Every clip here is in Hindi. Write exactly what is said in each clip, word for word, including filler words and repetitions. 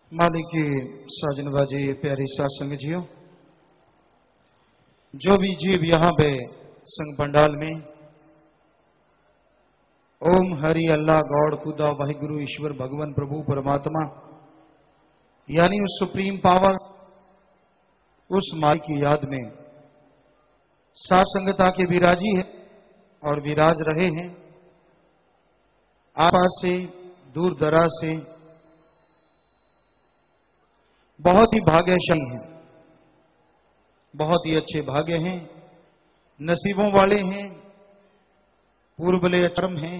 मालिक की साजनबाजी प्यारी सासंग जियो, जो भी जीव यहां पे संग पंडाल में ओम हरि अल्लाह गॉड खुदा वाहिगुरु ईश्वर भगवान प्रभु परमात्मा यानी उस सुप्रीम पावर, उस मालिक की याद में सासंगता के विराजी है और विराज रहे हैं। आसपास से दूर दराज से बहुत ही भाग्यशाली हैं, बहुत ही अच्छे भाग्य हैं, नसीबों वाले हैं, पूर्वले अचरम हैं।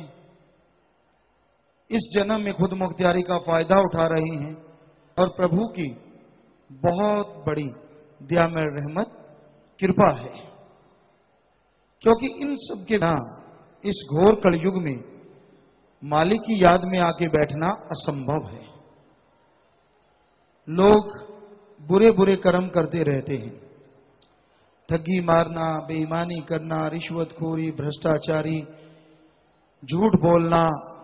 इस जन्म में खुद मुख्तियारी का फायदा उठा रहे हैं और प्रभु की बहुत बड़ी दयामय रहमत कृपा है, क्योंकि इन सब के बिना इस घोर कलयुग में मालिक की याद में आके बैठना असंभव है। लोग बुरे बुरे कर्म करते रहते हैं, ठगी मारना, बेईमानी करना, रिश्वतखोरी, भ्रष्टाचारी, झूठ बोलना,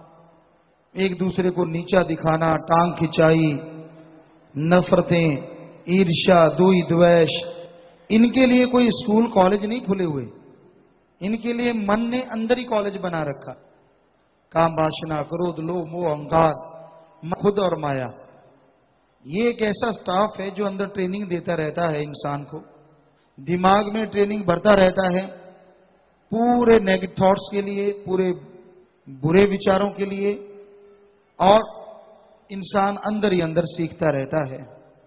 एक दूसरे को नीचा दिखाना, टांग खिंचाई, नफरतें, ईर्ष्या, दुई द्वेष, इनके लिए कोई स्कूल कॉलेज नहीं खुले हुए। इनके लिए मन ने अंदर ही कॉलेज बना रखा। काम वासना, क्रोध, लोभ, मोह, अहंकार, खुद और माया, ये एक ऐसा स्टाफ है जो अंदर ट्रेनिंग देता रहता है इंसान को, दिमाग में ट्रेनिंग भरता रहता है पूरे नेगेटिव थॉट्स के लिए, पूरे बुरे विचारों के लिए, और इंसान अंदर ही अंदर सीखता रहता है।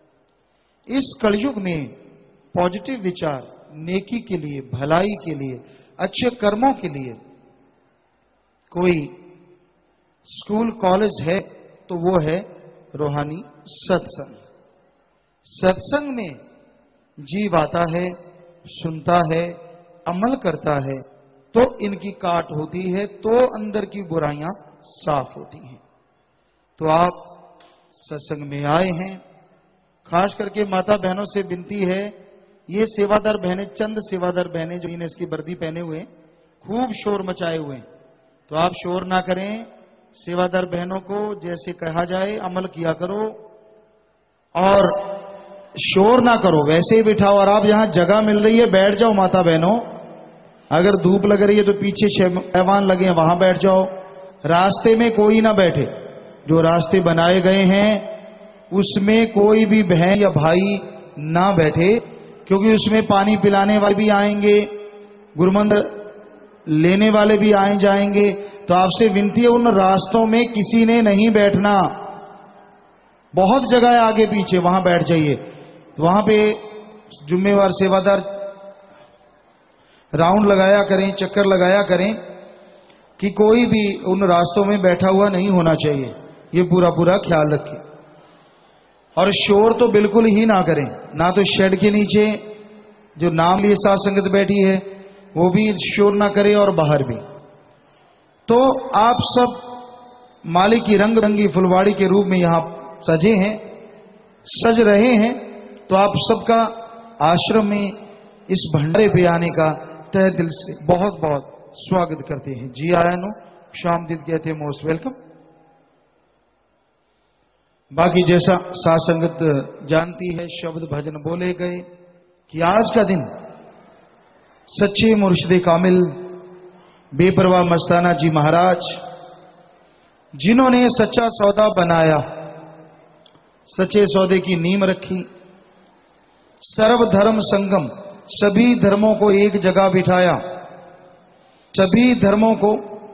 इस कलयुग में पॉजिटिव विचार, नेकी के लिए, भलाई के लिए, अच्छे कर्मों के लिए कोई स्कूल कॉलेज है तो वो है रूहानी सत्संग। सत्संग में जीव आता है, सुनता है, अमल करता है तो इनकी काट होती है, तो अंदर की बुराइयां साफ होती हैं। तो आप सत्संग में आए हैं, खास करके माता बहनों से विनती है, ये सेवादार बहनें, चंद सेवादार बहनें जो इन्हें इसकी वर्दी पहने हुए खूब शोर मचाए हुए हैं, तो आप शोर ना करें। सेवादार बहनों को जैसे कहा जाए अमल किया करो और शोर ना करो, वैसे ही बिठाओ। और आप जहां जगह मिल रही है बैठ जाओ माता बहनों। अगर धूप लग रही है तो पीछे शैवान लगे हैं वहां बैठ जाओ। रास्ते में कोई ना बैठे, जो रास्ते बनाए गए हैं उसमें कोई भी बहन या भाई ना बैठे, क्योंकि उसमें पानी पिलाने वाले भी आएंगे, गुरमंत्र लेने वाले भी आए जाएंगे। तो आपसे विनती है, उन रास्तों में किसी ने नहीं बैठना। बहुत जगह है आगे पीछे, वहां बैठ जाइए। तो वहां पे जिम्मेवार सेवादार राउंड लगाया करें, चक्कर लगाया करें कि कोई भी उन रास्तों में बैठा हुआ नहीं होना चाहिए। ये पूरा पूरा ख्याल रखें। और शोर तो बिल्कुल ही ना करें, ना तो शेड के नीचे जो नाम लिए साथ संगत बैठी है वो भी शोर ना करे, और बाहर भी। तो आप सब मालिक की रंग रंगी फुलवाड़ी के रूप में यहां सजे हैं, सज रहे हैं। तो आप सबका आश्रम में इस भंडारे पे आने का तहे दिल से बहुत बहुत स्वागत करते हैं। जी आया नो शाम दिन कहते हैं मोस्ट वेलकम। बाकी जैसा साथ संगत जानती है, शब्द भजन बोले गए कि आज का दिन सच्चे मुर्शिदे कामिल बेपरवाह मस्ताना जी महाराज, जिन्होंने सच्चा सौदा बनाया, सच्चे सौदे की नींव रखी, सर्वधर्म संगम, सभी धर्मों को एक जगह बिठाया, सभी धर्मों को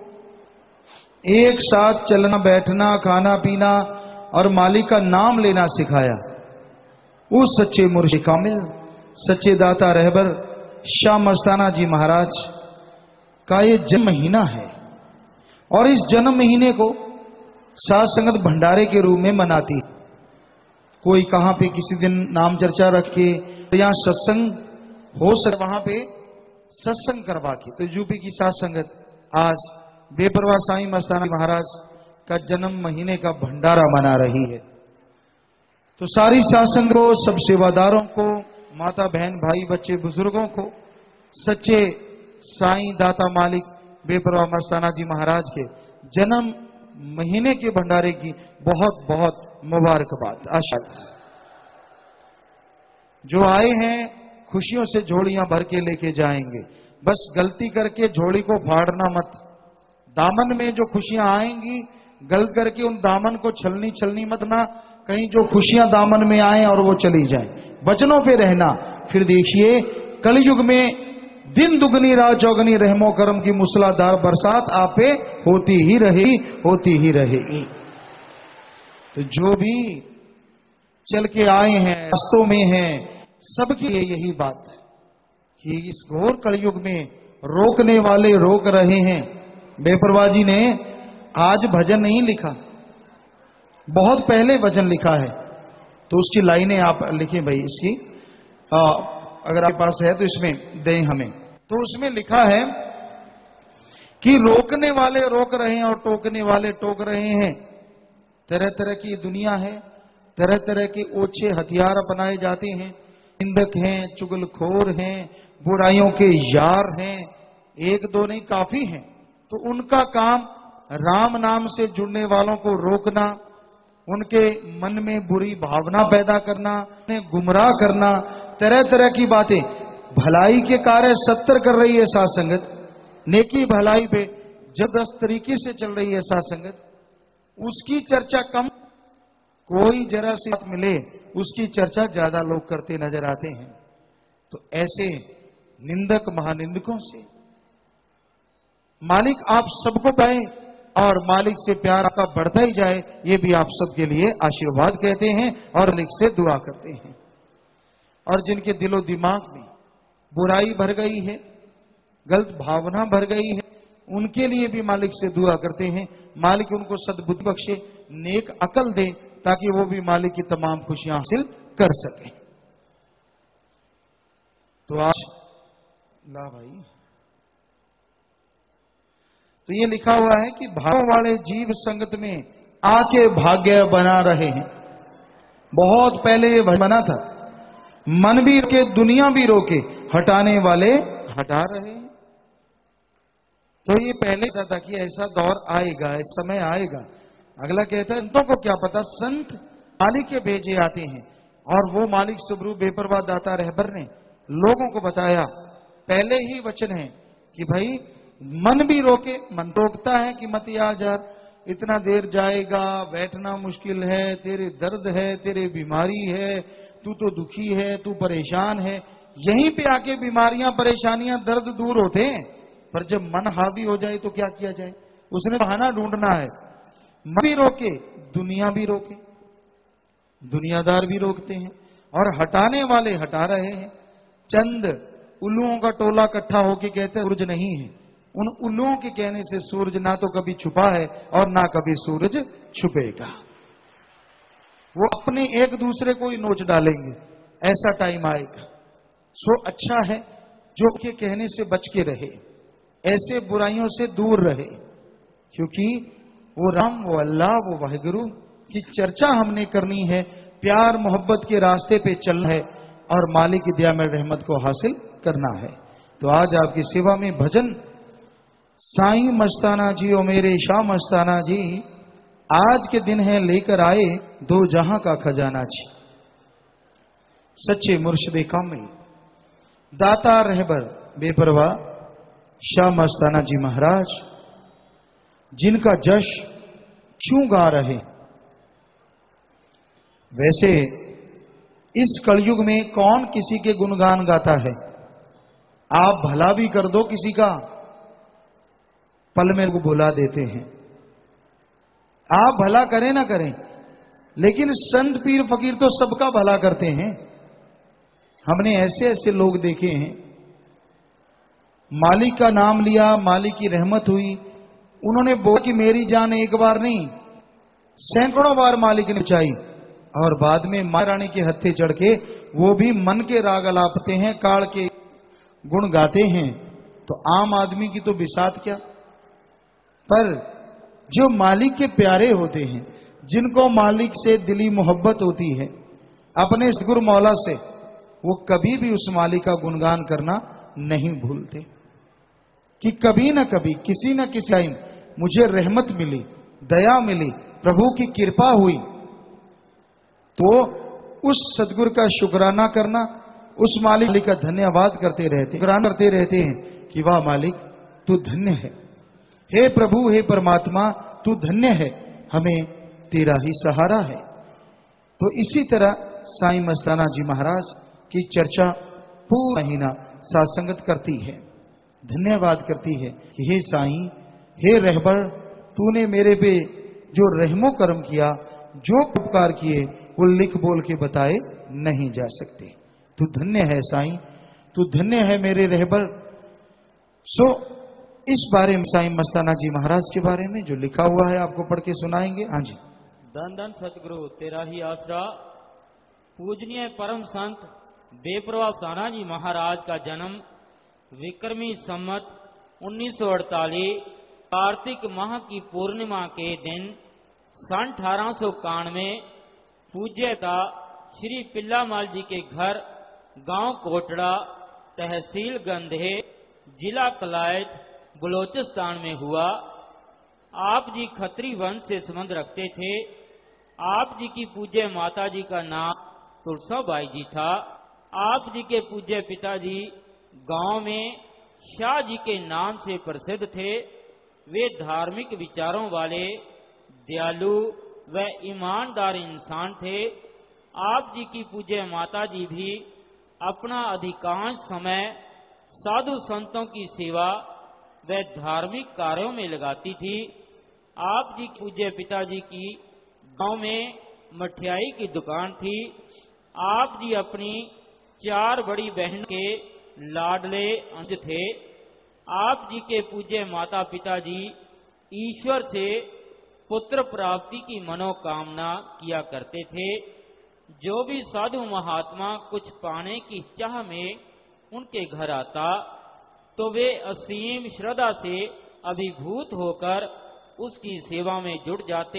एक साथ चलना, बैठना, खाना पीना और मालिक का नाम लेना सिखाया। उस सच्चे मुर्शिद कामिल, सच्चे दाता रहबर शाह मस्ताना जी महाराज का ये जन्म महीना है, और इस जन्म महीने को साथ संगत भंडारे के रूप में मनाती है। कोई कहां पे किसी दिन नाम चर्चा रख के, यहां सत्संग हो सके वहां पे सत्संग करवा के। तो यूपी की साथ संगत आज बेपरवाह साईं मस्ताना महाराज का जन्म महीने का भंडारा मना रही है। तो सारी साथ संगत को, सब सेवादारों को, माता बहन भाई बच्चे बुजुर्गों को सच्चे साईं दाता मालिक बेपरवाह मस्ताना जी महाराज के जन्म महीने के भंडारे की बहुत बहुत मुबारकबाद। आशीर्वाद जो आए हैं खुशियों से झोलियां भर के लेके जाएंगे। बस गलती करके झोली को फाड़ना मत। दामन में जो खुशियां आएंगी गलत करके उन दामन को छलनी छलनी मत ना, कहीं जो खुशियां दामन में आए और वो चली जाएं। वचनों पे रहना। फिर देखिए कलयुग में दिन दुगनी रात चौगनी रहमो करम की मूसलाधार बरसात आप पे होती ही रहेगी, होती ही रहेगी। तो जो भी चल के आए हैं रास्तों में हैं सबके लिए यही बात कि इस घोर कलयुग में रोकने वाले रोक रहे हैं। बेपरवाह जी ने आज भजन नहीं लिखा, बहुत पहले भजन लिखा है, तो उसकी लाइनें आप लिखें भाई। इसकी आ, अगर आपके पास है तो इसमें दें हमें। तो उसमें लिखा है कि रोकने वाले रोक रहे हैं और टोकने वाले टोक रहे हैं। तरह तरह की दुनिया है, तरह तरह के ओछे हथियार अपनाए जाते हैं। निंदक हैं, चुगलखोर हैं, बुराइयों के यार हैं, एक दो नहीं काफी हैं। तो उनका काम राम नाम से जुड़ने वालों को रोकना, उनके मन में बुरी भावना पैदा करना, उन्हें गुमराह करना, तरह तरह की बातें। भलाई के कार्य सत्तर कर रही है साथ संगत, नेकी भलाई पे जबरदस्त तरीके से चल रही है साथ संगत, उसकी चर्चा कम, कोई जरा सी बात मिले उसकी चर्चा ज्यादा लोग करते नजर आते हैं। तो ऐसे निंदक महानिंदकों से मालिक आप सबको पाए और मालिक से प्यार आपका बढ़ता ही जाए, ये भी आप सबके लिए आशीर्वाद कहते हैं और मालिक से दुआ करते हैं। और जिनके दिलो दिमाग में बुराई भर गई है, गलत भावना भर गई है, उनके लिए भी मालिक से दुआ करते हैं मालिक उनको सद्बुद्धि बख्शे, नेक अकल दे, ताकि वो भी मालिक की तमाम खुशियां हासिल कर सके। तो आज ला भाई, तो ये लिखा हुआ है कि भाव वाले जीव संगत में आके भाग्य बना रहे हैं। बहुत पहले ये बना था, मन भी रोके दुनिया भी रोके, हटाने वाले हटा रहे हैं। तो ये पहले था कि ऐसा दौर आएगा, ऐसा समय आएगा। अगला कहता है संतों को क्या पता, संत मालिक के भेजे आते हैं। और वो मालिक सुब्रू बेपरवाह दाता रहबर ने लोगों को बताया, पहले ही वचन है कि भाई मन भी रोके, मन रोकता है कि मत आ जा, इतना देर जाएगा, बैठना मुश्किल है, तेरे दर्द है, तेरे बीमारी है, तू तो दुखी है, तू परेशान है। यहीं पे आके बीमारियां परेशानियां दर्द दूर होते हैं, पर जब मन हावी हो जाए तो क्या किया जाए, उसने बहाना ढूंढना है। मन भी रोके दुनिया भी रोके, दुनियादार भी रोकते हैं और हटाने वाले हटा रहे हैं। चंद उल्लुओं का टोला इकट्ठा होके कहते सूरज नहीं है। उन उल्लुओं के कहने से सूरज ना तो कभी छुपा है और ना कभी सूरज छुपेगा। वो अपने एक दूसरे को ही नोच डालेंगे, ऐसा टाइम आएगा। सो अच्छा है जो उनके कहने से बच के रहे, ऐसे बुराइयों से दूर रहे, क्योंकि वो राम, वो अल्लाह, वो वाहिगुरु की चर्चा हमने करनी है, प्यार मोहब्बत के रास्ते पे चलना है और मालिक की दया में रहमत को हासिल करना है। तो आज आपकी सेवा में भजन साईं मस्ताना जी और मेरे शाह मस्ताना जी आज के दिन है लेकर आए दो जहां का खजाना जी। सच्चे मुर्शिदे कामिल दाता रहबर बेपरवाह शाह मस्ताना जी महाराज, जिनका जश क्यों गा रहे। वैसे इस कलयुग में कौन किसी के गुणगान गाता है। आप भला भी कर दो किसी का, पल में को भुला देते हैं। आप भला करें ना करें, लेकिन संत पीर फकीर तो सबका भला करते हैं। हमने ऐसे ऐसे लोग देखे हैं, मालिक का नाम लिया, मालिक की रहमत हुई, उन्होंने बोला कि मेरी जान एक बार नहीं सैकड़ों बार मालिक ने बचाई, और बाद में मां रानी के हत्थे चढ़ के वो भी मन के राग अलापते हैं, काल के गुण गाते हैं। तो आम आदमी की तो बिसात क्या, पर जो मालिक के प्यारे होते हैं, जिनको मालिक से दिली मोहब्बत होती है, अपने सद्गुरु मौला से, वो कभी भी उस मालिक का गुणगान करना नहीं भूलते कि कभी ना कभी किसी न किसी टाइम मुझे रहमत मिली, दया मिली, प्रभु की कृपा हुई। तो उस सदगुरु का शुक्राना करना, उस मालिक का धन्यवाद करते रहते शुक्राना करते रहते हैं कि वाह मालिक तू धन्य है, हे प्रभु हे परमात्मा तू धन्य है, हमें तेरा ही सहारा है। तो इसी तरह साईं मस्ताना जी महाराज की चर्चा पूरा महीना सात्संगत करती है, धन्यवाद करती है कि हे साईं, हे रहबर, तूने मेरे पे जो रहमो कर्म किया, जो उपकार किए, वो लिख बोल के बताए नहीं जा सकते। तू धन्य है साईं, तू धन्य है मेरे रहबर। सो इस बारे में साईं मस्ताना जी महाराज के बारे में जो लिखा हुआ है आपको पढ़ के सुनाएंगे। हाँ जी। धन धन सतगुरु तेरा ही आसरा। पूजनीय परम संत बेपरवाह मस्ताना जी महाराज का जन्म विक्रमी सम्मत उन्नीस सौ अड़तालीस कार्तिक माह की पूर्णिमा के दिन सन अठारह सौ इक्यानवे पूज्यता श्री पिल्लामाल जी के घर गांव कोटड़ा तहसील गंधे जिला कलायत बलोचिस्तान में हुआ। आप जी खत्री वंश से संबंध रखते थे। आप जी की पूज्य माता जी का नाम तुलसाबाई जी था। आप जी के पूज्य पिताजी गांव में शाह जी के नाम से प्रसिद्ध थे। वे धार्मिक विचारों वाले दयालु व ईमानदार इंसान थे। आप जी की पूज्य माता जी भी अपना अधिकांश समय साधु संतों की सेवा व धार्मिक कार्यों में लगाती थी। आप जी पूज्य पिताजी की गांव में मठियाई की दुकान थी। आप जी अपनी चार बड़ी बहन के लाडले अंज थे। आप जी के पूज्य माता पिताजी ईश्वर से पुत्र प्राप्ति की मनोकामना किया करते थे। जो भी साधु महात्मा कुछ पाने की चाह में उनके घर आता तो वे असीम श्रद्धा से अभिभूत होकर उसकी सेवा में जुट जाते।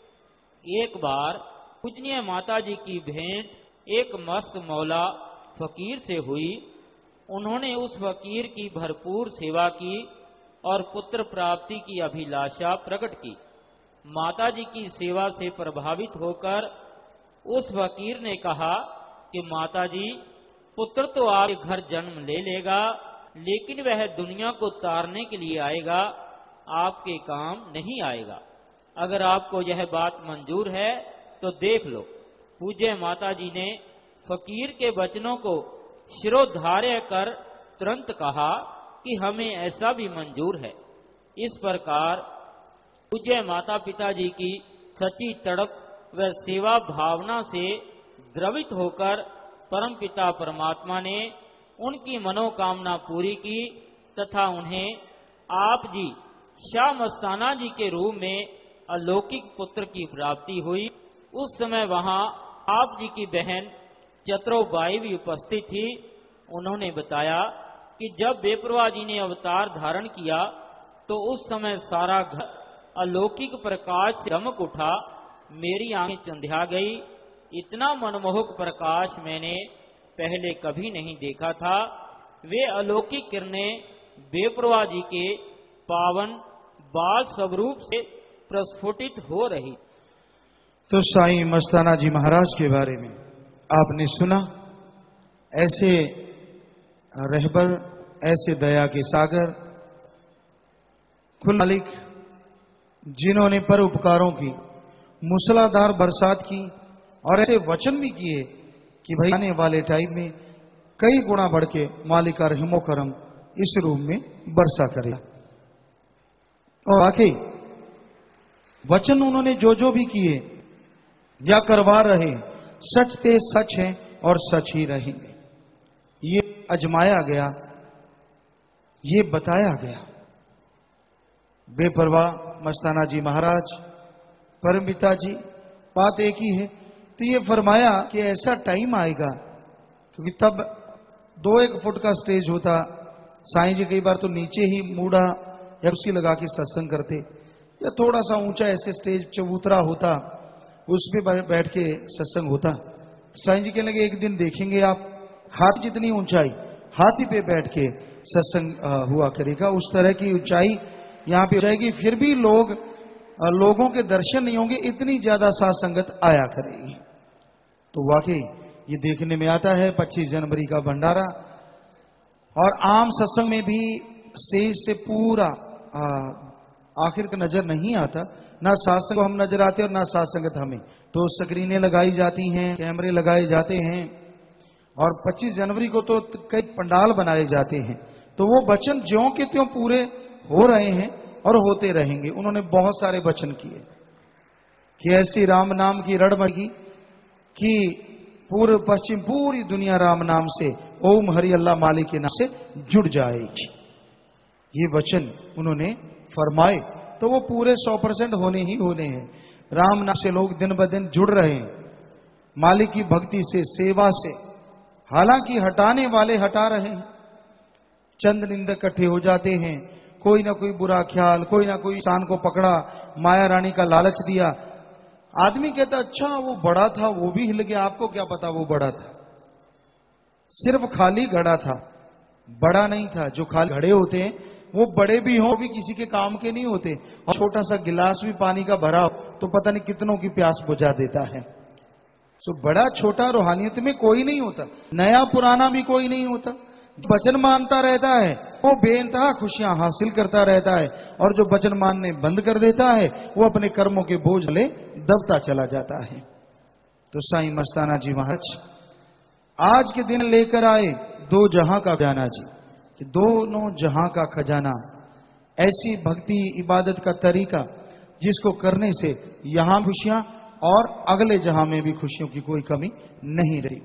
एक बार पूजनीय माता जी की भेंट एक मस्त मौला फकीर से हुई। उन्होंने उस फकीर की भरपूर सेवा की और पुत्र प्राप्ति की अभिलाषा प्रकट की। माता जी की सेवा से प्रभावित होकर उस फकीर ने कहा कि माता जी, पुत्र तो आपके घर जन्म ले लेगा, लेकिन वह दुनिया को तारने के लिए आएगा, आपके काम नहीं आएगा। अगर आपको यह बात मंजूर है तो देख लो। पूज्य माता जी ने फकीर के वचनों को शिरोधार्य कर तुरंत कहा कि हमें ऐसा भी मंजूर है। इस प्रकार पूज्य माता पिता जी की सच्ची तड़प व सेवा भावना से द्रवित होकर परमपिता परमात्मा ने उनकी मनोकामना पूरी की तथा उन्हें आप जी शाह मस्ताना जी के रूप में अलौकिक पुत्र की प्राप्ति हुई। उस समय वहां आप जी की बहन चतुरोबाई भी उपस्थित थी। उन्होंने बताया कि जब बेपरवाह जी ने अवतार धारण किया तो उस समय सारा घर अलौकिक प्रकाश से चमक उठा। मेरी आंखें चंधिया गई। इतना मनमोहक प्रकाश मैंने पहले कभी नहीं देखा था। वे अलौकिक किरणें बेपरवाह जी के पावन बाल स्वरूप से प्रस्फुटित हो रही। तो साईं मस्ताना जी महाराज के बारे में आपने सुना। ऐसे रहबर, ऐसे दया के सागर, खुल मालिक, जिन्होंने पर उपकारों की मूसलाधार बरसात की और ऐसे वचन भी किए कि भाई आने वाले टाइम में कई गुना बढ़ के मालिक का रहमो करम इस रूम में बरसा करेगा। और वाकई वचन उन्होंने जो जो भी किए या करवा रहे, सच थे, सच हैं और सच ही रहेंगे। ये अजमाया गया, ये बताया गया। बेपरवाह मस्ताना जी महाराज परमपिता जी, बात एक ही है। तो ये फरमाया कि ऐसा टाइम आएगा, क्योंकि तब दो एक फुट का स्टेज होता। साईं जी कई बार तो नीचे ही मूड़ा या कुर्सी लगा के सत्संग करते, या थोड़ा सा ऊंचा ऐसे स्टेज चबूतरा होता, उस पे बैठ के सत्संग होता। साईं जी कहने लगे एक दिन देखेंगे आप, हाथ जितनी ऊंचाई, हाथी पे बैठ के सत्संग हुआ करेगा। उस तरह की ऊंचाई यहाँ पे हो जाएगी। फिर भी लोग लोगों के दर्शन नहीं होंगे, इतनी ज्यादा साथ संगत आया करेगी। तो वाकई ये देखने में आता है पच्चीस जनवरी का भंडारा। और आम सत्संग में भी स्टेज से पूरा आ, आखिर का नजर नहीं आता, ना सात्संग को हम नजर आते और ना सात्संगत हमें। तो स्क्रीनें लगाई जाती हैं, कैमरे लगाए जाते हैं, और पच्चीस जनवरी को तो कई पंडाल बनाए जाते हैं। तो वो वचन ज्यों के त्यों पूरे हो रहे हैं और होते रहेंगे। उन्होंने बहुत सारे वचन किए कि ऐसी राम नाम की रड़ मची कि पूर्व पश्चिम पूरी दुनिया राम नाम से, ओम हरि अल्लाह मालिक के नाम से जुड़ जाएगी। ये वचन उन्होंने फरमाए, तो वो पूरे सौ परसेंट होने ही होने हैं। राम नाम से लोग दिन ब दिन जुड़ रहे हैं, मालिक की भक्ति से, सेवा से। हालांकि हटाने वाले हटा रहे हैं, चंद निंदक इकट्ठे हो जाते हैं, कोई ना कोई बुरा ख्याल, कोई ना कोई इंसान को पकड़ा, माया रानी का लालच दिया। आदमी कहता अच्छा वो बड़ा था, वो भी हिल गया, आपको क्या पता वो बड़ा था? सिर्फ खाली घड़ा था, बड़ा नहीं था। जो खाली घड़े होते हैं वो बड़े भी हों भी किसी के काम के नहीं होते, और छोटा सा गिलास भी पानी का भरा हो तो पता नहीं कितनों की प्यास बुझा देता है। सो बड़ा छोटा रूहानियत में कोई नहीं होता, नया पुराना भी कोई नहीं होता। वचन मानता रहता है वो बेइंतहा खुशियां हासिल करता रहता है, और जो वचन मानने बंद कर देता है वो अपने कर्मों के बोझ ले दबता चला जाता है। तो साईं मस्ताना जी महाराज आज के दिन लेकर आए दो जहां का खजाना जी, कि दोनों जहां का खजाना, ऐसी भक्ति इबादत का तरीका जिसको करने से यहां खुशियां और अगले जहां में भी खुशियों की कोई कमी नहीं रही।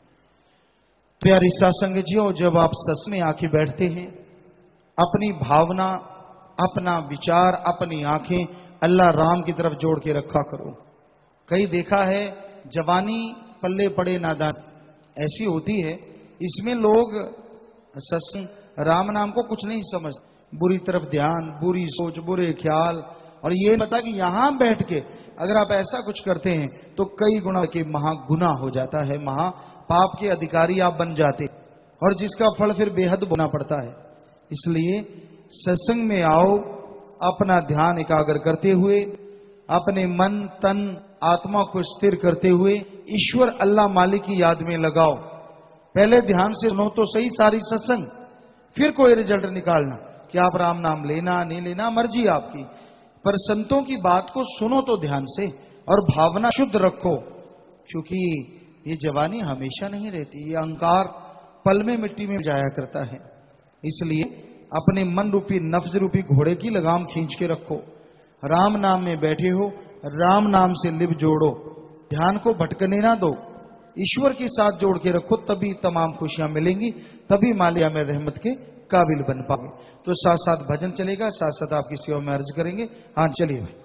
प्यारी सत्संग जी, और जब आप सत्संग में आके बैठते हैं, अपनी भावना, अपना विचार, अपनी आंखें अल्लाह राम की तरफ जोड़ के रखा करो। कई देखा है जवानी पल्ले पड़े नादान ऐसी होती है, इसमें लोग सत्संग राम नाम को कुछ नहीं समझते, बुरी तरफ ध्यान, बुरी सोच, बुरे ख्याल, और ये पता कि यहां बैठ के अगर आप ऐसा कुछ करते हैं तो कई गुना के महागुना हो जाता है, महा पाप के अधिकारी आप बन जाते, और जिसका फल फिर बेहद भोगना पड़ता है। इसलिए सत्संग में आओ, अपना ध्यान एकाग्र करते हुए, अपने मन तन आत्मा को स्थिर करते हुए ईश्वर अल्लाह मालिक की याद में लगाओ। पहले ध्यान से सुनो तो सही सारी सत्संग, फिर कोई रिजल्ट निकालना कि आप राम नाम लेना नहीं लेना मर्जी आपकी, पर संतों की बात को सुनो तो ध्यान से, और भावना शुद्ध रखो, क्योंकि ये जवानी हमेशा नहीं रहती, ये अहंकार पल में मिट्टी में जाया करता है। इसलिए अपने मन रूपी नफ्स रूपी घोड़े की लगाम खींच के रखो। राम नाम में बैठे हो, राम नाम से लिप जोड़ो, ध्यान को भटकने ना दो, ईश्वर के साथ जोड़ के रखो, तभी तमाम खुशियां मिलेंगी, तभी मालिया में रहमत के काबिल बन पाओगे। तो साथ साथ भजन चलेगा, साथ साथ आपकी सेवा में अर्ज करेंगे। हाँ चलिए भाई।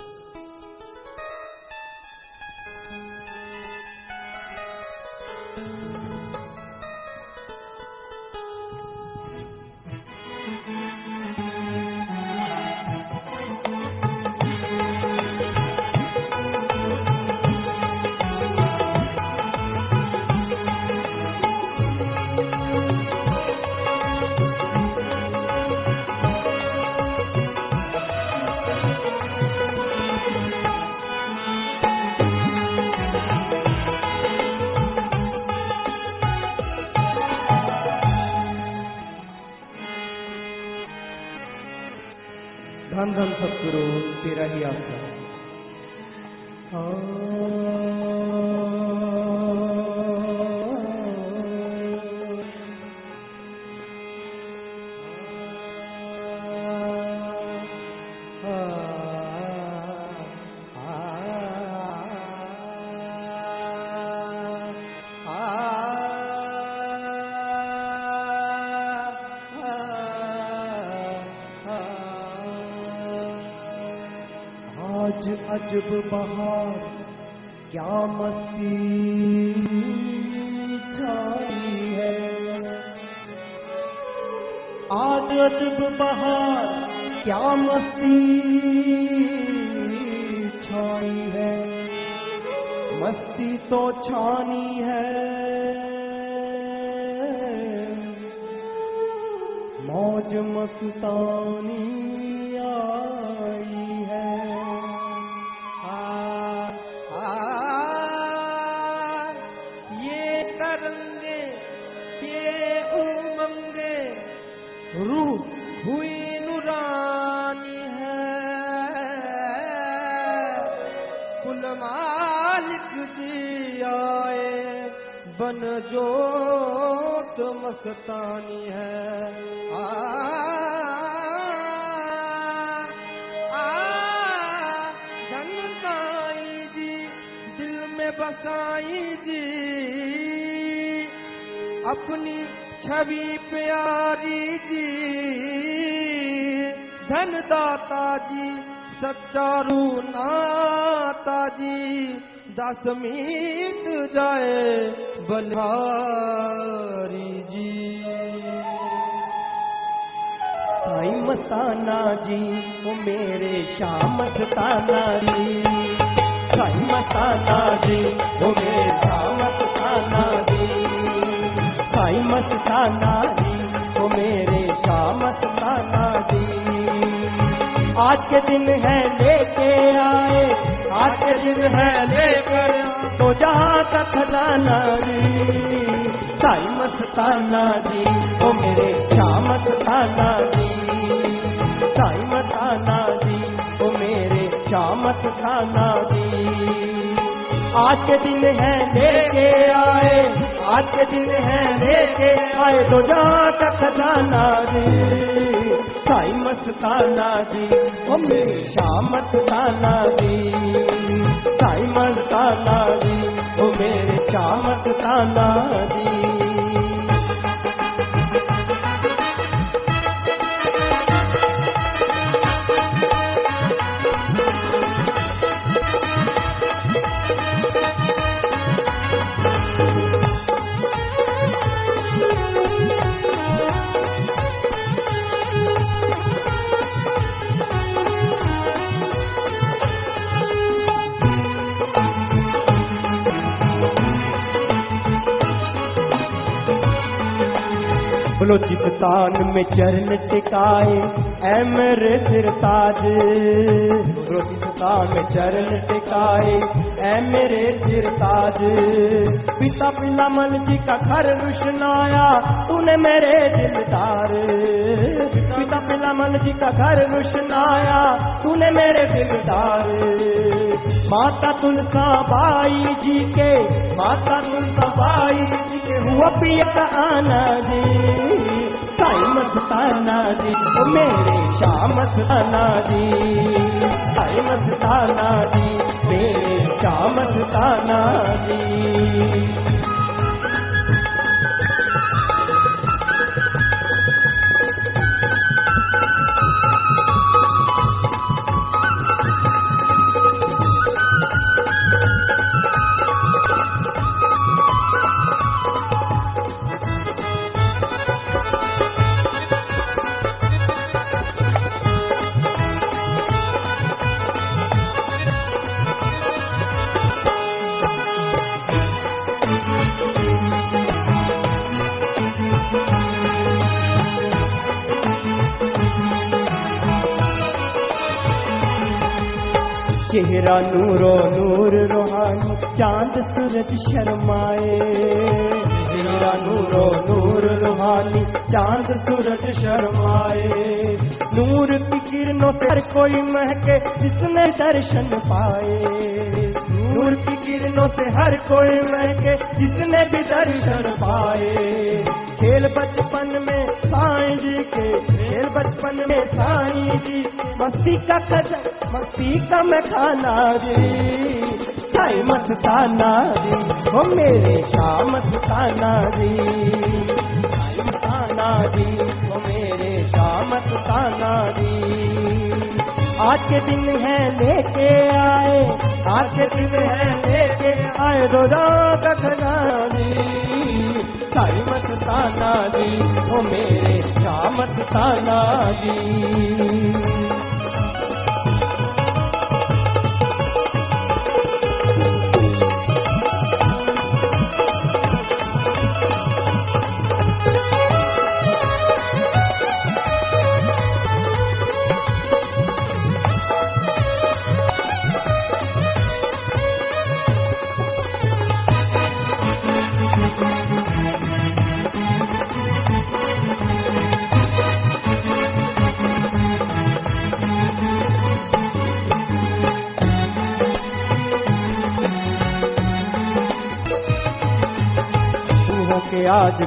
धन धन सतगुरु तेरा ही आसरा। आज अजब बहार क्या मस्ती छाई है, आज अजब बहार क्या मस्ती छाई है, मस्ती तो छानी है, मौज मस्तानी आई है। आ, आ, जी आए बन जोत मस्तानी है। आ, आ, धन साईं जी दिल में बसाई जी अपनी छवि प्यारी जी। धन दाता जी सच्चारू नाता जी दासमीत जाए बलिहारी जी। साईं मस्ताना जी वो मेरे शाम मस्ताना जी। साईं मस्ताना जी वो मेरे शाम मस्ताना जी। साईं मस्ताना जी वो मेरे शाम मस्ताना जी। आज के दिन है लेके आए, आज के दिन है लेकर तो जहाँ का खजाना जी। साईं मस्ताना जी वो मेरे शाम मस्ताना जी। साईं मस्ताना जी वो मेरे शाम मस्ताना जी। आज के दिन है लेके आए, आज के दिन है लेके आए तो जहाँ का खजाना जी। साईं मस्ताना जी वो मेरे शाम मस्ताना जी। साईं मस्ताना जी वो मेरे शाम मस्ताना जी। बलोचिस्तान में चरण टिकाए ऐ मेरे सिरताज। बलोचिस्तान में चरण टिकाए ऐ मेरे सिरताज। पिता पिलामल जी का घर रुशनाया तूने मेरे दिलदार। पिता पिलामल जी का घर रुशनाया तूने मेरे दिलदार। माता तुलसा बाई जी के, माता तुलसा बाई जी के हुआ पिया का आना जी। साईं मस्ताना जी वो मेरे शाम मस्ताना जी। साईं मस्ताना जी मेरे शाम मस्ताना जी। चेहरा नूरो नूर रूहानी चांद सूरज शर्माए। चेहरा नूरो नूर रूहानी चांद सूरज शर्माए। नूर की किरणों से हर कोई महके जिसने दर्शन पाए। नूर की किरणों से हर कोई महके जिसने भी दर्शन पाए। खेल बचपन में साईं जी के, खेल बचपन में साईं जी मस्ती का खजा मस्ती का मैं खाना जी। साईं मस्ताना जी वो मेरे शाम मस्ताना जी। साईं मस्ताना जी वो मेरे शाम मस्ताना जी। आज के दिन है लेके आए, आज के दिन है लेके आए रोजा का खजाना जी। साईं मस्ताना जी वो मेरे शाम मस्ताना जी। के आज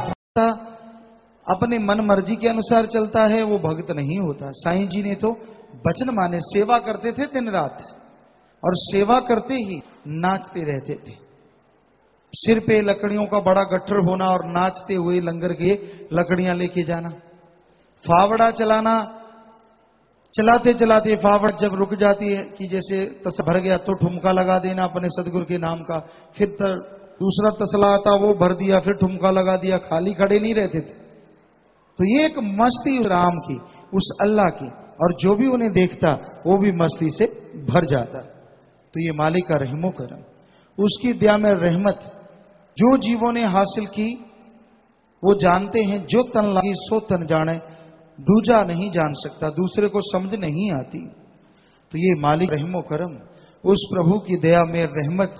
अपने मन मर्जी के अनुसार चलता है वो भक्त नहीं होता। साईं जी ने तो वचन माने, सेवा करते थे दिन रात और सेवा करते ही नाचते रहते थे। सिर पे लकड़ियों का बड़ा गट्ठर होना और नाचते हुए लंगर के लकड़ियां लेके जाना, फावड़ा चलाना, चलाते चलाते फावड़ जब रुक जाती है कि जैसे तस भर गया तो ठुमका लगा देना अपने सदगुरु के नाम का, फिर तर, दूसरा तसला आता वो भर दिया, फिर ठुमका लगा दिया, खाली खड़े नहीं रहते थे। तो ये एक मस्ती राम की, उस अल्लाह की, और जो भी उन्हें देखता वो भी मस्ती से भर जाता। तो ये मालिक का रहमो करम, उसकी दया में रहमत जो जीवों ने हासिल की वो जानते हैं। जो तन लागी सो तन जाने, दूजा नहीं जान सकता, दूसरे को समझ नहीं आती। तो ये मालिक रहमो करम, उस प्रभु की दया में रहमत।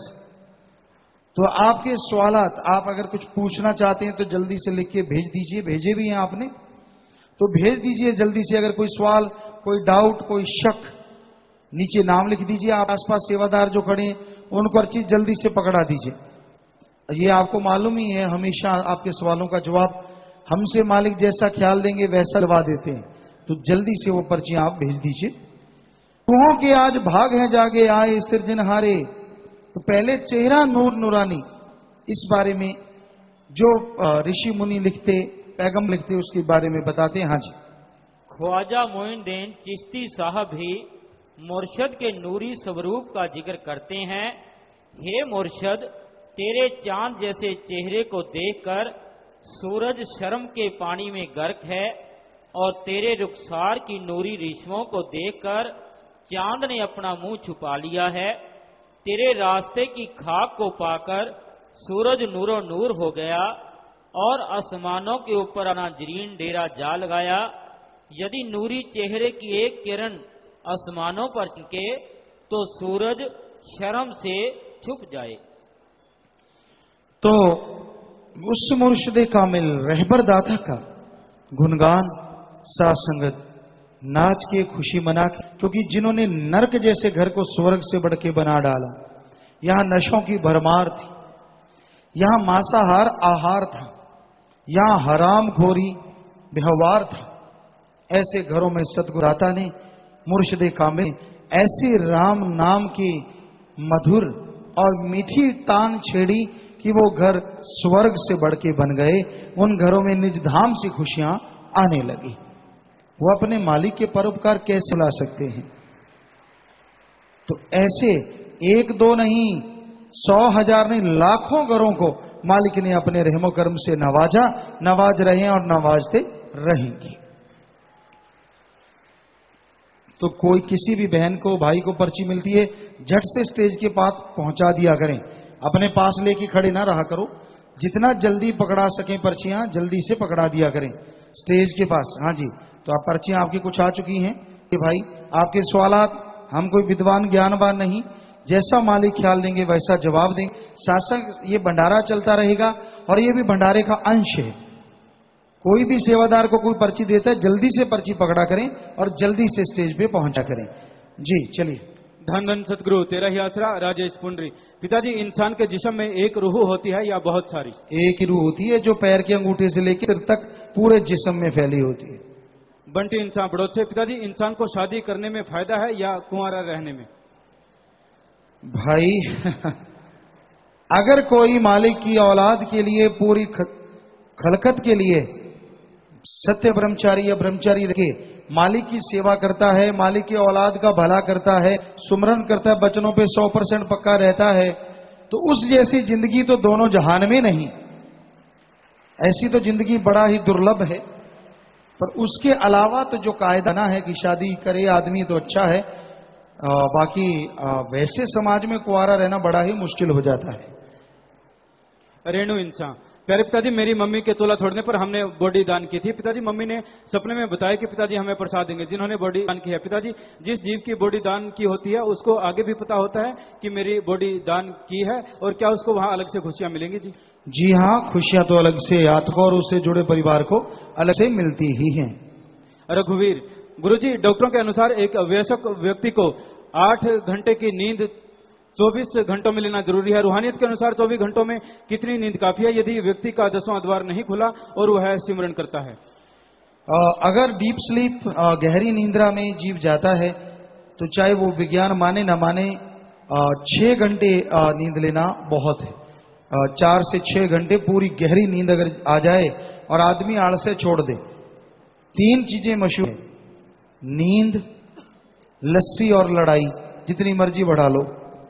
तो आपके सवालात, आप अगर कुछ पूछना चाहते हैं तो जल्दी से लिख के भेज दीजिए, भेजे भी हैं आपने तो भेज दीजिए जल्दी से। अगर कोई सवाल, कोई डाउट, कोई शक, नीचे नाम लिख दीजिए। आप आसपास सेवादार जो खड़े हैं उनको हर चीज जल्दी से पकड़ा दीजिए। ये आपको मालूम ही है, हमेशा आपके सवालों का जवाब हमसे मालिक जैसा ख्याल देंगे वैसा लगा देते हैं। तो जल्दी से वो पर्चियां आप भेज दीजिए। कुहों के आज भाग हैं जागे आए सृजनहारे। तो पहले चेहरा नूर नूरानी, इस बारे में जो ऋषि मुनि लिखते, पैगम लिखते, उसके बारे में बताते हैं। हाँ जी। ख्वाजा मोइनुद्दीन चिश्ती साहब भी मुर्शद के नूरी स्वरूप का जिक्र करते हैं। हे मुर्शद, तेरे चांद जैसे चेहरे को देखकर सूरज शर्म के पानी में गर्क है, और तेरे रुखसार की नूरी रेशमों को देखकर चांद ने अपना मुंह छुपा लिया है। तेरे रास्ते की खाक को पाकर सूरज नूरो नूर हो गया, और आसमानों के ऊपर नाजरीन डेरा जा लगाया। यदि नूरी चेहरे की एक किरण आसमानों पर चिपके तो सूरज शर्म से छुप जाए। तो उस मुर्शिद कामिल रहबर दाता का गुणगान, सासंगत, नाच के, खुशी मना के, क्योंकि जिन्होंने नरक जैसे घर को स्वर्ग से बढ़ के बना डाला, यहां नशों की भरमार थी, यहां मांसाहार आहार था, यहां हराम खोरी व्यवहार था, ऐसे घरों में सतगुराता ने, मुर्शिद कामिल ऐसे राम नाम की मधुर और मीठी तान छेड़ी कि वो घर स्वर्ग से बढ़ के बन गए। उन घरों में निज धाम से खुशियां आने लगी। वो अपने मालिक के परोपकार कैसे ला सकते हैं? तो ऐसे एक दो नहीं, सौ हजार नहीं, लाखों घरों को मालिक ने अपने रहमो करम से नवाजा, नवाज रहे हैं और नवाजते रहेंगे। तो कोई किसी भी बहन को, भाई को पर्ची मिलती है, झट से स्टेज के पास पहुंचा दिया करें, अपने पास लेके खड़े ना रहा करो। जितना जल्दी पकड़ा सकें पर्चियां जल्दी से पकड़ा दिया करें स्टेज के पास। हाँ जी। तो आप पर्चियां आपकी कुछ आ चुकी हैं कि भाई आपके सवालात, हम कोई विद्वान ज्ञानवान नहीं, जैसा मालिक ख्याल देंगे वैसा जवाब देंगे। शासक ये भंडारा चलता रहेगा और ये भी भंडारे का अंश है। कोई भी सेवादार को कोई पर्ची देता है, जल्दी से पर्ची पकड़ा करें और जल्दी से स्टेज पे पहुंचा करें। जी चलिए। धन धन सतगुरु तेरा ही आसरा राजेश पुंडरी। पिताजी, इंसान के जिस्म में एक रूह होती है या बहुत सारी? एक ही रूह होती है जो पैर के अंगूठे से लेकर सिर तक पूरे जिस्म में फैली होती है। बंटी इंसान बड़ोद से। पिताजी, इंसान को शादी करने में फायदा है या कुंवारा रहने में? भाई अगर कोई मालिक की औलाद के लिए पूरी खलकत के लिए सत्य ब्रह्मचारी या ब्रह्मचारी रखे, मालिक की सेवा करता है, मालिक की औलाद का भला करता है, सुमरन करता है, बचनों पे सौ परसेंट पक्का रहता है, तो उस जैसी जिंदगी तो दोनों जहान में नहीं। ऐसी तो जिंदगी बड़ा ही दुर्लभ है। पर उसके अलावा तो जो कायदा ना है कि शादी करे आदमी तो अच्छा है, आ, बाकी आ, वैसे समाज में कुंवारा रहना बड़ा ही मुश्किल हो जाता है। रेणु इंसान। प्यारे पिताजी, मेरी मम्मी के चोला छोड़ने पर हमने बॉडी दान की थी। पिताजी, मम्मी ने सपने में बताया कि पिताजी हमें प्रसाद देंगे जिन्होंने बॉडी दान की है। पिताजी, जिस जीव की बॉडी दान की होती है उसको आगे भी पता होता है कि मेरी बॉडी दान की है, और क्या उसको वहां अलग से खुशियां मिलेंगी? जी जी हाँ, खुशियां तो अलग से आत्मा और उससे जुड़े परिवार को अलग से मिलती ही हैं। रघुवीर। गुरुजी, डॉक्टरों के अनुसार एक वयस्क व्यक्ति को आठ घंटे की नींद चौबीस घंटों में लेना जरूरी है। रूहानियत के अनुसार चौबीस घंटों में कितनी नींद काफी है यदि व्यक्ति का दसवां द्वार नहीं खुला और वह सिमरन करता है? अ, अगर डीप स्लीप गहरी नींद्रा में जीव जाता है तो चाहे वो विज्ञान माने न माने अ, छह घंटे अ, नींद लेना बहुत है। अ, चार से छह घंटे पूरी गहरी नींद अगर आ जाए और आदमी आलसे छोड़ दे, तीन चीजें मशहूर हैं, नींद, लस्सी और लड़ाई, जितनी मर्जी बढ़ा लो,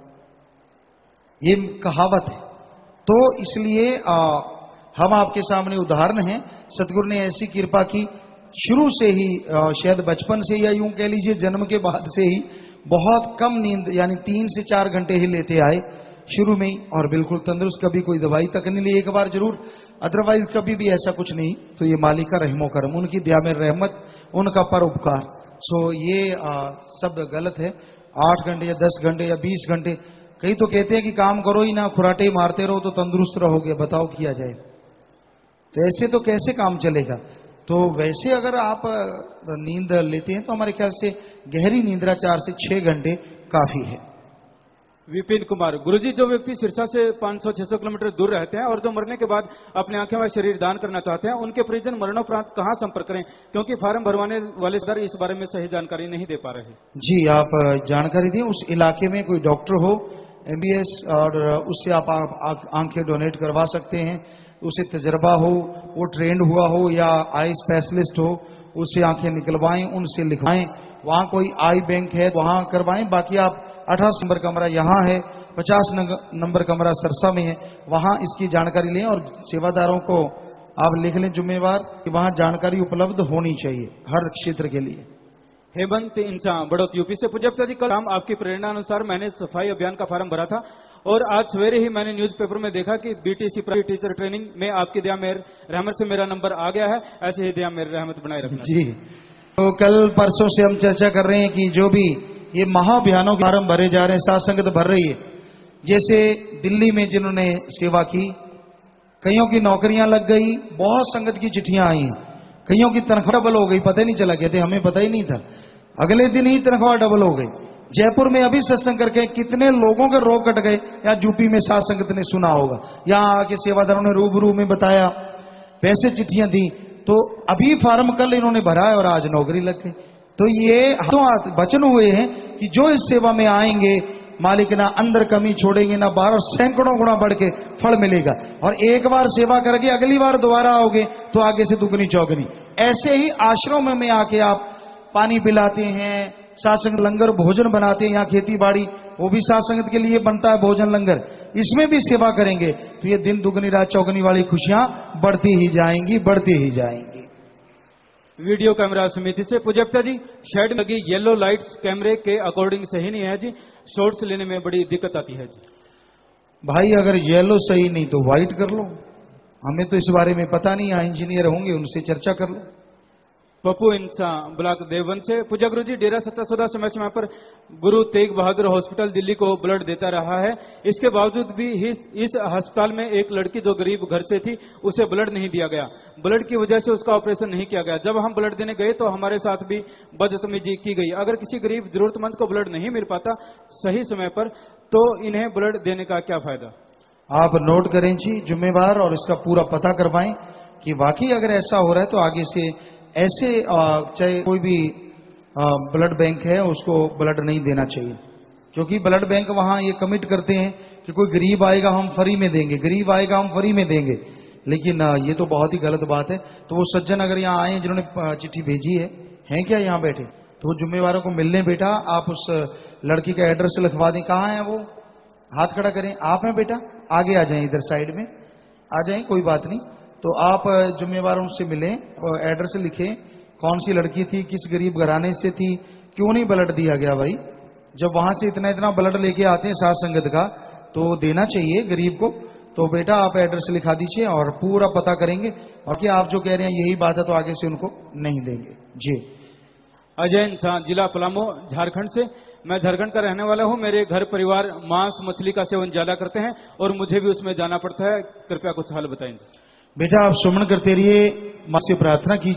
ये कहावत है। तो इसलिए आ, हम आपके सामने उदाहरण हैं। सतगुरु ने ऐसी कृपा की, शुरू से ही आ, शायद बचपन से या यूं कह लीजिए जन्म के बाद से ही बहुत कम नींद यानी तीन से चार घंटे ही लेते आए शुरू में ही, और बिल्कुल तंदुरुस्त, कभी कोई दवाई तक नहीं ली, एक बार जरूर, अदरवाइज कभी भी ऐसा कुछ नहीं। तो ये मालिक का रहमो करम, उनकी दया में रहमत, उनका परोपकार। सो ये आ, सब गलत है। आठ घंटे या दस घंटे या बीस घंटे, कई तो कहते हैं कि काम करो ही ना, खुराटे मारते रहो तो तंदुरुस्त रहोगे, बताओ किया जाए। तो ऐसे तो कैसे काम चलेगा। तो वैसे अगर आप नींद लेते हैं तो हमारे ख्याल से गहरी नींद्रा चार से छह घंटे काफी है। विपिन कुमार, गुरुजी, जो व्यक्ति सिरसा से पाँच सौ छह सौ किलोमीटर दूर रहते हैं और जो मरने के बाद अपने आंखें व शरीर दान करना चाहते हैं, उनके परिजन मरणोपरांत कहां संपर्क करें? क्योंकि फार्म भरवाने वाले सदर इस बारे में सही जानकारी नहीं दे पा रहे। जी, आप जानकारी दें। उस इलाके में कोई डॉक्टर हो एमबीएस और उससे आप, आप आंखें डोनेट करवा सकते हैं। उसे तजर्बा हो, वो ट्रेंड हुआ हो या आई स्पेशलिस्ट हो, उससे आंखें निकलवाएं, उनसे लिखवाएं। वहां कोई आई बैंक है वहां करवाएं। बाकी आप अठारह नंबर कमरा यहाँ है, पचास नंबर कमरा सरसा में है, वहां इसकी जानकारी लें और सेवादारों को आप लिख लें जिम्मेवार कि वहां जानकारी उपलब्ध होनी चाहिए हर क्षेत्र के लिए। हेमंत इंसा, बड़ौत, यूपी से। पूज्यता जी, कल शाम आपकी प्रेरणा अनुसार मैंने सफाई अभियान का फार्म भरा था और आज सवेरे ही मैंने न्यूज़पेपर में देखा कि बीटीसी टीचर ट्रेनिंग में आपकी दया मेर रहमत से मेरा नंबर आ गया है। ऐसे ही दया मेर रहमत बनाए रखना। जी, तो कल परसों से हम चर्चा कर रहे हैं कि जो भी ये महाअभियानों के फार्म भरे जा रहे हैं, साथ संगत भर रही है। जैसे दिल्ली में जिन्होंने सेवा की, कईयों की नौकरियां लग गई, बहुत संगत की चिट्ठियां आई हैं, कईयों की तनख्वाह डबल हो गई, पता ही नहीं चला, कहते हमें पता ही नहीं था, अगले दिन ही तनख्वाह डबल हो गई। जयपुर में अभी सत्संग करके कितने लोगों के रोग कट गए, या यूपी में साथ संगत ने सुना होगा, यहाँ आके सेवादारों ने रूबरू में बताया, पैसे चिट्ठियां दी। तो अभी फार्म कल इन्होंने भरा है और आज नौकरी लग गई। तो ये हाथों वचन हुए हैं कि जो इस सेवा में आएंगे मालिक ना अंदर कमी छोड़ेंगे ना बाहर, सैकड़ों गुना बढ़ के फल मिलेगा। और एक बार सेवा करके अगली बार दोबारा आओगे तो आगे से दुगनी चौगनी। ऐसे ही आश्रम में आके आप पानी पिलाते हैं, सात्संग लंगर भोजन बनाते हैं, यहाँ खेती बाड़ी वो भी सात्संगत के लिए बनता है भोजन लंगर, इसमें भी सेवा करेंगे तो ये दिन दुगनी रात चौगनी वाली खुशियां बढ़ती ही जाएंगी, बढ़ती ही जाएंगी। वीडियो कैमरा समिति से। पूज्यता जी, शेड में लगी येलो लाइट्स कैमरे के अकॉर्डिंग सही नहीं है जी, शॉट्स लेने में बड़ी दिक्कत आती है जी। भाई अगर येलो सही नहीं तो व्हाइट कर लो, हमें तो इस बारे में पता नहीं, यहाँ इंजीनियर होंगे उनसे चर्चा कर लो। पप्पू इंसा, ब्लॉक देवबंद से। पूज्य गुरु जी, डेरा सच्चा सौदा समय समय पर गुरु तेग बहादुर हॉस्पिटल दिल्ली को ब्लड देता रहा है, इसके बावजूद भी इस, इस अस्पताल में एक लड़की जो गरीब घर से थी उसे ब्लड नहीं दिया गया, ब्लड की वजह से उसका ऑपरेशन नहीं किया गया। जब हम ब्लड देने गए तो हमारे साथ भी बदतमीजी की गई। अगर किसी गरीब जरूरतमंद को ब्लड नहीं मिल पाता सही समय पर तो इन्हें ब्लड देने का क्या फायदा? आप नोट करें जी जिम्मेवार, और इसका पूरा पता करवाएं कि वाकई अगर ऐसा हो रहा है तो आगे से ऐसे चाहे कोई भी ब्लड बैंक है उसको ब्लड नहीं देना चाहिए, क्योंकि ब्लड बैंक वहां ये कमिट करते हैं कि कोई गरीब आएगा हम फ्री में देंगे, गरीब आएगा हम फ्री में देंगे, लेकिन ये तो बहुत ही गलत बात है। तो वो सज्जन अगर यहाँ आए जिन्होंने चिट्ठी भेजी है, हैं क्या यहाँ बैठे, तो वो जिम्मेवारों को मिलने बेटा, आप उस लड़की का एड्रेस लिखवा दें। कहाँ है वो, हाथ खड़ा करें। आप हैं बेटा, आगे आ जाएं, इधर साइड में आ जाएं, कोई बात नहीं। तो आप जिम्मेवारों से मिलें, एड्रेस लिखें, कौन सी लड़की थी, किस गरीब घराने से थी, क्यों नहीं ब्लड दिया गया। भाई जब वहां से इतना इतना ब्लड लेके आते हैं साथ संगत का तो देना चाहिए गरीब को। तो बेटा आप एड्रेस लिखा दीजिए और पूरा पता करेंगे, और क्या आप जो कह रहे हैं यही बात है तो आगे से उनको नहीं देंगे जी। अजय इंसान, जिला पलामू, झारखंड से। मैं झारखंड का रहने वाला हूं। मेरे घर परिवार मांस मछली का सेवन ज्यादा करते हैं और मुझे भी उसमें जाना पड़ता है, कृपया कुछ हल बताएं। बेटा आप सुमन करते रहिए, मां से प्रार्थना कीजिए,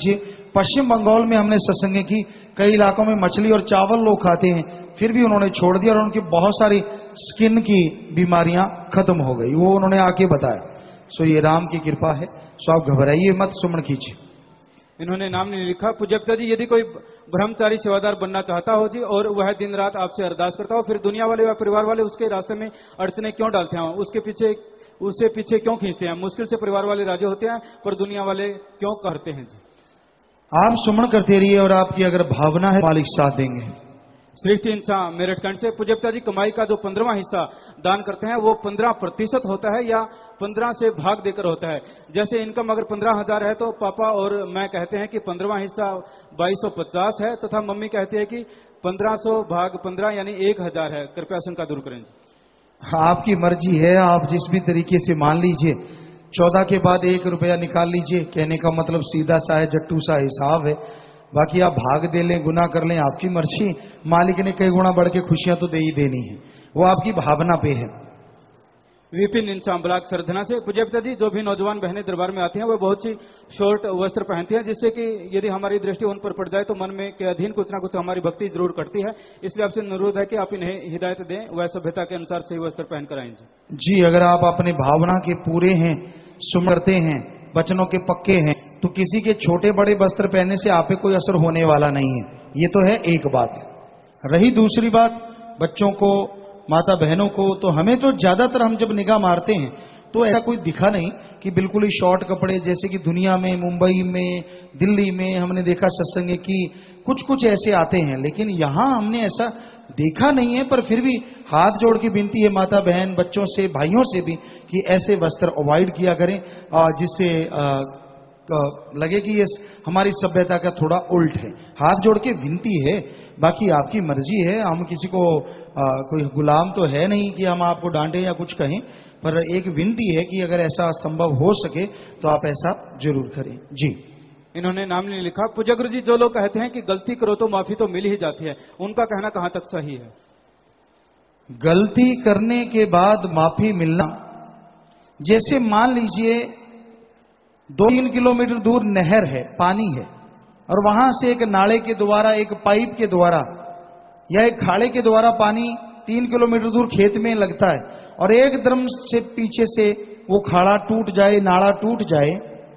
पश्चिम बंगाल में हमने सत्संग की, कई इलाकों में मछली और चावल लोग खाते हैं, फिर भी उन्होंने छोड़ दिया और उनकी बहुत सारी स्किन की बीमारियां खत्म हो गई, वो उन्होंने आके बताया। सो ये राम की कृपा है, सो आप घबराइए मत, सुमन कीजिए। इन्होंने नाम नहीं लिखा। पूज्य पिता जी, यदि कोई ब्रह्मचारी सेवादार बनना चाहता हो जी और वह दिन रात आपसे अरदास करता हो, फिर दुनिया वाले व परिवार वाले उसके रास्ते में अड़चने क्यों डालते हैं, उसके पीछे उससे पीछे क्यों खींचते हैं? मुश्किल से परिवार वाले राजी होते हैं पर दुनिया वाले क्यों करते हैं जी? आप सुमन करते रहिए और आपकी अगर भावना है मालिक साथ देंगे। सृष्टि इंसान मेरठ खंड से पूज्य पिता जी, कमाई का जो पंद्रहवां हिस्सा दान करते हैं वो पंद्रह प्रतिशत होता है या पंद्रह से भाग देकर होता है? जैसे इनकम अगर पंद्रह हजार है तो पापा और मैं कहते हैं कि पंद्रहवां हिस्सा बाईस सौ पचास है, तथा मम्मी कहती है कि पंद्रह सौ भाग पंद्रह यानी एक हजार है। कृपया शंका दूर करें जी। आपकी मर्जी है, आप जिस भी तरीके से मान लीजिए। चौदह के बाद एक रुपया निकाल लीजिए, कहने का मतलब सीधा सा है, जट्टू सा हिसाब है। बाकी आप भाग दे लें, गुना कर लें, आपकी मर्जी। मालिक ने कई गुना बढ़ के खुशियां तो दे ही देनी है, वो आपकी भावना पे है। विपिन इंसान ब्लॉक सरधना से पूज्य पिता जी, जो भी नौजवान बहनें दरबार में आती हैं वो बहुत सी शॉर्ट वस्त्र पहनती हैं, जिससे कि यदि हमारी दृष्टि उन पर पड़ जाए तो मन में के अधीन कुछ ना कुछ हमारी भक्ति जरूर करती है। इसलिए आपसे अनुरोध है कि आप इन्हें हिदायत दें, वह सभ्यता के अनुसार सही वस्त्र पहनकर आएं जी। जी, अगर आप अपनी भावना के पूरे हैं, सुमरते हैं, वचनों के पक्के हैं, तो किसी के छोटे बड़े वस्त्र पहनने से आप पे कोई असर होने वाला नहीं है। ये तो है एक बात। रही दूसरी बात, बच्चों को, माता बहनों को, तो हमें तो ज्यादातर हम जब निगाह मारते हैं तो ऐसा कोई दिखा नहीं कि बिल्कुल ही शॉर्ट कपड़े, जैसे कि दुनिया में, मुंबई में, दिल्ली में हमने देखा सत्संग की कुछ कुछ ऐसे आते हैं, लेकिन यहां हमने ऐसा देखा नहीं है। पर फिर भी हाथ जोड़ के विनती है माता बहन, बच्चों से, भाइयों से भी कि ऐसे वस्त्र अवॉइड किया करें, जिससे लगे कि ये हमारी सभ्यता का थोड़ा उल्ट है। हाथ जोड़ के विनती है, बाकी आपकी मर्जी है। हम किसी को आ, कोई गुलाम तो है नहीं कि हम आपको डांटें या कुछ कहें, पर एक विनती है कि अगर ऐसा संभव हो सके तो आप ऐसा जरूर करें जी। इन्होंने नाम नहीं लिखा। पूज्य गुरु जी, जो लोग कहते हैं कि गलती करो तो माफी तो मिल ही जाती है, उनका कहना कहां तक सही है? गलती करने के बाद माफी मिलना, जैसे मान लीजिए दो तीन किलोमीटर दूर नहर है, पानी है, और वहां से एक नाले के द्वारा, एक पाइप के द्वारा या एक खाड़े के द्वारा पानी तीन किलोमीटर दूर खेत में लगता है, और एकदम से पीछे से वो खाड़ा टूट जाए, नाला टूट जाए,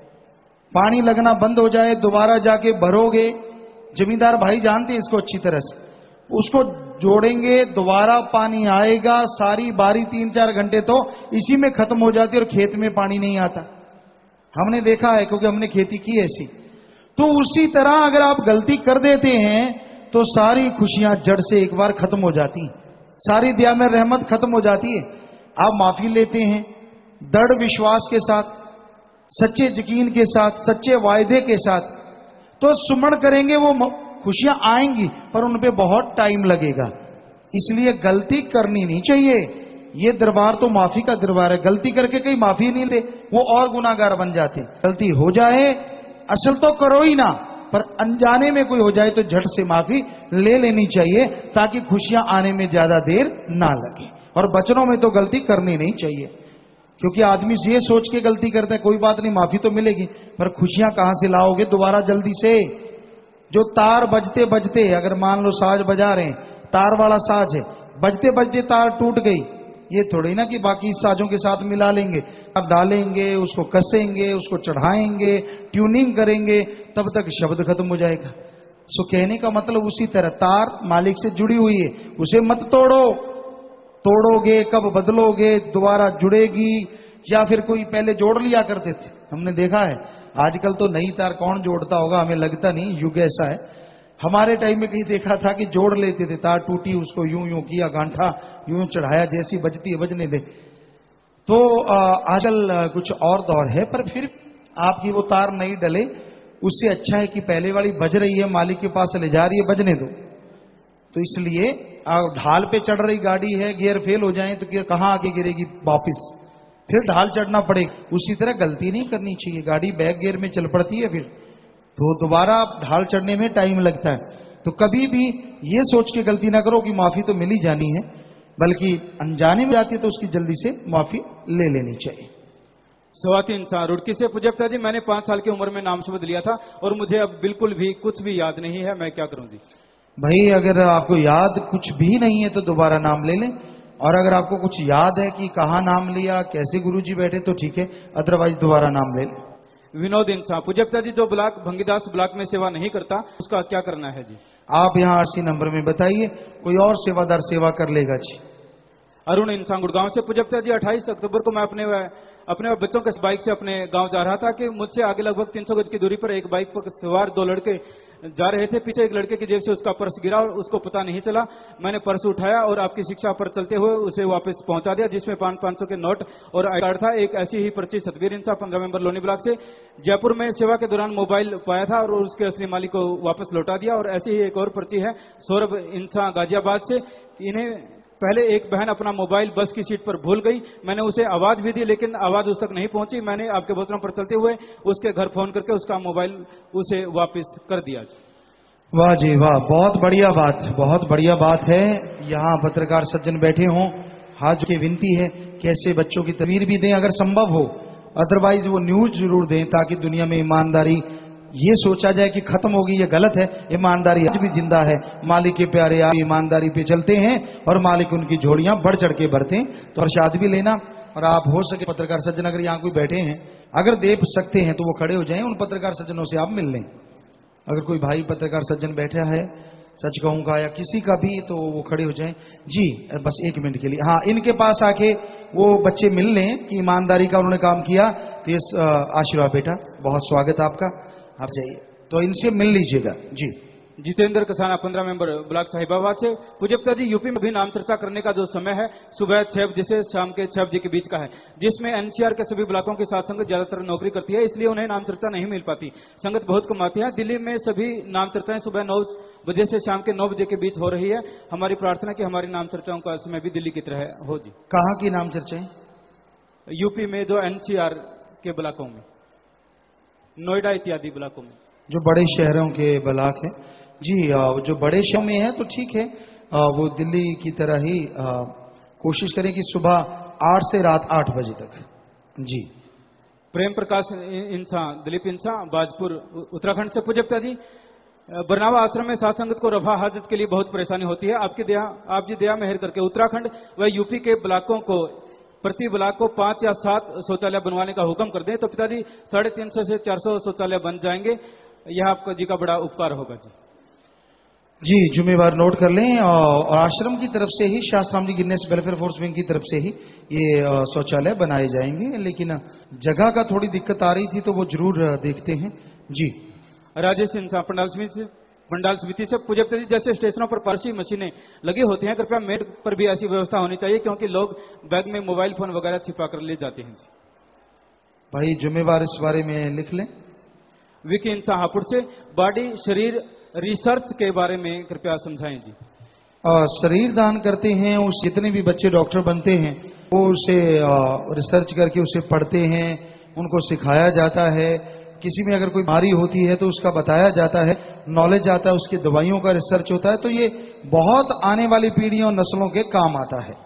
पानी लगना बंद हो जाए, दोबारा जाके भरोगे, जमींदार भाई जानते हैं इसको अच्छी तरह से, उसको जोड़ेंगे, दोबारा पानी आएगा, सारी बारी तीन चार घंटे तो इसी में खत्म हो जाती है और खेत में पानी नहीं आता। हमने देखा है क्योंकि हमने खेती की ऐसी। तो उसी तरह अगर आप गलती कर देते हैं तो सारी खुशियां जड़ से एक बार खत्म हो जाती, सारी दया में रहमत खत्म हो जाती है। आप माफी लेते हैं दृढ़ विश्वास के साथ, सच्चे यकीन के साथ, सच्चे वायदे के साथ, तो सुमन करेंगे, वो खुशियां आएंगी, पर उन पे बहुत टाइम लगेगा। इसलिए गलती करनी नहीं चाहिए। ये दरबार तो माफी का दरबार है, गलती करके कहीं माफी नहीं ले, वो और गुनाहगार बन जाते। गलती हो जाए, असल तो करो ही ना, पर अनजाने में कोई हो जाए तो झट से माफी ले लेनी चाहिए, ताकि खुशियां आने में ज्यादा देर ना लगे। और बचनों में तो गलती करनी नहीं चाहिए, क्योंकि आदमी ये सोच के गलती करता है कोई बात नहीं माफी तो मिलेगी, पर खुशियां कहां से लाओगे दोबारा जल्दी से? जो तार बजते बजते, अगर मान लो साज बजा रहे हैं, तार वाला साज है, बजते बजते तार टूट गई, ये थोड़ी ना कि बाकी साजों के साथ मिला लेंगे, अब डालेंगे, उसको कसेंगे, उसको चढ़ाएंगे, ट्यूनिंग करेंगे, तब तक शब्द खत्म हो जाएगा। सो कहने का मतलब उसी तरह तार मालिक से जुड़ी हुई है, उसे मत तोड़ो। तोड़ोगे कब बदलोगे, दोबारा जुड़ेगी, या फिर कोई पहले जोड़ लिया करते थे, हमने देखा है। आजकल तो नई तार कौन जोड़ता होगा, हमें लगता नहीं, युग ऐसा है। हमारे टाइम में कहीं देखा था कि जोड़ लेते थे, तार टूटी उसको यूं यूं किया, गांठा यूं चढ़ाया, जैसी बजती है बजने दे। तो आजकल कुछ और दौर है, पर फिर आपकी वो तार नहीं डले, उससे अच्छा है कि पहले वाली बज रही है, मालिक के पास ले जा रही है, बजने दो। तो इसलिए ढाल पे चढ़ रही गाड़ी है, गियर फेल हो जाए तो गियर कहां आगे गिरेगी वापिस, फिर ढाल चढ़ना पड़ेगा। उसी तरह गलती नहीं करनी चाहिए, गाड़ी बैक गियर में चल पड़ती है, फिर तो दोबारा ढाल चढ़ने में टाइम लगता है। तो कभी भी ये सोच के गलती ना करो कि माफी तो मिल ही जानी है, बल्कि अनजाने में जाती है तो उसकी जल्दी से माफी ले लेनी चाहिए। सवा तीन साल रुड़की से। पूज्य पिताजी, मैंने पांच साल की उम्र में नाम शब्द लिया था और मुझे अब बिल्कुल भी कुछ भी याद नहीं है, मैं क्या करूं जी? भाई अगर आपको याद कुछ भी नहीं है तो दोबारा नाम ले लें, और अगर आपको कुछ याद है कि कहाँ नाम लिया, कैसे गुरुजी बैठे, तो ठीक है, अदरवाइज दोबारा नाम ले लें। विनोद इंसान। पूज्य पिताजी, जो ब्लॉक भंगीदास ब्लॉक में सेवा नहीं करता उसका क्या करना है जी? आप यहाँ आरसी नंबर में बताइए, कोई और सेवादार सेवा कर लेगा जी। अरुण इंसान गुड़गांव से। पूज्य पिताजी, अट्ठाईस अक्टूबर को मैं अपने अपने बच्चों के बाइक से अपने गांव जा रहा था कि मुझसे आगे लगभग तीन सौ गज की दूरी पर एक बाइक पर सवार दो लड़के जा रहे थे। पीछे एक लड़के की जेब से उसका पर्स गिरा और उसको पता नहीं चला। मैंने पर्स उठाया और आपकी शिक्षा पर चलते हुए उसे वापस पहुंचा दिया, जिसमें पांच पांच सौ के नोट और आई कार्ड था। एक ऐसी ही पर्ची सतवीर इंसान पंद्रह मेंबर लोनी ब्लॉक से जयपुर में सेवा के दौरान मोबाइल पाया था और उसके असली मालिक को वापस लौटा दिया। और ऐसी ही एक और पर्ची है सौरभ इंसान गाजियाबाद से। इन्हें पहले एक बहन अपना मोबाइल बस की सीट पर भूल गई, मैंने उसे आवाज भी दी लेकिन आवाज उस तक नहीं पहुंची। मैंने आपके वचनों पर चलते हुए उसके घर फोन करके उसका मोबाइल उसे वापस कर दिया। वाह जी वाह, बहुत बढ़िया बात, बहुत बढ़िया बात है। यहाँ पत्रकार सज्जन बैठे हों, हाथ की विनती है कि ऐसे बच्चों की तस्वीर भी दें अगर संभव हो, अदरवाइज वो न्यूज जरूर दें ताकि दुनिया में ईमानदारी ये सोचा जाए कि खत्म होगी, ये गलत है। ईमानदारी आज भी जिंदा है। मालिक के प्यारे आप ईमानदारी पे चलते हैं और मालिक उनकी झोलियां बढ़ चढ़ के भरते हैं। तो प्रसाद भी लेना, और आप हो सके पत्रकार सज्जन अगर यहाँ कोई बैठे हैं, अगर दे सकते हैं तो वो खड़े हो जाएं, उन पत्रकार सज्जनों से आप मिल लें। अगर कोई भाई पत्रकार सज्जन बैठा है सच कहूं का या किसी का भी, तो वो खड़े हो जाएं जी, बस एक मिनट के लिए। हाँ, इनके पास आके वो बच्चे मिल लें कि ईमानदारी का उन्होंने काम किया। तो ये आशीर्वाद बेटा, बहुत स्वागत आपका, आप जाइए, तो इनसे मिल लीजिएगा जी। जितेंद्र कसाना पंद्रह मेंबर ब्लॉक साहिबाबाद से। पूज्य पिताजी, यूपी में भी नाम चर्चा करने का जो समय है सुबह छह बजे से शाम के छह बजे के बीच का है, जिसमें एनसीआर के सभी ब्लॉकों के साथ संगत ज्यादातर नौकरी करती है, इसलिए उन्हें नाम चर्चा नहीं मिल पाती। संगत बहुत कम आती है। दिल्ली में सभी नाम चर्चाएं सुबह नौ बजे से शाम के नौ बजे के बीच हो रही है। हमारी प्रार्थना कि हमारी नाम चर्चाओं का समय भी दिल्ली की तरह हो जी। कहाँ की नाम चर्चाएं? यूपी में जो एनसीआर के ब्लॉकों में, नोएडा इत्यादि ब्लॉकों में, जो बड़े शहरों के ब्लॉक है जी। जो बड़े शहरों में है तो ठीक है, वो दिल्ली की तरह ही कोशिश करें कि सुबह आठ से रात आठ बजे तक जी। प्रेम प्रकाश इंसान, दिलीप इंसान, बाजपुर उत्तराखंड से। पूज्य पिताजी, बरनावा आश्रम में साथ संगत को रफा हाजत के लिए बहुत परेशानी होती है। आपकी दया आप जी दया मेहर करके उत्तराखंड व यूपी के ब्लॉकों को प्रति ब्लॉक को पांच या सात शौचालय बनवाने का हुक्म कर दें तो पिताजी साढ़े तीन सौ से चार सौ शौचालय बन जाएंगे। यह आपका जी का बड़ा उपकार होगा जी। जी, जुम्मेवार नोट कर लें। और आश्रम की तरफ से ही, शास्त्राम जी गिरनेस वेलफेयर फोर्स विंग की तरफ से ही ये शौचालय बनाए जाएंगे, लेकिन जगह का थोड़ी दिक्कत आ रही थी तो वो जरूर देखते हैं जी। राजेश इंसान पंडाल समिति पंडाल समिति से। पूज्य पिताजी, जैसे स्टेशनों पर पारसी मशीनें लगी होती हैं, कृपया मेट पर भी ऐसी व्यवस्था होनी चाहिए क्योंकि लोग बैग में मोबाइल फोन वगैरह छिपा कर ले जाते हैं जी। भाई जुम्मेवार इस बारे में लिख लें। विकी इंसान हापुड़ से। बॉडी शरीर रिसर्च के बारे में कृपया समझाएं जी। आ, शरीर दान करते हैं, उस जितने भी बच्चे डॉक्टर बनते हैं वो उसे रिसर्च करके उसे पढ़ते हैं, उनको सिखाया जाता है। किसी में अगर कोई बीमारी होती है तो उसका बताया जाता है, नॉलेज आता है, उसकी दवाइयों का रिसर्च होता है। तो ये बहुत आने वाली पीढ़ियों नस्लों के काम आता है।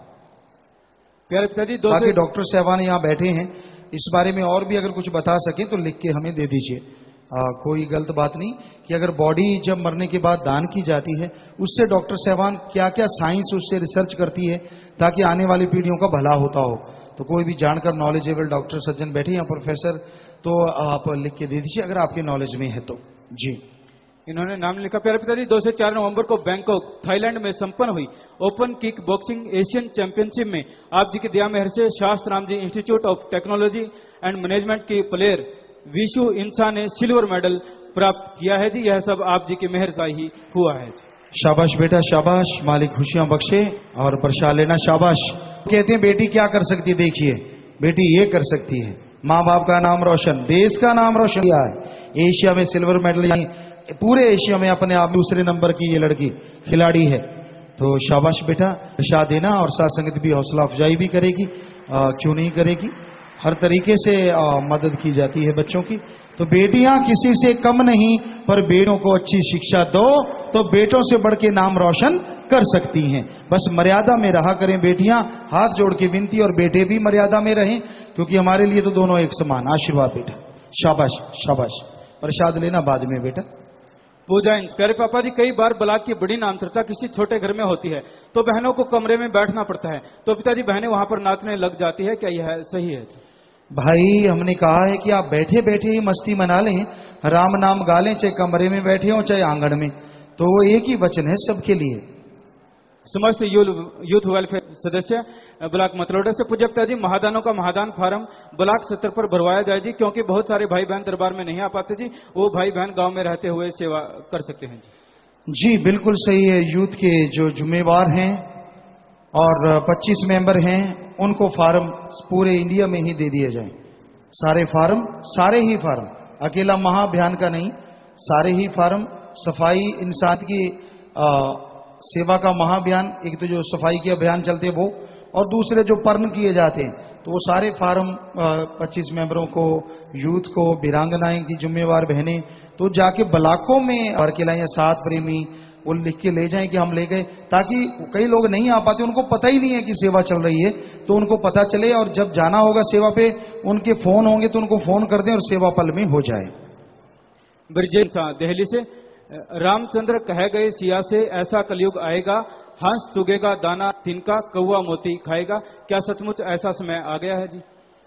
प्यारे पिताजी, दो बाकी डॉक्टर साहबान यहाँ बैठे हैं, इस बारे में और भी अगर कुछ बता सके तो लिख के हमें दे दीजिए। आ, कोई गलत बात नहीं कि अगर बॉडी जब मरने के बाद दान की जाती है, उससे डॉक्टर साहबान क्या क्या साइंस उससे रिसर्च करती है ताकि आने वाली पीढ़ियों का भला होता हो। तो कोई भी जानकर नॉलेजेबल डॉक्टर सज्जन बैठे या प्रोफेसर, तो आप लिख के दे दीजिए अगर आपके नॉलेज में है तो जी। इन्होंने नाम लिखा। प्यारे पिताजी, दो से चार नवंबर को बैंकॉक थाईलैंड में संपन्न हुई open kick boxing Asian championship में आप जी की दया मेहर से शास्त्र राम जी institute of technology and management की प्लेयर विशु इंसान ने सिल्वर मेडल प्राप्त किया है जी। यह सब आप जी की मेहर से ही हुआ है जी। शाबाश बेटा शाबाश, मालिक खुशियां बख्शे और बरसा लेना, शाबाश। कहते हैं बेटी क्या कर सकती है, देखिए बेटी ये कर सकती है, माँ बाप का नाम रोशन, देश का नाम रोशन किया है। एशिया में सिल्वर मेडल, यानी पूरे एशिया में अपने आप दूसरे नंबर की ये लड़की खिलाड़ी है। तो शाबाश बेटा, बरसा देना और साथ संगत भी हौसला अफजाई भी करेगी, आ, क्यों नहीं करेगी। हर तरीके से आ, मदद की जाती है बच्चों की। तो बेटियां किसी से कम नहीं, पर बेटों को अच्छी शिक्षा दो तो बेटों से बढ़ के नाम रोशन कर सकती हैं। बस मर्यादा में रहा करें बेटियां, हाथ जोड़ के विनती, और बेटे भी मर्यादा में रहें, क्योंकि हमारे लिए तो दोनों एक समान। आशीर्वाद बेटा, शाबाश शाबाश। प्रसाद लेना बाद में बेटा। पूजा इंच प्यारे पापा जी, कई बार बलाक की बड़ी नाम चर्चा किसी छोटे घर में होती है तो बहनों को कमरे में बैठना पड़ता है, तो पिताजी बहनें वहां पर नाचने लग जाती है, क्या यह सही है? भाई हमने कहा है कि आप बैठे बैठे ही मस्ती मना लें, राम नाम गा लें, चाहे कमरे में बैठे हो चाहे आंगन में, तो वो एक ही वचन है सबके लिए। समस्त यूथ वेलफेयर सदस्य ब्लॉक मतलोडा से, पूज्य पिताजी महादानों का महादान फार्म ब्लॉक सत्तर पर भरवाया जाए जी, क्योंकि बहुत सारे भाई बहन दरबार में नहीं आ पाते जी, वो भाई बहन गांव में रहते हुए सेवा कर सकते हैं जी। जी बिल्कुल सही है। यूथ के जो जिम्मेवार हैं और पच्चीस मेंबर हैं, उनको फार्म पूरे इंडिया में ही दे दिए जाएं। सारे फार्म, सारे ही फार्म, अकेला महाअभियान का नहीं, सारे ही फार्म। सफाई इंसान की आ, सेवा का महाअभियान, एक तो जो सफाई के अभियान चलते वो, और दूसरे जो पर्न किए जाते हैं, तो वो सारे फार्म पच्चीस मेंबरों को, यूथ को, वीरांगनाएं की जिम्मेवार बहनें, तो जाके ब्लॉकों में और अकेला या सात प्रेमी वो लिख के ले जाएं कि हम ले गए, ताकि कई लोग नहीं आ पाते, उनको पता ही नहीं है कि सेवा चल रही है, तो उनको पता चले, और जब जाना होगा सेवा पे उनके फोन होंगे तो उनको फोन कर दें और सेवा पल में हो जाए। ब्रिजेश दिल्ली से, रामचंद्र कह गए सिया से, ऐसा कलयुग आएगा, हंस चुगेगा दाना तिनका, कौवा मोती खाएगा, क्या सचमुच ऐसा समय आ गया है जी?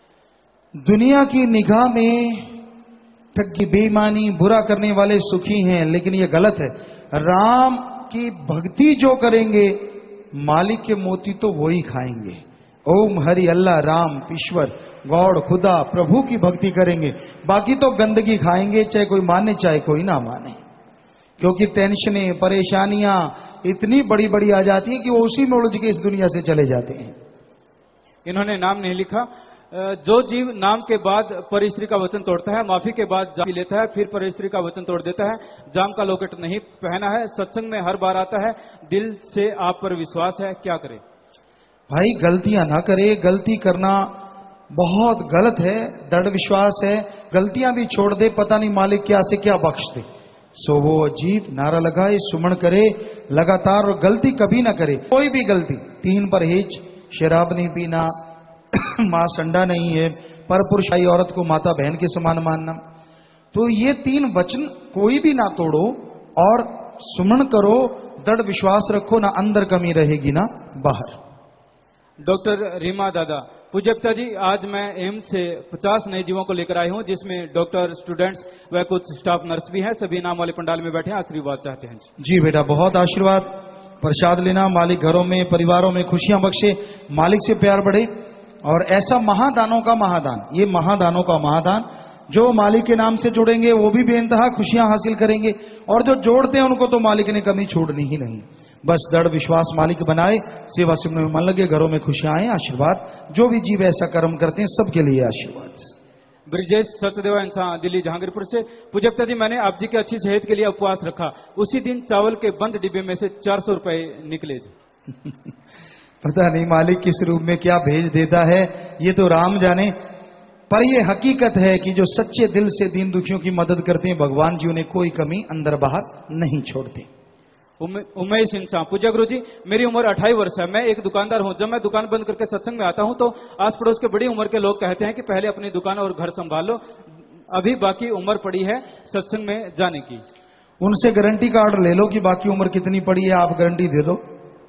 दुनिया की निगाह में ठगी, बेईमानी, बुरा करने वाले सुखी हैं, लेकिन ये गलत है। राम की भक्ति जो करेंगे मालिक के मोती तो वो ही खाएंगे। ओम हरि अल्लाह राम ईश्वर गॉड खुदा प्रभु की भक्ति करेंगे, बाकी तो गंदगी खाएंगे, चाहे कोई माने चाहे कोई ना माने, क्योंकि टेंशनें परेशानियां इतनी बड़ी बड़ी आ जाती हैं कि वो उसी में उलझ के इस दुनिया से चले जाते हैं। इन्होंने नाम नहीं लिखा। जो जीव नाम के बाद परस्त्री का वचन तोड़ता है, माफी के बाद जाम पी लेता है, फिर परस्त्री का वचन तोड़ देता है, जाम का लॉकेट नहीं पहना है, सत्संग में हर बार आता है, दिल से आप पर विश्वास है, क्या करे? भाई गलतियां ना करे, गलती करना बहुत गलत है, दृढ़ विश्वास है, गलतियां भी छोड़ दे, पता नहीं मालिक क्या से क्या बख्श दे। सो वो अजीब नारा लगाए, सुमन करे लगातार, और गलती कभी ना करे, कोई भी गलती। तीन परहेज, शराब नहीं पीना, मां संडा नहीं है, पर पुरुषाई औरत को माता बहन के समान मानना, तो ये तीन वचन कोई भी ना तोड़ो, और सुमन करो, दृढ़ विश्वास रखो, ना अंदर कमी रहेगी ना बाहर। डॉक्टर रीमा दादा, पूज्य पिताजी, आज मैं एम्स से पचास नए जीवों को लेकर आए हूं, जिसमें डॉक्टर, स्टूडेंट्स व कुछ स्टाफ नर्स भी हैं, सभी नाम वाले पंडाल में बैठे हैं, आशीर्वाद चाहते हैं। जी बेटा, बहुत आशीर्वाद, प्रसाद लेना, मालिक घरों में परिवारों में खुशियां बख्शे, मालिक से प्यार बढ़े, और ऐसा महादानों का महादान, ये महादानों का महादान, जो मालिक के नाम से जुड़ेंगे वो भी बेइंतहा खुशियां हासिल करेंगे, और जो जोड़ते हैं उनको तो मालिक ने कमी छोड़नी ही नहीं। बस दृढ़ विश्वास मालिक बनाए, सेवा सिमरन में मन लगे, घरों में खुशियां आए, आशीर्वाद। जो भी जीव ऐसा कर्म करते हैं सबके लिए आशीर्वाद। ब्रिजेश सचदेवा इंसान दिल्ली जहांगीरपुर से, पूज्य पिताजी, मैंने आप जी की अच्छी सेहत के लिए उपवास रखा, उसी दिन चावल के बंद डिब्बे में से चार सौ रुपए निकले जी। पता नहीं मालिक किस रूप में क्या भेज देता है, ये तो राम जाने, पर ये हकीकत है कि जो सच्चे दिल से दीन दुखियों की मदद करते हैं, भगवान जी उन्हें कोई कमी अंदर बाहर नहीं छोड़ते। उमेश इंसान, पूज्य गुरु जी, मेरी उम्र अट्ठाईस वर्ष है, मैं एक दुकानदार हूं। जब मैं दुकान बंद करके सत्संग में आता हूं तो आस पड़ोस के बड़ी उम्र के लोग कहते हैं कि पहले अपनी दुकान और घर संभाल लो, अभी बाकी उम्र पड़ी है सत्संग में जाने की। उनसे गारंटी कार्ड ले लो कि बाकी उम्र कितनी पड़ी है, आप गारंटी दे दो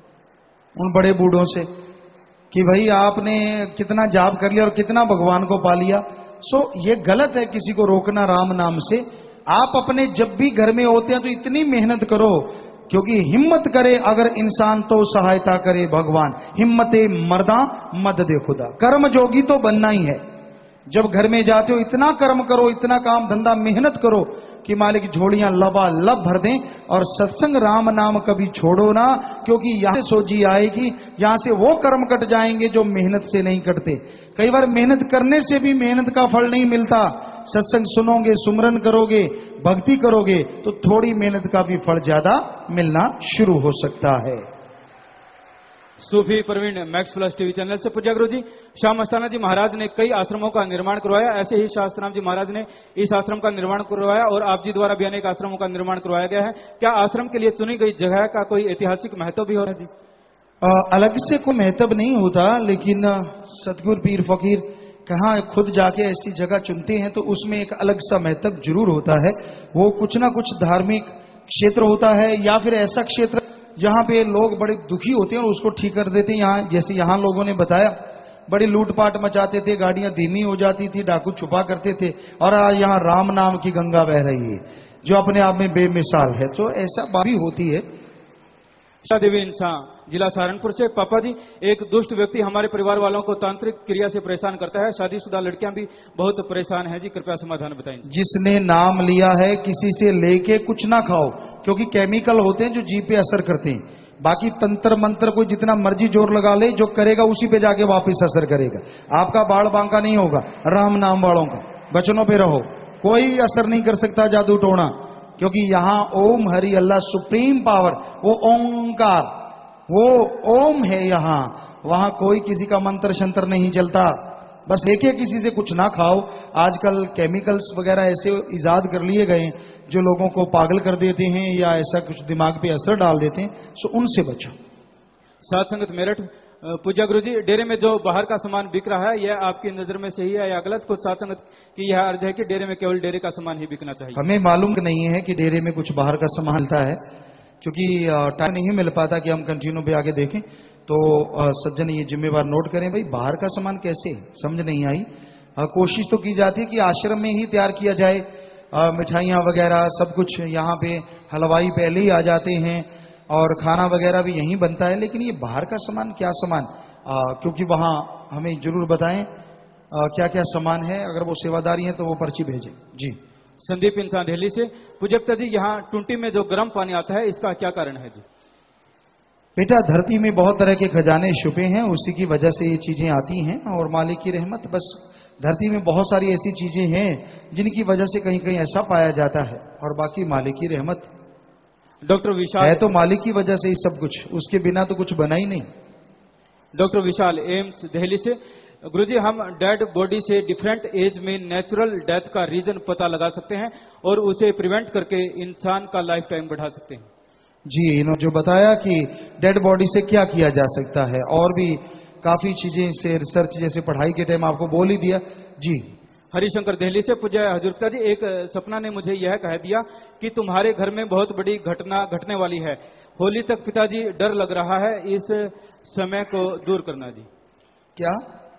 उन बड़े बूढ़ों से कि भाई आपने कितना जाप कर लिया और कितना भगवान को पा लिया। सो ये गलत है किसी को रोकना राम नाम से। आप अपने जब भी घर में होते हैं तो इतनी मेहनत करो, क्योंकि हिम्मत करे अगर इंसान तो सहायता करे भगवान, हिम्मते मर्दा मदद खुदा। कर्म जोगी तो बनना ही है। जब घर में जाते हो इतना कर्म करो, इतना काम धंधा मेहनत करो कि मालिक झोलियां लबालब भर दें। और सत्संग राम नाम कभी छोड़ो ना, क्योंकि यहां से सोजी आएगी, यहां से वो कर्म कट जाएंगे जो मेहनत से नहीं कटते। कई बार मेहनत करने से भी मेहनत का फल नहीं मिलता। सत्संग सुनोगे, सुमरन करोगे, भक्ति करोगे तो थोड़ी मेहनत का भी फल ज्यादा मिलना शुरू हो सकता है। Sufi Praveen Max Plus TV channel से। पूज्य गुरु जी, श्याम अस्थाना जी महाराज ने कई आश्रमों का निर्माण करवाया, ऐसे ही शास्त्राम जी महाराज ने इस आश्रम का निर्माण करवाया और आप जी द्वारा भी अनेक आश्रमों का निर्माण करवाया गया है। क्या आश्रम के लिए चुनी गई जगह का कोई ऐतिहासिक महत्व भी हो रहा है जी? आ, अलग से कोई महत्व नहीं होता, लेकिन सतगुरु पीर फकीर कहाँ खुद जाके ऐसी जगह चुनते हैं तो उसमें एक अलग सा महत्व जरूर होता है। वो कुछ ना कुछ धार्मिक क्षेत्र होता है या फिर ऐसा क्षेत्र जहां पे लोग बड़े दुखी होते हैं और उसको ठीक कर देते हैं। यहाँ जैसे यहाँ लोगों ने बताया, बड़ी लूटपाट मचाते थे, गाड़ियां धीमी हो जाती थी, डाकू छुपा करते थे, और आज यहाँ राम नाम की गंगा बह रही है जो अपने आप में बेमिसाल है। तो ऐसा बात भी होती है। देवी इंसान जिला सहारनपुर से। पापा जी, एक दुष्ट व्यक्ति हमारे परिवार वालों को तांत्रिक क्रिया से परेशान करता है, शादीशुदा लड़कियां भी बहुत परेशान है जी, कृपया समाधान बताएंगे। जिसने नाम लिया है किसी से लेके कुछ ना खाओ, क्योंकि केमिकल होते हैं जो जीभ पे असर करते हैं। बाकी तंत्र मंत्र कोई जितना मर्जी जोर लगा ले, जो करेगा उसी पे जाके वापस असर करेगा। आपका बाढ़ बांका नहीं होगा। राम नाम वालों का वचनों पे रहो, कोई असर नहीं कर सकता जादू टोना, क्योंकि यहां ओम हरि अल्लाह सुप्रीम पावर, वो ओंकार, वो ओम है यहाँ। वहां कोई किसी का मंत्र शंत्र नहीं चलता। बस लेके किसी से कुछ ना खाओ। आजकल केमिकल्स वगैरह ऐसे इजाद कर लिए गए जो लोगों को पागल कर देते हैं या ऐसा कुछ दिमाग पे असर डाल देते हैं, सो उनसे बचो। सात संगत मेरठ। पूज्य गुरु जी, डेरे में जो बाहर का सामान बिक रहा है, यह आपकी नजर में सही है या गलत? कुछ सात संगत की यह अर्ज है कि डेरे में केवल डेरे का सामान ही बिकना चाहिए। हमें मालूम नहीं है कि डेरे में कुछ बाहर का सामान मिलता है, क्योंकि टाइम नहीं मिल पाता कि हम कंटिन्यू पे आगे देखें। तो सज्जन ये जिम्मेवार नोट करें, भाई बाहर का सामान कैसे, समझ नहीं आई। कोशिश तो की जाती है कि आश्रम में ही तैयार किया जाए, मिठाइयाँ वगैरह सब कुछ यहाँ पे, हलवाई पहले ही आ जाते हैं और खाना वगैरह भी यहीं बनता है। लेकिन ये बाहर का सामान क्या सामान, आ, क्योंकि वहां हमें जरूर बताएं आ, क्या क्या सामान है। अगर वो सेवादारी है तो वो पर्ची भेजें जी। संदीप इंसान दिल्ली से। पूज्यता जी, यहाँ टूंटी में जो गर्म पानी आता है, इसका क्या कारण है जी? बेटा, धरती में बहुत तरह के खजाने छुपे हैं, उसी की वजह से ये चीजें आती हैं, और मालिक की रहमत। बस धरती में बहुत सारी ऐसी चीजें हैं जिनकी वजह से कहीं कहीं ऐसा पाया जाता है, और बाकी मालिक की रहमत। डॉक्टर विशाल है तो मालिक की वजह से ही सब कुछ, उसके बिना तो कुछ बना ही नहीं। डॉक्टर विशाल एम्स दिल्ली से। गुरुजी, हम डेड बॉडी से डिफरेंट एज में नेचुरल डेथ का रीजन पता लगा सकते हैं और उसे प्रिवेंट करके इंसान का लाइफ टाइम बढ़ा सकते हैं। जी, इन्होंने जो बताया कि डेड बॉडी से क्या किया जा सकता है, और भी काफी चीजें से रिसर्च जैसे पढ़ाई के टाइम आपको बोल ही दिया जी। हरिशंकर दिल्ली से। पूज्य हजूर पिताजी, एक सपना ने मुझे यह कह दिया कि तुम्हारे घर में बहुत बड़ी घटना घटने वाली है। होली तक पिताजी डर लग रहा है, इस समय को दूर करना जी। क्या?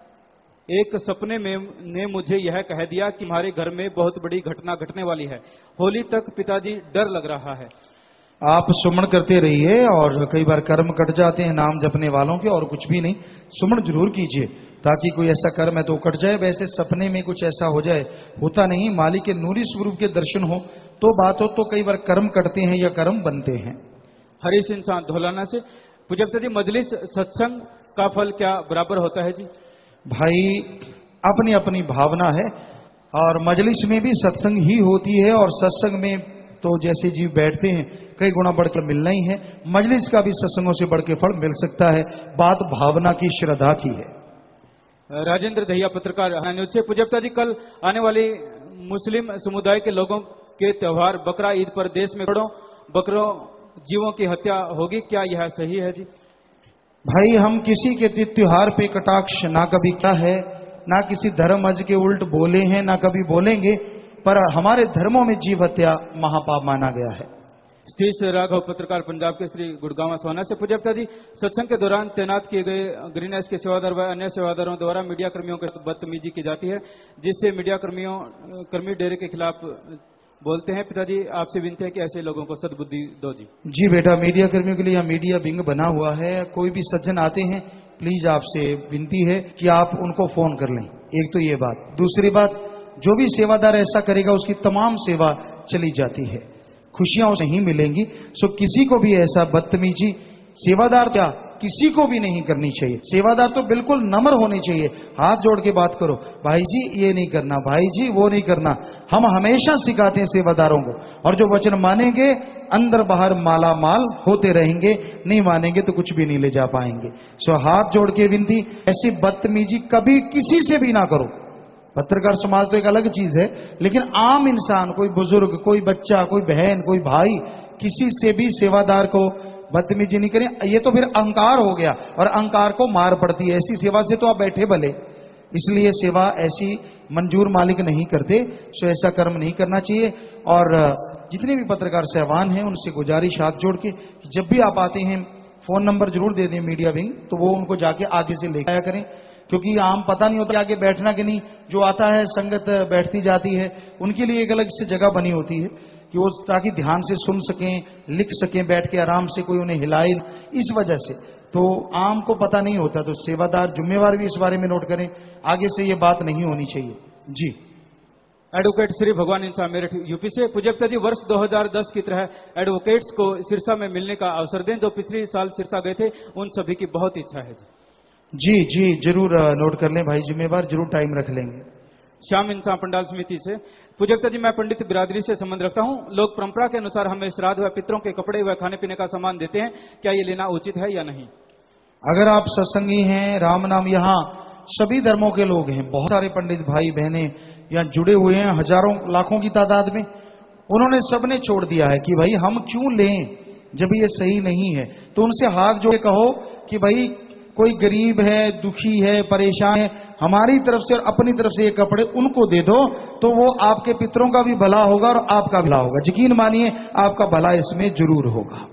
एक सपने में ने मुझे यह कह दिया कि हमारे घर में बहुत बड़ी घटना घटने वाली है, होली तक पिताजी डर लग रहा है। आप सुमन करते रहिए, और कई बार कर्म कट जाते हैं नाम जपने वालों के, और कुछ भी नहीं, सुमन जरूर कीजिए ताकि कोई ऐसा कर्म है तो कट जाए। वैसे सपने में कुछ ऐसा हो जाए, होता नहीं, मालिक के नूरी स्वरूप के दर्शन हो तो बात हो, तो कई बार कर्म कटते हैं या कर्म बनते हैं। हरीश इंसान धौलाना से। पूज्यता जी, मजलिस सत्संग का फल क्या बराबर होता है जी? भाई, अपनी अपनी भावना है, और मजलिस में भी सत्संग ही होती है, और सत्संग में तो जैसे जीव बैठते हैं कई गुना बढ़कर मिलना ही है। मजलिस का भी सत्संगों से बढ़ के फल मिल सकता है। बात भावना की, श्रद्धा की है। राजेंद्र दहिया पत्रकार न्यूज से। पूज्यता जी, कल आने वाली मुस्लिम समुदाय के लोगों के त्योहार बकरा ईद पर देश में करोड़ों बकरों जीवों की हत्या होगी, क्या यह सही है जी? भाई, हम किसी के त्योहार पे कटाक्ष ना कभी क्या है, ना किसी धर्म अज के उल्ट बोले हैं, ना कभी बोलेंगे, पर हमारे धर्मों में जीव हत्या महापाप माना गया है। सतीश राघव पत्रकार पंजाब के श्री गुड़गांव सोना से। पूज्यता जी, सत्संग के दौरान तैनात किए गए ग्रीन एस के सेवादार व अन्य सेवादारों द्वारा मीडिया कर्मियों के बदतमीजी की जाती है, जिससे मीडिया कर्मियों कर्मी डेरे के खिलाफ बोलते हैं। पिताजी, आपसे विनती है कि ऐसे लोगों को सद्बुद्धि दो जी। जी बेटा, मीडिया कर्मियों के लिए यहाँ मीडिया विंग बना हुआ है। कोई भी सज्जन आते हैं, प्लीज आपसे विनती है कि आप उनको फोन कर लें। एक तो ये बात। दूसरी बात, जो भी सेवादार ऐसा करेगा उसकी तमाम सेवा चली जाती है, खुशियां उसे ही मिलेंगी। सो किसी को भी ऐसा बदतमीजी, सेवादार क्या किसी को भी नहीं करनी चाहिए। सेवादार तो बिल्कुल नम्र होने चाहिए, हाथ जोड़ के बात करो, भाई जी ये नहीं करना, भाई जी वो नहीं करना। हम हमेशा सिखाते हैं सेवादारों को, और जो वचन मानेंगे अंदर बाहर माला माल होते रहेंगे, नहीं मानेंगे तो कुछ भी नहीं ले जा पाएंगे। सो हाथ जोड़ के विनती, ऐसी बदतमीजी कभी किसी से भी ना करो। पत्रकार समाज तो एक अलग चीज है, लेकिन आम इंसान, कोई बुजुर्ग, कोई बच्चा, कोई बहन, कोई भाई, किसी से भी सेवादार को बदतमीजी नहीं करें। ये तो फिर अहंकार हो गया, और अहंकार को मार पड़ती है। ऐसी सेवा से तो आप बैठे भले, इसलिए सेवा ऐसी मंजूर मालिक नहीं करते। सो ऐसा कर्म नहीं करना चाहिए। और जितने भी पत्रकार सहवान हैं उनसे गुजारिश हाथ जोड़ के, जब भी आप आते हैं फोन नंबर जरूर दे दें मीडिया विंग, तो वो उनको जाके आगे से लेकर आया करें, क्योंकि आम पता नहीं होता आगे बैठना कि नहीं। जो आता है संगत बैठती जाती है, उनके लिए एक अलग से जगह बनी होती है कि वो ताकि ध्यान से सुन सकें, लिख सकें बैठ के आराम से, कोई उन्हें हिलाए। इस वजह से तो आम को पता नहीं होता, तो सेवादार जिम्मेवार भी इस बारे में नोट करें, आगे से ये बात नहीं होनी चाहिए जी। एडवोकेट श्री भगवान इंसान मेरठ यूपी से। पूज्य पिताजी, वर्ष दो हज़ार दस की तरह एडवोकेट्स को सिरसा में मिलने का अवसर दें। जो पिछले साल सिरसा गए थे उन सभी की बहुत इच्छा है जी। जी जी जरूर नोट कर लें भाई, जिम्मेवार जरूर टाइम रख लेंगे। श्याम इंसान पंडाल समिति से। पूज्य पिताजी, मैं पंडित बिरादरी से संबंध रखता हूं। लोग परंपरा के अनुसार हमें श्राद्ध व पितरों के कपड़े व खाने पीने का सामान देते हैं, क्या ये लेना उचित है या नहीं? अगर आप सत्संगी हैं, राम नाम, यहाँ सभी धर्मों के लोग हैं, बहुत सारे पंडित भाई बहनें यहाँ जुड़े हुए हैं, हजारों लाखों की तादाद में। उन्होंने सबने छोड़ दिया है कि भाई हम क्यों लें जब ये सही नहीं है। तो उनसे हाथ जोड़े कहो कि भाई कोई गरीब है, दुखी है, परेशान है, हमारी तरफ से और अपनी तरफ से ये कपड़े उनको दे दो, तो वो आपके पितरों का भी भला होगा और आपका भला होगा। यकीन मानिए आपका भला इसमें जरूर होगा।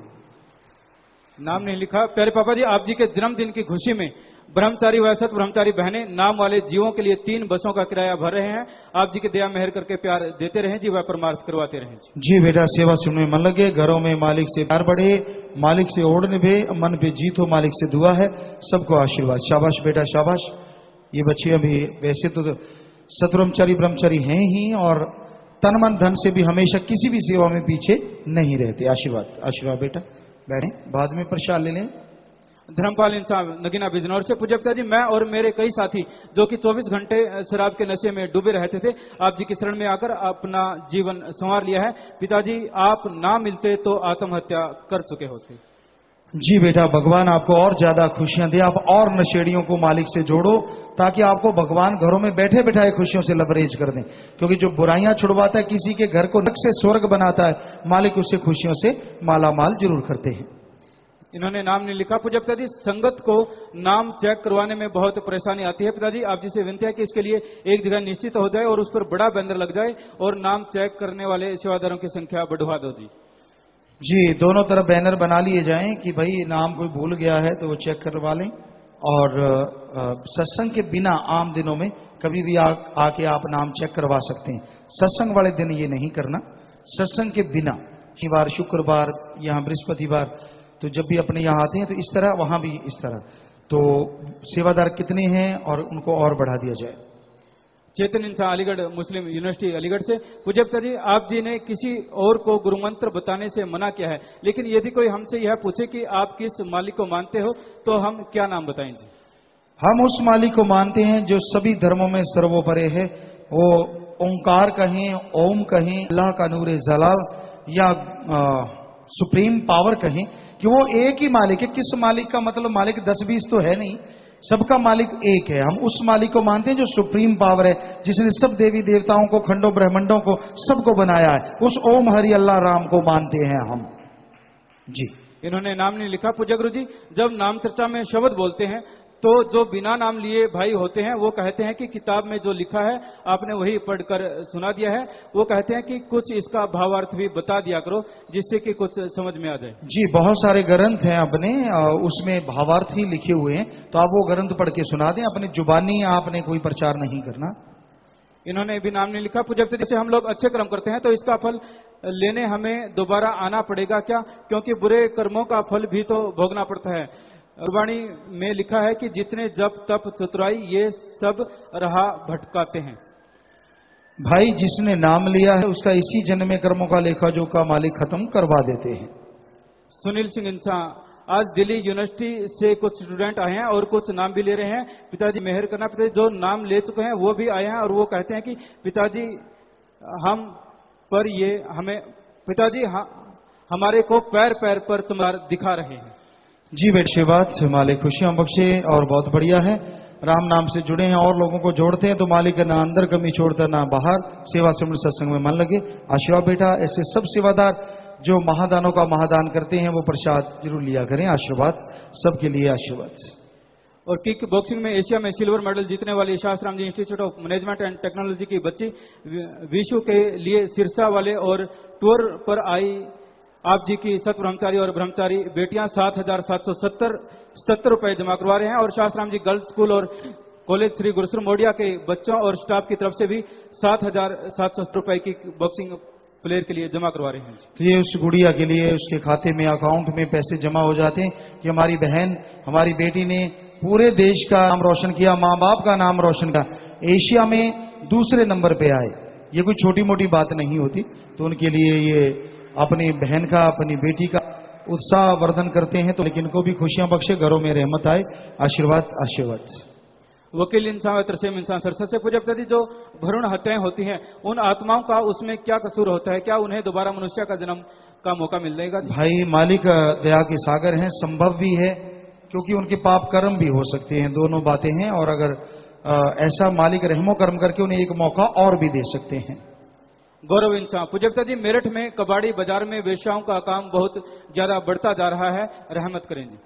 नाम नहीं लिखा। प्यारे पापा जी, आप जी के जन्मदिन की खुशी में ब्रह्मचारी व सत ब्रह्मचारी बहनें नाम वाले जीवों के लिए तीन बसों का किराया भर रहे हैं। आप जी की दया मेहर करके प्यार देते रहें जी, वह परमार्थ करवाते रहें जी। जी बेटा, सेवा सुनने में मन लगे, घरों में मालिक से प्यार बढ़े, मालिक से ओढ़ निभे, मन पे जीत हो, मालिक से दुआ है, सबको आशीर्वाद। शाबाश बेटा शाबाश। ये बच्चे अभी वैसे तो सत ब्रह्मचारी ब्रह्मचारी हैं ही, और तन मन धन से भी हमेशा किसी भी सेवा में पीछे नहीं रहते। आशीर्वाद आशीर्वाद बेटा, बैठे, बाद में प्रसाद ले लें। धर्मपाल इंसान नगीना बिजनौर से। पूज्य पिताजी, मैं और मेरे कई साथी जो कि चौबीस घंटे शराब के नशे में डूबे रहते थे, आप जी की शरण में आकर अपना जीवन संवार लिया है। पिताजी, आप ना मिलते तो आत्महत्या कर चुके होते। जी बेटा, भगवान आपको और ज्यादा खुशियां दे, आप और नशेड़ियों को मालिक से जोड़ो, ताकि आपको भगवान घरों में बैठे बैठाए खुशियों से लबरेज कर दें। क्योंकि जो बुराइयां छुड़वाता है, किसी के घर को नरक से स्वर्ग बनाता है, मालिक उससे खुशियों से माला माल जरूर करते हैं। इन्होंने नाम नहीं लिखा। पूज्य पिताजी, संगत को नाम चेक करवाने में बहुत परेशानी आती है। पिताजी, आप जी से विनती है कि इसके लिए एक जगह निश्चित हो जाए और उस पर बड़ा बैनर लग जाए और नाम चेक करने वाले सेवादारों की संख्या बढ़वा दो जी। जी, दोनों तरफ बैनर बना लिए जाएं कि भाई नाम कोई भूल गया है तो वो चेक करवा लें। और सत्संग के बिना आम दिनों में कभी भी आ, आके आप नाम चेक करवा सकते हैं। सत्संग वाले दिन ये नहीं करना। सत्संग के बिना, शनिवार, शुक्रवार, यहाँ बृहस्पतिवार, तो जब भी अपने यहाँ आते हैं तो इस तरह, वहां भी इस तरह। तो सेवादार कितने हैं और उनको और बढ़ा दिया जाए। चेतन इंसान अलीगढ़ मुस्लिम यूनिवर्सिटी अलीगढ़ से। पूज्य पिताजी, आप जी ने किसी और को गुरु मंत्र बताने से मना किया है, लेकिन यदि कोई हमसे यह पूछे कि आप किस मालिक को मानते हो, तो हम क्या नाम बताएं जी? हम उस मालिक को मानते हैं जो सभी धर्मों में सर्वोपरि है। वो ओंकार कहें, ओम कहें, अल्लाह का नूर जलाल, या सुप्रीम पावर कहें, कि वो एक ही मालिक है। किस मालिक का मतलब मालिक दस बीस तो है नहीं, सबका मालिक एक है। हम उस मालिक को मानते हैं जो सुप्रीम पावर है, जिसने सब देवी देवताओं को, खंडों ब्रह्मंडों को, सबको बनाया है। उस ओम हरि अल्लाह राम को मानते हैं हम जी। इन्होंने नाम नहीं लिखा। पूज्य गुरु जी, जब नाम चर्चा में शब्द बोलते हैं तो जो बिना नाम लिए भाई होते हैं वो कहते हैं कि किताब में जो लिखा है आपने वही पढ़कर सुना दिया है। वो कहते हैं कि कुछ इसका भावार्थ भी बता दिया करो, जिससे कि कुछ समझ में आ जाए। जी, बहुत सारे ग्रंथ हैं अपने, उसमें भावार्थ ही लिखे हुए हैं, तो आप वो ग्रंथ पढ़ के सुना दें। अपने जुबानी आपने कोई प्रचार नहीं करना। इन्होंने भी नाम नहीं लिखा। पूज्य पिता, जैसे हम लोग अच्छे कर्म करते हैं तो इसका फल लेने हमें दोबारा आना पड़ेगा क्या? क्योंकि बुरे कर्मों का फल भी तो भोगना पड़ता है। गुरबाणी में लिखा है कि जितने जप तप चतुराई ये सब राह भटकाते हैं। भाई, जिसने नाम लिया है उसका इसी जन्म में कर्मों का लेखा जोखा मालिक खत्म करवा देते हैं। सुनील सिंह इंसान आज दिल्ली यूनिवर्सिटी से कुछ स्टूडेंट आए हैं और कुछ नाम भी ले रहे हैं। पिताजी मेहर करना। पिताजी जो नाम ले चुके हैं वो भी आए हैं और वो कहते हैं कि पिताजी हम पर ये हमें पिताजी हमारे को पैर पैर पर चमत्कार दिखा रहे हैं। जी बेटे बात मालिक खुशियां बख्शे और बहुत बढ़िया है। राम नाम से जुड़े हैं और लोगों को जोड़ते हैं तो मालिक ना अंदर कमी छोड़ता ना बाहर। सेवा सिमरन सत्संग में मन लगे। आशीर्वाद बेटा। ऐसे सब सेवादार जो महादानों का महादान करते हैं वो प्रसाद जरूर लिया करें। आशीर्वाद सबके लिए आशीर्वाद। और किक बॉक्सिंग में एशिया में सिल्वर मेडल जीतने वाली शास्त्राम जी institute of management and technology की बच्ची विशु के लिए सिरसा वाले और टूर पर आई आप जी की सत ब्रह्मचारी और ब्रह्मचारी बेटियां सात हजार सात सौ सत्तर सत्तर रुपए जमा करवा रहे हैं। और शास्त्राम जी गर्ल्स स्कूल और कॉलेज श्री गुरुसर मोडिया के बच्चों और स्टाफ की तरफ से भी सात हजार सात सौ रुपए की बॉक्सिंग प्लेयर के लिए जमा करवा रहे हैं। तो ये उस गुड़िया के लिए उसके खाते में अकाउंट में पैसे जमा हो जाते हैं कि हमारी बहन हमारी बेटी ने पूरे देश का नाम रोशन किया, माँ बाप का नाम रोशन किया, एशिया में दूसरे नंबर पे आए। ये कोई छोटी मोटी बात नहीं होती। तो उनके लिए ये अपनी बहन का अपनी बेटी का उत्साह वर्धन करते हैं। तो लेकिन इनको भी खुशियां बख्शे, घरों में रहमत आए। आशीर्वाद आशीर्वाद। वकील इंसान तरसेम इंसान सरसर से पूज्य पिताजी जो भ्रूण हत्याएं होती हैं उन आत्माओं का उसमें क्या कसूर होता है? क्या उन्हें दोबारा मनुष्य का जन्म का मौका मिल जाएगा? भाई मालिक दया के सागर हैं, संभव भी है क्योंकि उनके पाप कर्म भी हो सकते हैं। दोनों बातें हैं। और अगर आ, ऐसा मालिक रहमो कर्म करके उन्हें एक मौका और भी दे सकते हैं। गौरव इंसान पूज्य पिताजी मेरठ में कबाड़ी बाजार में वेश्याओं का काम बहुत ज्यादा बढ़ता जा रहा है, रहमत करें जी।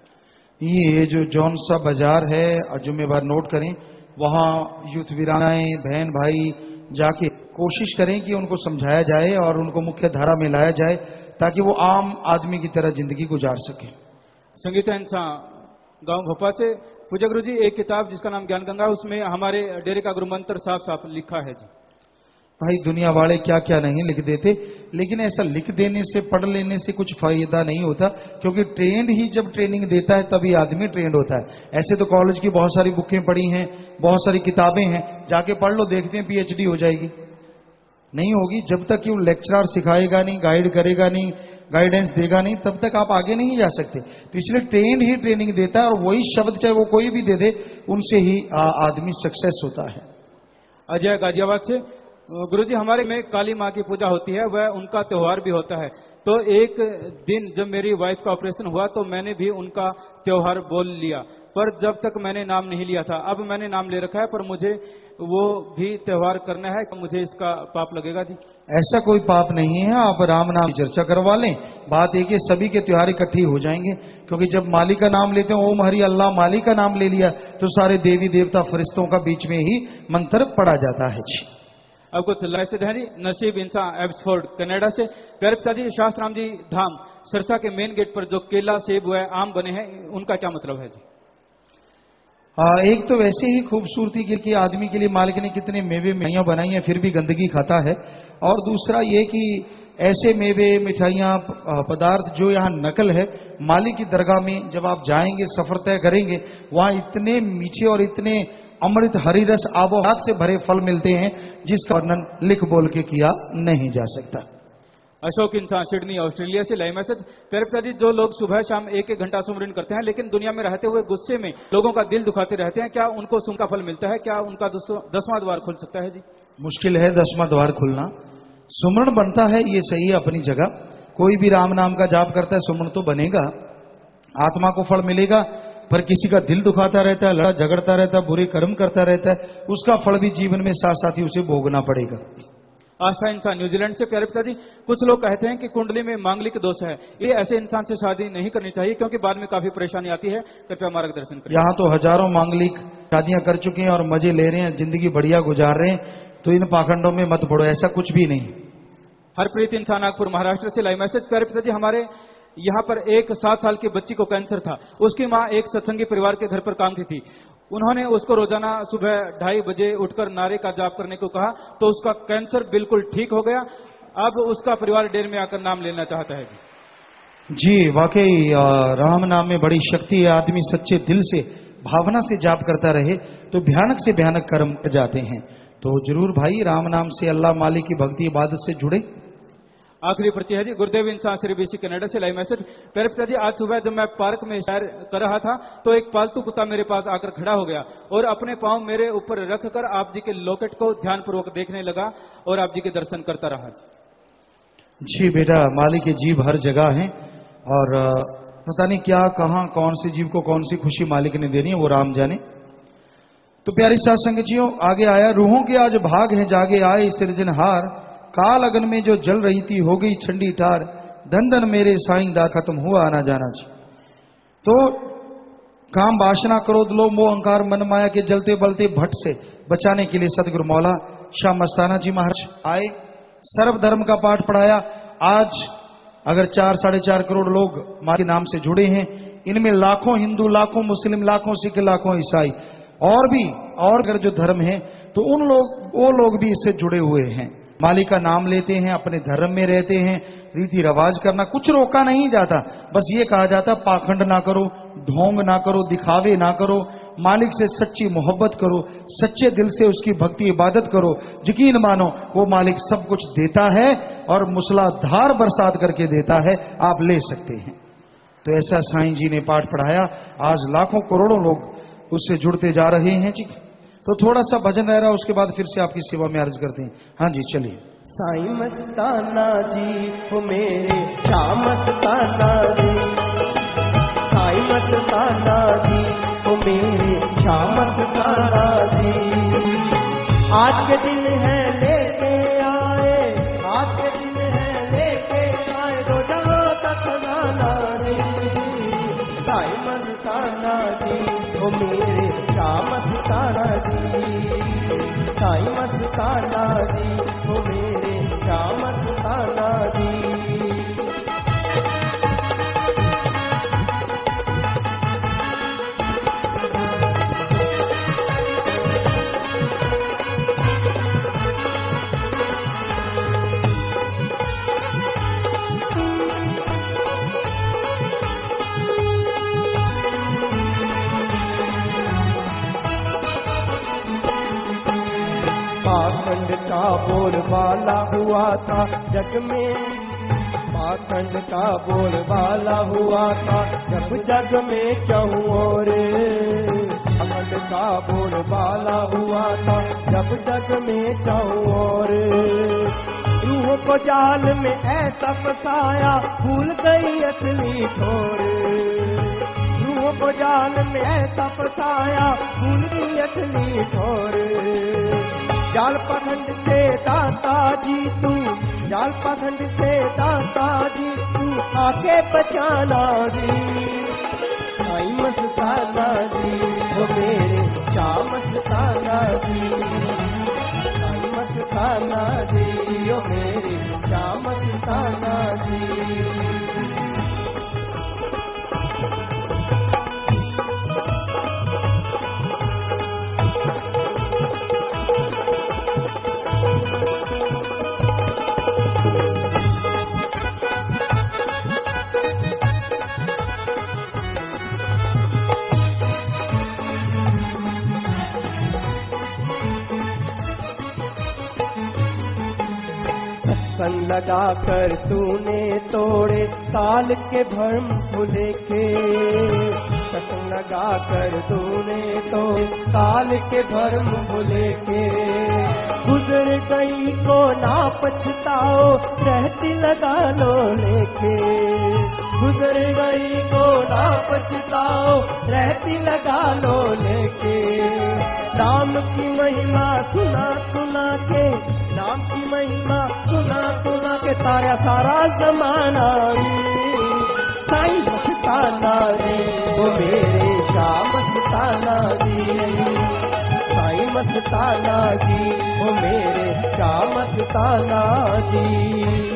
ये जो जौन सा बाजार है और जुम्मेवार नोट करें, वहाँ यूथ वीरानाएं बहन भाई जाके कोशिश करें कि उनको समझाया जाए और उनको मुख्य धारा में लाया जाए ताकि वो आम आदमी की तरह जिंदगी गुजार सके। संगीत इंसान गांव भोपा से पूज्य गुरु जी एक किताब जिसका नाम ज्ञान गंगा, उसमें हमारे डेरे का गुरु मंत्र साफ साफ लिखा है जी। भाई दुनिया वाले क्या क्या नहीं लिख देते, लेकिन ऐसा लिख देने से पढ़ लेने से कुछ फायदा नहीं होता क्योंकि ट्रेंड ही जब ट्रेनिंग देता है तभी आदमी ट्रेंड होता है। ऐसे तो कॉलेज की बहुत सारी बुकें पढ़ी हैं, बहुत सारी किताबें हैं, जाके पढ़ लो, देखते हैं पीएचडी हो जाएगी। नहीं होगी जब तक कि वो लेक्चरर सिखाएगा नहीं, गाइड करेगा नहीं, गाइडेंस देगा नहीं, तब तक आप आगे नहीं जा सकते। तो इसलिए ट्रेंड ही ट्रेनिंग देता है और वही शब्द चाहे वो कोई भी दे दे उनसे ही आदमी सक्सेस होता है। अजय गाजियाबाद से गुरुजी हमारे में काली माँ की पूजा होती है, वह उनका त्योहार भी होता है। तो एक दिन जब मेरी वाइफ का ऑपरेशन हुआ तो मैंने भी उनका त्योहार बोल लिया, पर जब तक मैंने नाम नहीं लिया था। अब मैंने नाम ले रखा है पर मुझे वो भी त्योहार करना है, मुझे इसका पाप लगेगा जी? ऐसा कोई पाप नहीं है। आप राम नाम की चर्चा करवा लें। बात एक है सभी के त्योहार इकट्ठी हो जाएंगे क्योंकि जब मालिक का नाम लेते हैं ओम हरि अल्लाह मालिक का नाम ले लिया तो सारे देवी देवता फरिश्तों का बीच में ही मंत्र पढ़ा जाता है जी। अब कुछ मैसेज है जी। नसीब इंसान एब्सफोर्ड कनाडा से प्यारे पिताजी शास्त्राम जी धाम सरसा के मेन गेट पर जो केला सेब व आम बने हैं उनका क्या मतलब है जी? आ, एक तो वैसे ही खूबसूरती के लिए आदमी के लिए मालिक ने कितने मेवे मिठाइयां बनाई हैं फिर भी गंदगी खाता है। और दूसरा ये कि ऐसे मेवे मिठाइयां पदार्थ जो यहाँ नकल है, मालिक की दरगाह में जब आप जाएंगे सफर तय करेंगे वहां इतने मीठे और इतने अमृत हरी रस आबोहात से भरे फल मिलते हैं जिसका वर्णन लिख बोल के किया नहीं जा सकता। अशोक इंसान सिडनी ऑस्ट्रेलिया से लाइव मैसेज। प्यारे पिताजी जो लोग सुबह शाम एक एक घंटा सुमरन करते हैं लेकिन दुनिया में रहते हुए गुस्से में लोगों का दिल दुखाते रहते हैं, क्या उनको सुन का फल मिलता है? क्या उनका दसवां द्वार खुल सकता है जी? मुश्किल है दसवां द्वार खुलना। सुमरण बनता है ये सही है अपनी जगह, कोई भी राम नाम का जाप करता है सुमरण तो बनेगा, आत्मा को फल मिलेगा। पर किसी का दिल दुखाता रहता है, लड़ा झगड़ता रहता है, बुरे कर्म करता रहता है, उसका फल भी जीवन में साथ साथ ही उसे भोगना पड़ेगा। आस्था इंसान न्यूजीलैंड से प्यारे पिताजी कुछ लोग कहते हैं कि कुंडली में मांगलिक दोष है, ये ऐसे इंसान से शादी नहीं करनी चाहिए क्योंकि बाद में काफी परेशानी आती है, कृपया मार्गदर्शन करें। यहाँ तो हजारों मांगलिक शादियां कर चुके हैं और मजे ले रहे हैं, जिंदगी बढ़िया गुजार रहे हैं, तो इन पाखंडों में मत पड़ो, ऐसा कुछ भी नहीं। हरप्रीत इंसान नागपुर महाराष्ट्र से लाइव मैसेज। प्यारे पिताजी हमारे यहाँ पर एक सात साल की बच्ची को कैंसर था, उसकी माँ एक सत्संगी परिवार के घर पर काम की थी, उन्होंने उसको रोजाना सुबह ढाई बजे उठकर नारे का जाप करने को कहा तो उसका कैंसर बिल्कुल ठीक हो गया। अब उसका परिवार डेर में आकर नाम लेना चाहता है जी। जी वाकई राम नाम में बड़ी शक्ति है। आदमी सच्चे दिल से भावना से जाप करता रहे तो भयानक से भयानक कर्म कर जाते हैं। तो जरूर भाई राम नाम से अल्लाह मालिक की भक्ति इबादत से जुड़े। आखिरी पर्ची है जी, Gurudev Insan Surrey BC Canada से लाइव मैसेज। प्यारे पिताजी, आज सुबह जब मैं पार्क में सैर कर रहा था तो एक पालतू कुत्ता मेरे पास आकर खड़ा हो गया और अपने पांव मेरे ऊपर रखकर आप जी के लॉकेट को ध्यानपूर्वक देखने लगा और आप जी के दर्शन करता रहा। जी जी बेटा, मालिक के जीव हर जगह हैं और पता नहीं क्या कहां कौन से जीव को कौन सी खुशी मालिक ने देनी है, वो राम जाने। तो प्यारी साथ संगतियों, आगे आया, रूहों के आज भाग हैं जागे आए सृजनहार, काल अगन में जो जल रही थी हो गई ठंडी टार, धन धन मेरे साईंदा खत्म हुआ आना जाना। जी तो काम वासना क्रोध लोभ मोह अहंकार मन माया के जलते बलते भट्ट से बचाने के लिए सदगुरु मौला शाह मस्ताना जी महाराज आए, सर्वधर्म का पाठ पढ़ाया। आज अगर चार साढ़े चार करोड़ लोग मां के नाम से जुड़े हैं, इनमें लाखों हिंदू, लाखों मुस्लिम, लाखों सिख, लाखों ईसाई और भी और अगर जो धर्म है तो उन लोग वो लोग भी इससे जुड़े हुए हैं। मालिक का नाम लेते हैं, अपने धर्म में रहते हैं, रीति रिवाज करना कुछ रोका नहीं जाता, बस ये कहा जाता पाखंड ना करो, ढोंग ना करो, दिखावे ना करो, मालिक से सच्ची मोहब्बत करो, सच्चे दिल से उसकी भक्ति इबादत करो, यकीन मानो वो मालिक सब कुछ देता है और मूसलाधार बरसात करके देता है, आप ले सकते हैं। तो ऐसा साईं जी ने पाठ पढ़ाया, आज लाखों करोड़ों लोग उससे जुड़ते जा रहे हैं। जी तो थोड़ा सा भजन रह रहा है, उसके बाद फिर से आपकी सेवा में अर्ज करते हैं। हाँ जी चलिए। साईं मस्ताना जी हो मेरे शाह मस्ताना जी, साईं मस्ताना जी हो मेरे शाह मस्ताना जी, आज के दिन है लेके आए, आज के दिन है लेके आए दो जगह तक गाना जी, साईं मस्ताना जी हो मेरे शाह मस्ताना जी, साईं मस्ताना जी हो मेरे शाह मस्ताना जी। पाखंड का बोलबाला हुआ था जग में, पाखंड का बोलबाला हुआ था जब जग में चहुं ओर, पाखंड का बोलबाला हुआ था जब जग में चहुं ओर, रूह को जाल में ऐसा फसाया भूल गई असली ठोर, रूह को जाल में ऐसा फसाया भूल गई असली ठोर, जाल पाखंड से दाता जी तू, जाल पाखंड से दाता जी तू आके बचाना जी, साईं मस्ताना जी हो मेरे शाह मस्ताना जी, साईं मस्ताना जी हो मेरे शाह मस्ताना जी। संग लगा कर तूने तोड़े काल के भ्रम भूले के, संग लगा कर तूने तोड़े काल के भ्रम भूले के, गुजर गई को ना पछताओ रहती लगा लो लेके, गुजर गई को ना पछताओ रहती लगा लो लेके, नाम की महिमा सुना सुना के, नाम की महिमा सुना सुना के तारा सारा जमाना साईं मस्ताना जी वो मेरे शाह मस्ताना जी, साईं मस्ताना जी वो मेरे शाह मस्ताना जी।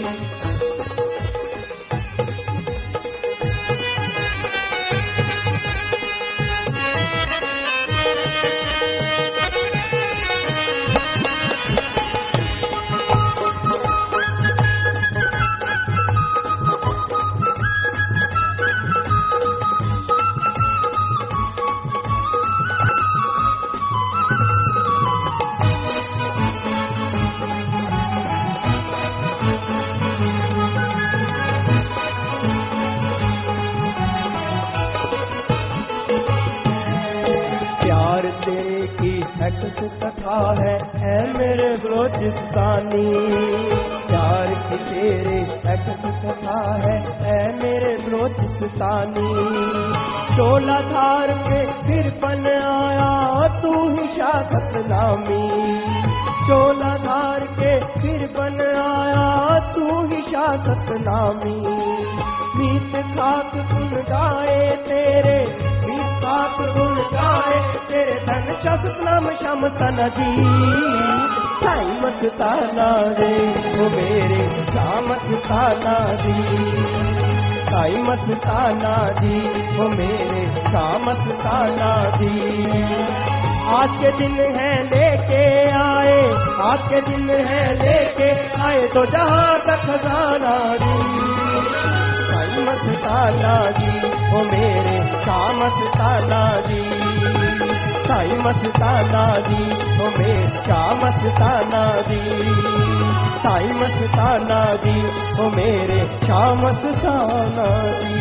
खता है ऐ मेरे बलोचिस्तानी, प्यार की तेरे अटक कथा है ऐ मेरे बलोचिस्तानी। चोला धार के फिर बन आया तू ही शाखत नामी, चोला धार के फिर बन आया तू ही शाखत नामी। मीत खाक गुन गाए तेरे, मीत खाक गुन गाए तेरे, धन शस्त्र नाम शम तन जी। साई मत ताना दे वो मेरे सामत ताना दी, साई मत ताना दी वो मेरे सामत ताना दी। आज के दिन है लेके आए, आज के दिन है लेके आए तो जहाँ का खजाना दी। साई मत ताना दी वो मेरे सामत ताना दी, साई मत ताना दी वो मेरे सामत ताना दी, साई मत ताना दी वो मेरे सामत ताना दी।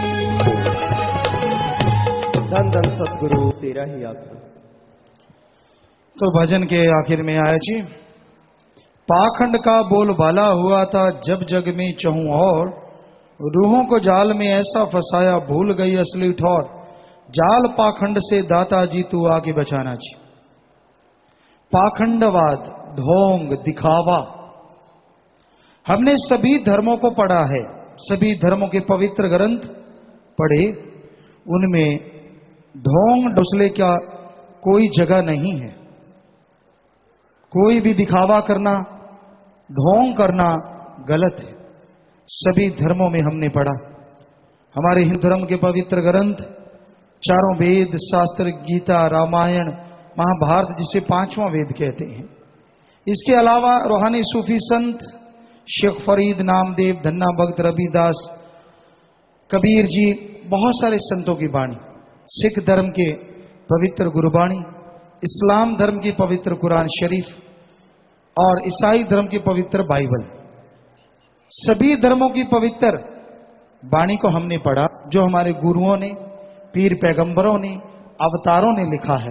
धन धन सतगुरु तेरा ही आसरा। तो भजन के आखिर में आया जी, पाखंड का बोलबाला हुआ था जब जग में चहूं और, रूहों को जाल में ऐसा फसाया भूल गई असली ठौर। जाल पाखंड से दाता जी तू आके बचाना जी। पाखंडवाद, ढोंग, दिखावा, हमने सभी धर्मों को पढ़ा है, सभी धर्मों के पवित्र ग्रंथ पढ़े, उनमें ढोंग डुसले का कोई जगह नहीं है। कोई भी दिखावा करना, ढोंग करना गलत है। सभी धर्मों में हमने पढ़ा, हमारे हिंदू धर्म के पवित्र ग्रंथ, चारों वेद, शास्त्र, गीता, रामायण, महाभारत, जिसे पांचवां वेद कहते हैं। इसके अलावा रूहानी सूफी संत शेख फरीद, नामदेव, धन्ना भक्त, रविदास, कबीर जी, बहुत सारे संतों की वाणी, सिख धर्म के पवित्र गुरबाणी, इस्लाम धर्म की पवित्र कुरान शरीफ और ईसाई धर्म की पवित्र बाइबल, सभी धर्मों की पवित्र वाणी को हमने पढ़ा, जो हमारे गुरुओं ने, पीर पैगंबरों ने, अवतारों ने लिखा है।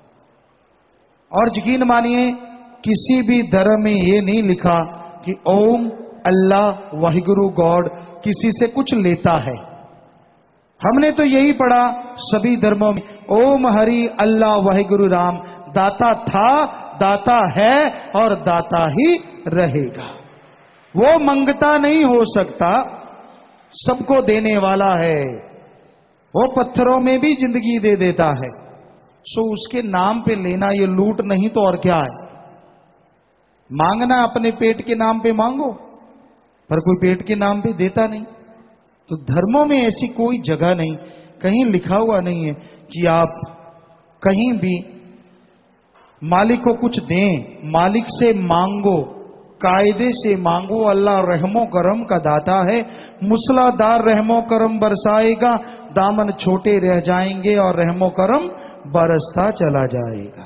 और यकीन मानिए किसी भी धर्म में ये नहीं लिखा कि ओम, अल्लाह, वाहिगुरु, गॉड किसी से कुछ लेता है। हमने तो यही पढ़ा सभी धर्मों में, ओम हरि अल्लाह वाहिगुरु राम, दाता था, दाता है और दाता ही रहेगा। वो मंगता नहीं हो सकता, सबको देने वाला है। वो पत्थरों में भी जिंदगी दे देता है। सो उसके नाम पे लेना ये लूट नहीं तो और क्या है। मांगना अपने पेट के नाम पे मांगो, पर कोई पेट के नाम पे देता नहीं। तो धर्मों में ऐसी कोई जगह नहीं, कहीं लिखा हुआ नहीं है कि आप कहीं भी मालिक को कुछ दें, मालिक से मांगो, कायदे से मांगो। अल्लाह रहमो करम का दाता है, मूसलाधार रहमो करम बरसाएगा, दामन छोटे रह जाएंगे और रहमो करम बरसता चला जाएगा।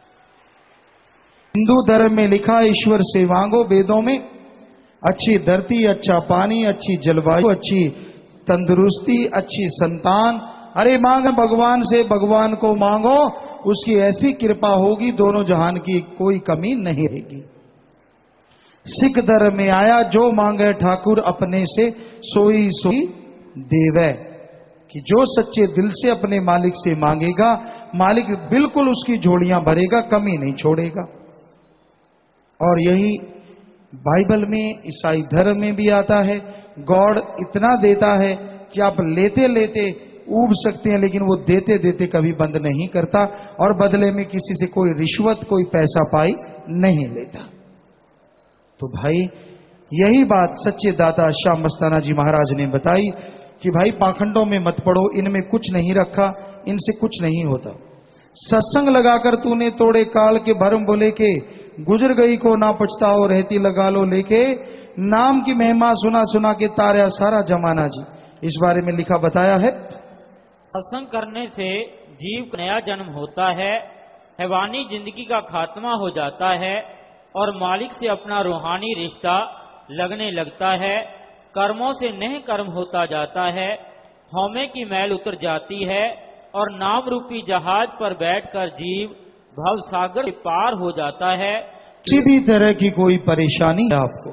हिंदू धर्म में लिखा ईश्वर से मांगो, वेदों में अच्छी धरती, अच्छा पानी, अच्छी जलवायु, अच्छी तंदुरुस्ती, अच्छी संतान। अरे मांग भगवान से, भगवान को मांगो, उसकी ऐसी कृपा होगी दोनों जहान की कोई कमी नहीं रहेगी। सिख धर्म में आया, जो मांगे ठाकुर अपने से सोई सोई देवै, कि जो सच्चे दिल से अपने मालिक से मांगेगा, मालिक बिल्कुल उसकी झोलियां भरेगा, कमी नहीं छोड़ेगा। और यही बाइबल में, ईसाई धर्म में भी आता है। गॉड इतना देता है कि आप लेते लेते ऊब सकते हैं, लेकिन वो देते देते कभी बंद नहीं करता और बदले में किसी से कोई रिश्वत, कोई पैसा पाई नहीं लेता। तो भाई यही बात सच्चे दाता श्याम मस्ताना जी महाराज ने बताई कि भाई पाखंडों में मत पड़ो, इनमें कुछ नहीं रखा, इनसे कुछ नहीं होता। सत्संग लगाकर तूने तोड़े काल के भरम बोले के, गुजर गई को ना पछताओ रहती लगा लो लेके, नाम की महिमा सुना सुना के तारा सारा जमाना जी। इस बारे में लिखा बताया है, सत्संग करने से जीव का नया जन्म होता है, हैवानी जिंदगी का खात्मा हो जाता है और मालिक से अपना रूहानी रिश्ता लगने लगता है। कर्मों से नेह कर्म होता जाता है, हौमे की मैल उतर जाती है और नाम रूपी जहाज पर बैठकर जीव भव सागर से पार हो जाता है। किसी भी तरह की कोई परेशानी है आपको,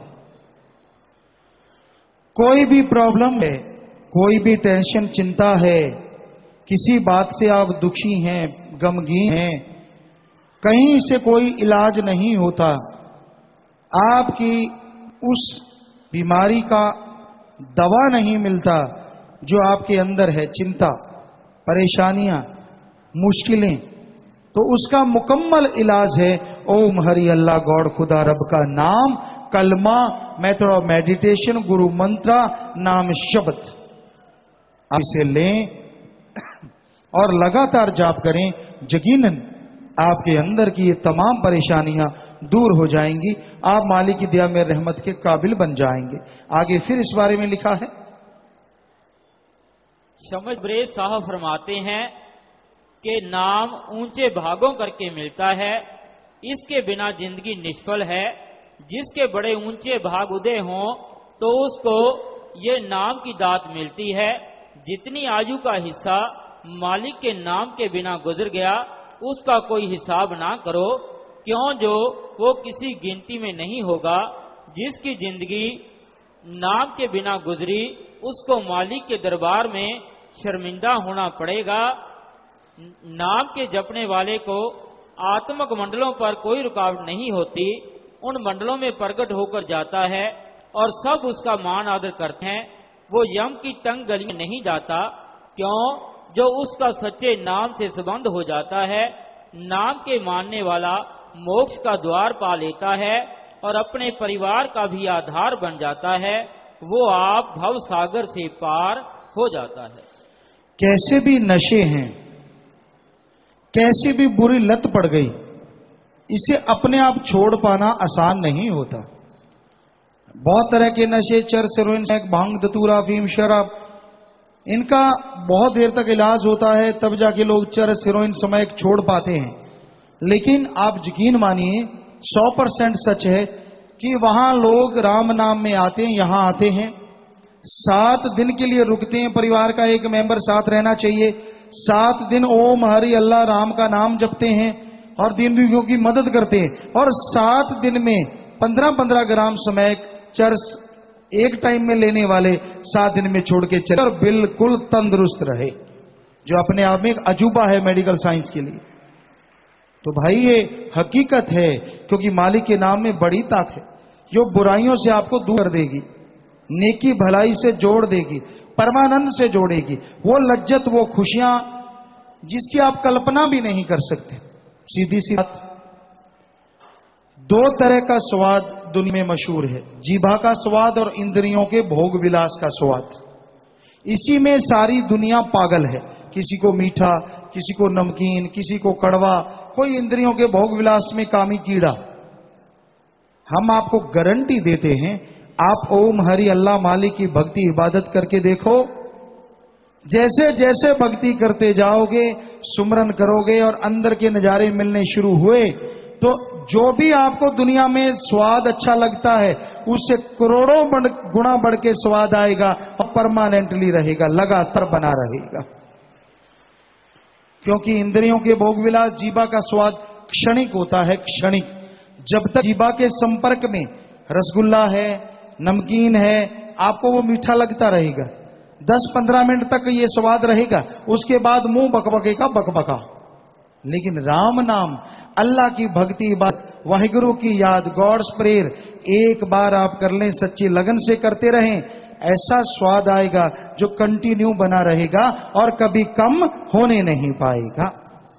कोई भी प्रॉब्लम है, कोई भी टेंशन चिंता है, किसी बात से आप दुखी हैं, गमगीन हैं, कहीं से कोई इलाज नहीं होता, आपकी उस बीमारी का दवा नहीं मिलता जो आपके अंदर है, चिंता, परेशानियां, मुश्किलें, तो उसका मुकम्मल इलाज है ओम हरि अल्लाह गॉड खुदा रब का नाम, कलमा, मेथड ऑफ मेडिटेशन, गुरु मंत्रा, नाम शब्द। आप इसे लें और लगातार जाप करें, यकीनन आपके अंदर की ये तमाम परेशानियां दूर हो जाएंगी, आप मालिक की दया में रहमत के काबिल बन जाएंगे। आगे फिर इस बारे में लिखा है, समझ बरेज साहब फरमाते हैं कि नाम ऊंचे भागों करके मिलता है, इसके बिना जिंदगी निष्फल है। जिसके बड़े ऊंचे भाग उदय हों तो उसको ये नाम की दात मिलती है। जितनी आयु का हिस्सा मालिक के नाम के बिना गुजर गया उसका कोई हिसाब ना करो, क्यों जो वो किसी गिनती में नहीं होगा। जिसकी जिंदगी नाम के बिना गुजरी उसको मालिक के दरबार में शर्मिंदा होना पड़ेगा। नाम के जपने वाले को आत्मक मंडलों पर कोई रुकावट नहीं होती, उन मंडलों में प्रकट होकर जाता है और सब उसका मान आदर करते हैं। वो यम की तंग गली में नहीं जाता, क्यों जो उसका सच्चे नाम से संबंध हो जाता है। नाम के मानने वाला मोक्ष का द्वार पा लेता है और अपने परिवार का भी आधार बन जाता है। वो आप भव सागर से पार हो जाता है। कैसे भी नशे हैं, कैसी भी बुरी लत पड़ गई, इसे अपने आप छोड़ पाना आसान नहीं होता। बहुत तरह के नशे, चरस, हेरोइन, भांग, धतूरा, अफीम, शराब, इनका बहुत देर तक इलाज होता है, तब जाके लोग चरस, हेरोइन, समैक छोड़ पाते हैं। लेकिन आप यकीन मानिए, सौ परसेंट सच है कि वहां लोग राम नाम में आते हैं, यहां आते हैं, सात दिन के लिए रुकते हैं, परिवार का एक मेंबर साथ रहना चाहिए, सात दिन ओम हरि अल्लाह राम का नाम जपते हैं और दीन दुखियों की मदद करते हैं, और सात दिन में पंद्रह पंद्रह ग्राम समैक, चरस एक टाइम में लेने वाले सात दिन में छोड़ के चले और बिल्कुल तंदुरुस्त रहे, जो अपने आप में एक अजूबा है मेडिकल साइंस के लिए। तो भाई ये हकीकत है, क्योंकि मालिक के नाम में बड़ी ताकत है जो बुराइयों से आपको दूर कर देगी, नेकी भलाई से जोड़ देगी, परमानंद से जोड़ेगी। वो लज्जत, वो खुशियां जिसकी आप कल्पना भी नहीं कर सकते। सीधी सी बात, दो तरह का स्वाद दुनिया में मशहूर है, जीभा का स्वाद और इंद्रियों के भोग विलास का स्वाद। इसी में सारी दुनिया पागल है, किसी को मीठा, किसी को नमकीन, किसी को कड़वा, कोई इंद्रियों के भोग विलास में कामी कीड़ा। हम आपको गारंटी देते हैं, आप ओम हरि अल्लाह मालिक की भक्ति इबादत करके देखो, जैसे जैसे भक्ति करते जाओगे, सुमरन करोगे और अंदर के नजारे मिलने शुरू हुए, तो जो भी आपको दुनिया में स्वाद अच्छा लगता है उससे करोड़ों बढ़, गुना बढ़ के स्वाद आएगा और परमानेंटली रहेगा, लगातार बना रहेगा। क्योंकि इंद्रियों के भोग विलास, जीभा का स्वाद क्षणिक होता है, क्षणिक। जब तक जीभा के संपर्क में रसगुल्ला है, नमकीन है, आपको वो मीठा लगता रहेगा, दस पंद्रह मिनट तक ये स्वाद रहेगा, उसके बाद मुंह बकबकेगा बकबका। लेकिन राम नाम, अल्लाह की भक्ति, बात, वाहिगुरु की याद, गॉड्स प्रेयर एक बार आप कर लें, सच्ची लगन से करते रहें, ऐसा स्वाद आएगा जो कंटिन्यू बना रहेगा और कभी कम होने नहीं पाएगा।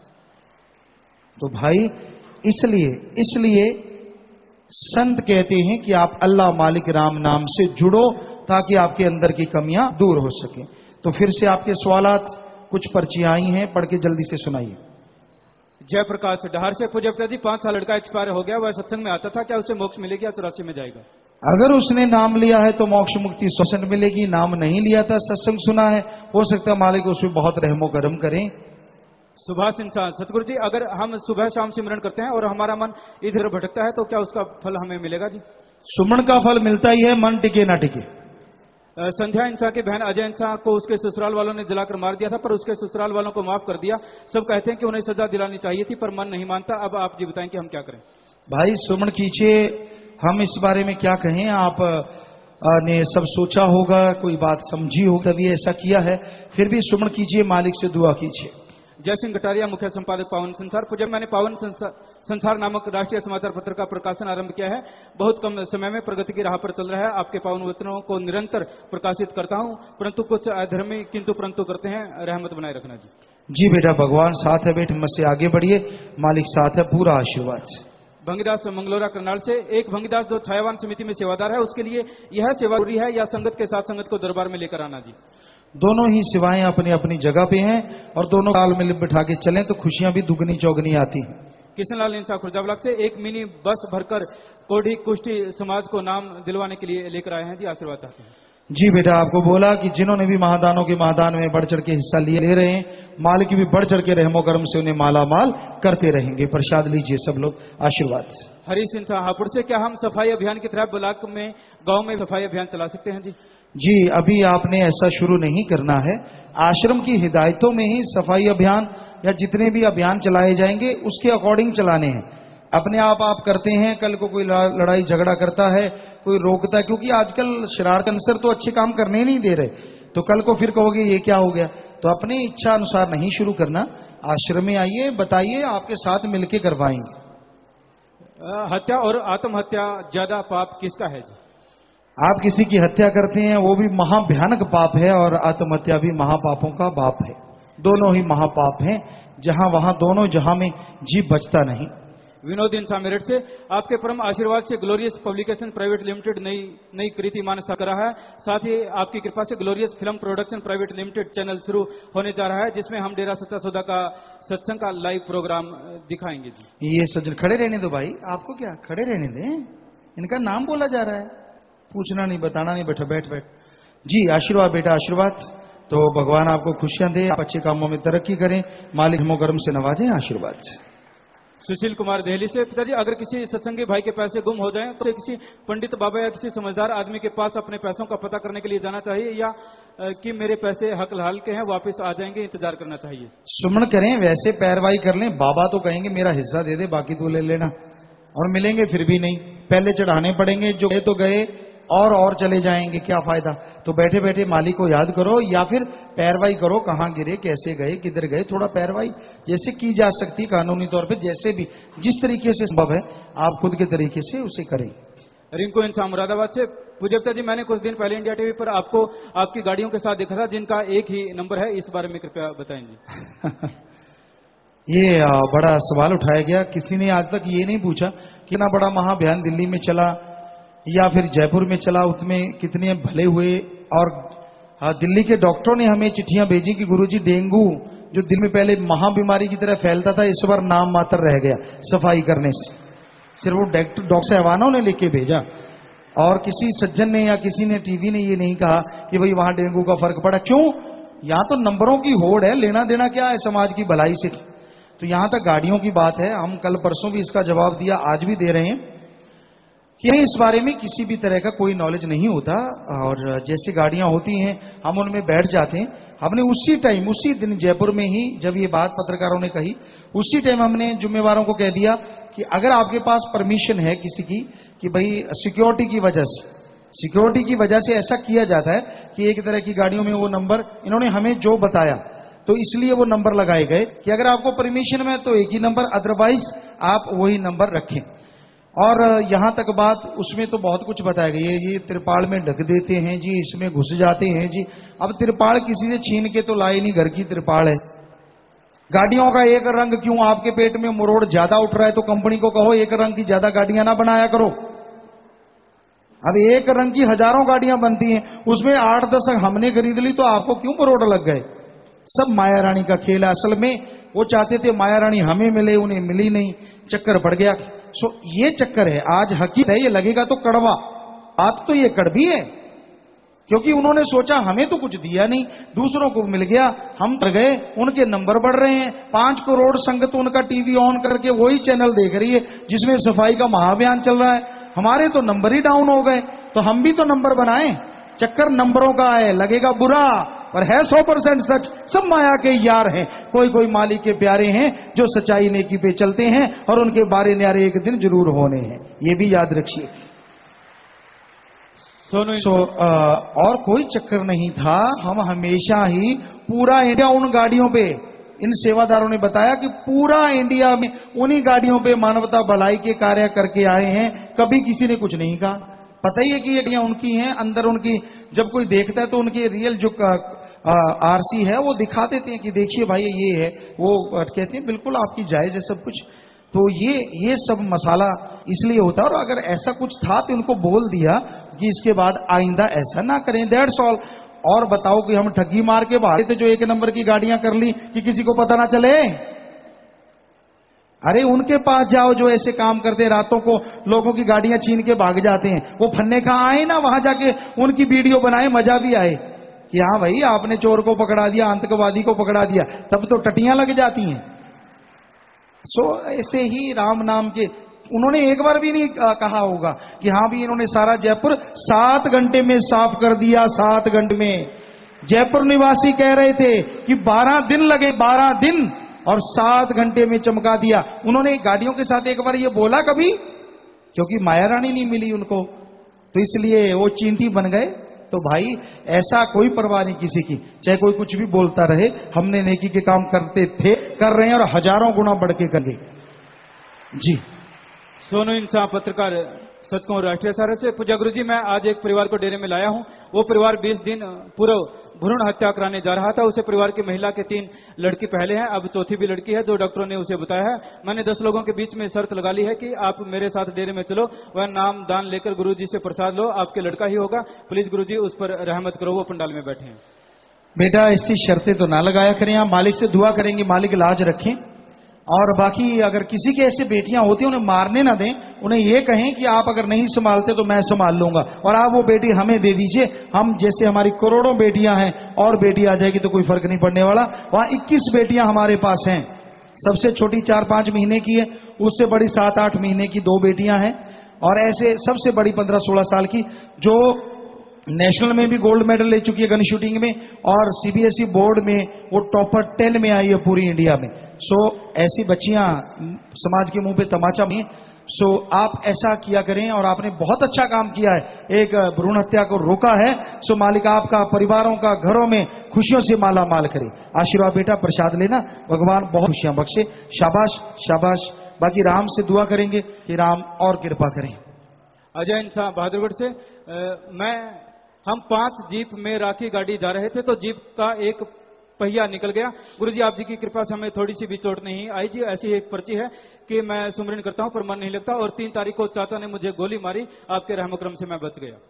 तो भाई इसलिए इसलिए संत कहते हैं कि आप अल्लाह मालिक राम नाम से जुड़ो ताकि आपके अंदर की कमियां दूर हो सके। तो फिर से आपके सवालात, कुछ पर्चियां आई हैं, पढ़ के जल्दी से सुनाइए। जयप्रकाश डहार से, पूज्य पिताजी, पांच साल लड़का एक्सपायर हो गया, वह सत्संग में आता था, क्या उसे मोक्ष मिलेगी या चौरासी में जाएगा? अगर उसने नाम लिया है तो मोक्ष मुक्ति स्वसन मिलेगी, नाम नहीं लिया था, सत्संग सुना है, हो सकता है मालिक उसमें बहुत रहमो करम करें। सुभाष इंसान, सतगुरु जी, अगर हम सुबह शाम सिमरन करते हैं और हमारा मन इधर भटकता है तो क्या उसका फल हमें मिलेगा जी? सुमन का फल मिलता ही है, मन टिके ना टिके। अ, संध्या इंसा की बहन अजय इंसा को उसके ससुराल वालों ने जलाकर मार दिया था, पर उसके ससुराल वालों को माफ कर दिया। सब कहते हैं कि उन्हें सजा दिलानी चाहिए थी, पर मन नहीं मानता। अब आप जी बताएं कि हम क्या करें। भाई सुमन कीजिए, हम इस बारे में क्या कहें। आप आ, ने सब सोचा होगा, कोई बात समझी हो तभी ऐसा किया है, फिर भी सुमन कीजिए, मालिक से दुआ कीजिए। जय सिंह कटारिया, मुख्य संपादक पावन संसार। पूज्य, मैंने पावन संसार, संसार नामक राष्ट्रीय समाचार पत्र का प्रकाशन आरंभ किया है। बहुत कम समय में प्रगति की राह पर चल रहा है। आपके पावन वचनों को निरंतर प्रकाशित करता हूं, परंतु कुछ अधर्मी किंतु परंतु करते हैं। रहमत बनाए रखना जी। जी बेटा, भगवान साथ है, बेटे हिम्मत से आगे बढ़िए, मालिक साथ है, पूरा आशीर्वाद। भंगीदास मंगलोरा करनाल से, एक भंगीदास जो छायावान समिति में सेवादार है, उसके लिए यह सेवा जरूरी है या संगत के साथ संगत को दरबार में लेकर आना जी? दोनों ही सेवाएं अपनी अपनी जगह पे हैं और दोनों ताल में बिठा के चलें तो खुशियां भी दुगनी चौगनी आती हैं। किशनलाल इंसा खुर्जा ब्लॉक से, एक मिनी बस भरकर कोढ़ी कुष्टी समाज को नाम दिलवाने के लिए लेकर आए हैं जी, आशीर्वाद चाहते हैं। जी बेटा, आपको बोला कि जिन्होंने भी महादानों के महादान में बढ़ चढ़ के हिस्सा लिए ले रहे हैं, मालिक भी बढ़ चढ़ के रहमो करम से उन्हें माला माल करते रहेंगे। प्रसाद लीजिए सब लोग, आशीर्वाद। हरीश इंसा हापुड़ से, क्या हम सफाई अभियान की तरह ब्लॉक में गांव में सफाई अभियान चला सकते हैं जी? जी, अभी आपने ऐसा शुरू नहीं करना है। आश्रम की हिदायतों में ही सफाई अभियान या जितने भी अभियान चलाए जाएंगे उसके अकॉर्डिंग चलाने हैं। अपने आप आप करते हैं, कल को कोई लड़ाई झगड़ा करता है, कोई रोकता है, क्योंकि आजकल शरारत अंसर तो अच्छे काम करने नहीं दे रहे, तो कल को फिर कहोगे ये क्या हो गया। तो अपनी इच्छा अनुसार नहीं शुरू करना। आश्रम में आइए, बताइए, आपके साथ मिलके करवाएंगे। हत्या और आत्महत्या ज्यादा पाप किसका है जी? आप किसी की हत्या करते हैं वो भी महाभयानक पाप है और आत्महत्या भी महापापों का बाप है। दोनों ही महापाप हैं, जहां वहां दोनों जहां में जीव बचता नहीं। विनोद इंसा मेरठ से, आपके परम आशीर्वाद से ग्लोरियस पब्लिकेशन प्राइवेट लिमिटेड नई नई कीर्तिमान स्थापित करा है। साथ ही आपकी कृपा से glorious film production private limited channel शुरू होने जा रहा है, जिसमें हम डेरा सच्चा सौदा का सत्संग का लाइव प्रोग्राम दिखाएंगे जी। ये सज्जन खड़े रहने दो भाई, आपको क्या, खड़े रहने दें, इनका नाम बोला जा रहा है, पूछना नहीं बताना नहीं, बैठो बैठ बैठ। जी आशीर्वाद बेटा, आशीर्वाद। तो भगवान आपको खुशियां दे, आप अच्छे कामों में तरक्की करें, मालिक हमो कर्म से नवाजे, आशीर्वाद। सुशील कुमार देहली से, पिताजी अगर किसी सत्संगी भाई के पैसे गुम हो जाएं तो किसी पंडित बाबा या किसी समझदार आदमी के पास अपने पैसों का पता करने के लिए जाना चाहिए, या कि मेरे पैसे हक हलाल के हैं वापस आ जाएंगे इंतजार करना चाहिए? सुमन करें, वैसे पैरवाई कर लें। बाबा तो कहेंगे मेरा हिस्सा दे दे, बाकी तू ले लेना, और मिलेंगे फिर भी नहीं, पहले चढ़ाने पड़ेंगे, जो गए तो गए और और चले जाएंगे, क्या फायदा। तो बैठे बैठे मालिक को याद करो या फिर पैरवाई करो, कहां गिरे, कैसे गए, किधर गए, थोड़ा पैरवाई जैसे की जा सकती कानूनी तौर पे, जैसे भी जिस तरीके से संभव है आप खुद के तरीके से उसे करें। रिंकू इंसान मुरादाबाद से, पूज्य पिताजी मैंने कुछ दिन पहले इंडिया टीवी पर आपको आपकी गाड़ियों के साथ देखा था जिनका एक ही नंबर है, इस बारे में कृपया बताएं जी। ये बड़ा सवाल उठाया गया, किसी ने आज तक ये नहीं पूछा कि ना बड़ा महाअभियान दिल्ली में चला या फिर जयपुर में चला, उसमें कितने भले हुए। और दिल्ली के डॉक्टरों ने हमें चिट्ठियां भेजी कि गुरुजी डेंगू जो दिल में पहले महाबीमारी की तरह फैलता था, इस बार नाम मात्र रह गया सफाई करने से। सिर्फ वो डॉक्टर साहबानों ने लेके भेजा, और किसी सज्जन ने या किसी ने टीवी ने ये नहीं कहा कि भाई वहां डेंगू का फर्क पड़ा। क्यों? यहां तो नंबरों की होड़ है, लेना देना क्या है समाज की भलाई से। तो यहां तक गाड़ियों की बात है, हम कल परसों भी इसका जवाब दिया, आज भी दे रहे हैं कि इस बारे में किसी भी तरह का कोई नॉलेज नहीं होता, और जैसी गाड़ियां होती हैं हम उनमें बैठ जाते हैं। हमने उसी टाइम उसी दिन जयपुर में ही जब ये बात पत्रकारों ने कही, उसी टाइम हमने जिम्मेवारों को कह दिया कि अगर आपके पास परमिशन है किसी की कि भाई सिक्योरिटी की वजह से सिक्योरिटी की वजह से ऐसा किया जाता है कि एक तरह की गाड़ियों में वो नंबर, इन्होंने हमें जो बताया तो इसलिए वो नंबर लगाए गए कि अगर आपको परमिशन में तो एक ही नंबर, अदरवाइज आप वही नंबर रखें। और यहां तक बात, उसमें तो बहुत कुछ बताया गया, ये त्रिपाल में ढक देते हैं जी, इसमें घुस जाते हैं जी। अब त्रिपाल किसी ने छीन के तो लाए नहीं, घर की त्रिपाल है। गाड़ियों का एक रंग क्यों, आपके पेट में मुरोड़ ज्यादा उठ रहा है तो कंपनी को कहो एक रंग की ज्यादा गाड़ियां ना बनाया करो। अब एक रंग की हजारों गाड़ियां बनती हैं, उसमें आठ दस हमने खरीद ली तो आपको क्यों मुरोड़ लग गए। सब माया रानी का खेल है। असल में वो चाहते थे माया रानी हमें मिले, उन्हें मिली नहीं, चक्कर पड़ गया। सो ये चक्कर है, आज हकीकत है, ये लगेगा तो कड़वा, बात तो ये कड़वी है, क्योंकि उन्होंने सोचा हमें तो कुछ दिया नहीं, दूसरों को मिल गया, हम तर गए, उनके नंबर बढ़ रहे हैं। पांच करोड़ संगत उनका टीवी ऑन करके वही चैनल देख रही है जिसमें सफाई का महाअभियान चल रहा है, हमारे तो नंबर ही डाउन हो गए। तो हम भी तो नंबर बनाएं, चक्कर नंबरों का है, लगेगा बुरा पर है सौ परसेंट सच। सब माया के यार हैं, कोई कोई मालिक के प्यारे हैं जो सच्चाई नेकी पे चलते हैं और उनके बारे न्यारे एक दिन जरूर होने हैं, ये भी याद रखिए। सोनू सो so, और कोई चक्कर नहीं था। हम हमेशा ही पूरा इंडिया उन गाड़ियों पे, इन सेवादारों ने बताया कि पूरा इंडिया में उन्हीं गाड़ियों पे मानवता भलाई के कार्य करके आए हैं, कभी किसी ने कुछ नहीं कहा। पता ही है कि ये गाड़ियां उनकी हैं, अंदर उनकी जब कोई देखता है तो उनकी रियल जो आरसी है वो दिखा देते हैं कि देखिए भाई ये है, वो कहते हैं बिल्कुल आपकी जायज है सब कुछ। तो ये ये सब मसाला इसलिए होता है, और अगर ऐसा कुछ था तो उनको बोल दिया कि इसके बाद आइंदा ऐसा ना करें, दैट्स ऑल। और बताओ कि हम ठगी मार के भागे थे जो एक नंबर की गाड़ियां कर ली कि किसी को पता ना चले। अरे उनके पास जाओ जो ऐसे काम करते, रातों को लोगों की गाड़ियां छीन के भाग जाते हैं, वो फन्ने कहां आए ना, वहां जाके उनकी वीडियो बनाए, मजा भी आए कि हाँ भाई आपने चोर को पकड़ा दिया, आतंकवादी को पकड़ा दिया, तब तो टटियां लग जाती हैं। सो ऐसे ही राम नाम के उन्होंने एक बार भी नहीं कहा होगा कि हाँ भी इन्होंने सारा जयपुर सात घंटे में साफ कर दिया। सात घंटे में जयपुर निवासी कह रहे थे कि बारह दिन लगे, बारह दिन, और सात घंटे में चमका दिया। उन्होंने गाड़ियों के साथ एक बार ये बोला कभी, क्योंकि माया रानी नहीं मिली उनको, तो इसलिए वो चींटी बन गए। तो भाई ऐसा कोई परवाह नहीं किसी की, चाहे कोई कुछ भी बोलता रहे, हमने नेकी के काम करते थे, कर रहे हैं, और हजारों गुना बढ़ के करेंगे जी। सोनू इंसान पत्रकार सच कहूं राष्ट्रीय सहारे से। पूजा गुरु जी, मैं आज एक परिवार को डेरे में लाया हूं। वो परिवार बीस दिन पूर्व भ्रूण हत्या कराने जा रहा था। उसे परिवार की महिला के तीन लड़की पहले हैं, अब चौथी भी लड़की है जो डॉक्टरों ने उसे बताया है। मैंने दस लोगों के बीच में शर्त लगा ली है कि आप मेरे साथ डेरे में चलो, वह नाम दान लेकर गुरु जी से प्रसाद लो, आपके लड़का ही होगा। प्लीज गुरु जी उस पर रहमत करो, वो पंडाल में बैठे हैं। बेटा ऐसी शर्तें तो ना लगाया करें, आप मालिक से दुआ करेंगे मालिक लाज रखें। और बाकी अगर किसी के ऐसे बेटियां होती हैं उन्हें मारने ना दें, उन्हें ये कहें कि आप अगर नहीं संभालते तो मैं संभाल लूंगा, और आप वो बेटी हमें दे दीजिए। हम जैसे हमारी करोड़ों बेटियां हैं, और बेटी आ जाएगी तो कोई फर्क नहीं पड़ने वाला। वहां इक्कीस बेटियां हमारे पास हैं, सबसे छोटी चार पांच महीने की है, उससे बड़ी सात आठ महीने की दो बेटियां हैं, और ऐसे सबसे बड़ी पंद्रह सोलह साल की जो नेशनल में भी गोल्ड मेडल ले चुकी है गन शूटिंग में, और सीबीएसई बोर्ड में वो टॉपर टेन में आई है पूरी इंडिया में। सो ऐसी बच्चियां समाज के मुंह पे तमाचा में। सो आप ऐसा किया करें, और आपने बहुत अच्छा काम किया है, एक भ्रूण हत्या को रोका है। सो मालिक आपका परिवारों का घरों में खुशियों से माला माल करे। आशीर्वाद बेटा, प्रसाद लेना, भगवान बहुत खुशियां बख्शे। शाबाश शाबाश। बाकी राम से दुआ करेंगे कि राम और कृपा करें। अजय इंसान बहादुरगढ़ से। आ, मैं हम पांच जीप में राखी गाड़ी जा रहे थे तो जीप का एक पहिया निकल गया। गुरुजी आप जी की कृपा से हमें थोड़ी सी भी चोट नहीं आई जी। ऐसी एक पर्ची है कि मैं सुमरन करता हूं पर मन नहीं लगता, और तीन तारीख को चाचा ने मुझे गोली मारी, आपके रहमकरम से मैं बच गया।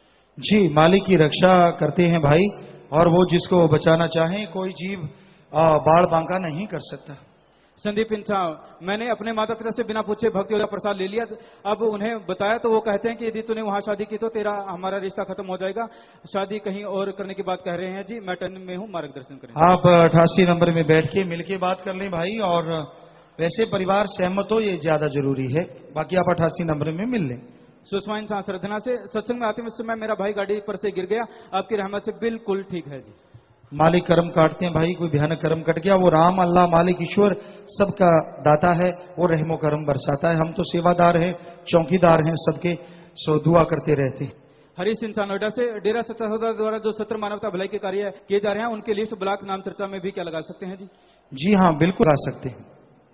जी मालिक की रक्षा करते हैं भाई, और वो जिसको बचाना चाहें कोई जीव बाढ़ बांका नहीं कर सकता। संदीप इंसान, मैंने अपने माता पिता से बिना पूछे भक्ति और प्रसाद ले लिया। अब उन्हें बताया तो वो कहते हैं कि यदि तूने वहां शादी की तो तेरा हमारा रिश्ता खत्म हो जाएगा, शादी कहीं और करने की बात कह रहे हैं जी। मैं टर्न में हूँ, मार्गदर्शन करें। आप अठासी नंबर में बैठ के मिलके बात कर लें भाई, और वैसे परिवार सहमत हो ये ज्यादा जरूरी है, बाकी आप अठासी नंबर में मिल लें। सुषमा इंसान श्रद्धना से। सत्संग में आते में समय मेरा भाई गाड़ी पर से गिर गया, आपकी रहमत से बिल्कुल ठीक है जी। मालिक कर्म काटते हैं भाई, कोई भयानक कर्म कट गया, वो राम अल्लाह मालिक ईश्वर सबका दाता है, वो रहमो कर्म बरसाता है। हम तो सेवादार हैं, चौकीदार हैं सबके, सो दुआ करते रहते हैं। हरीश इंसान नोएडा से। डेरा सत्ता द्वारा जो सत्र मानवता भलाई के कार्य किए जा रहे हैं उनके लिस्ट ब्लॉक नाम चर्चा में भी क्या लगा सकते हैं जी? जी हाँ बिल्कुल लगा सकते हैं।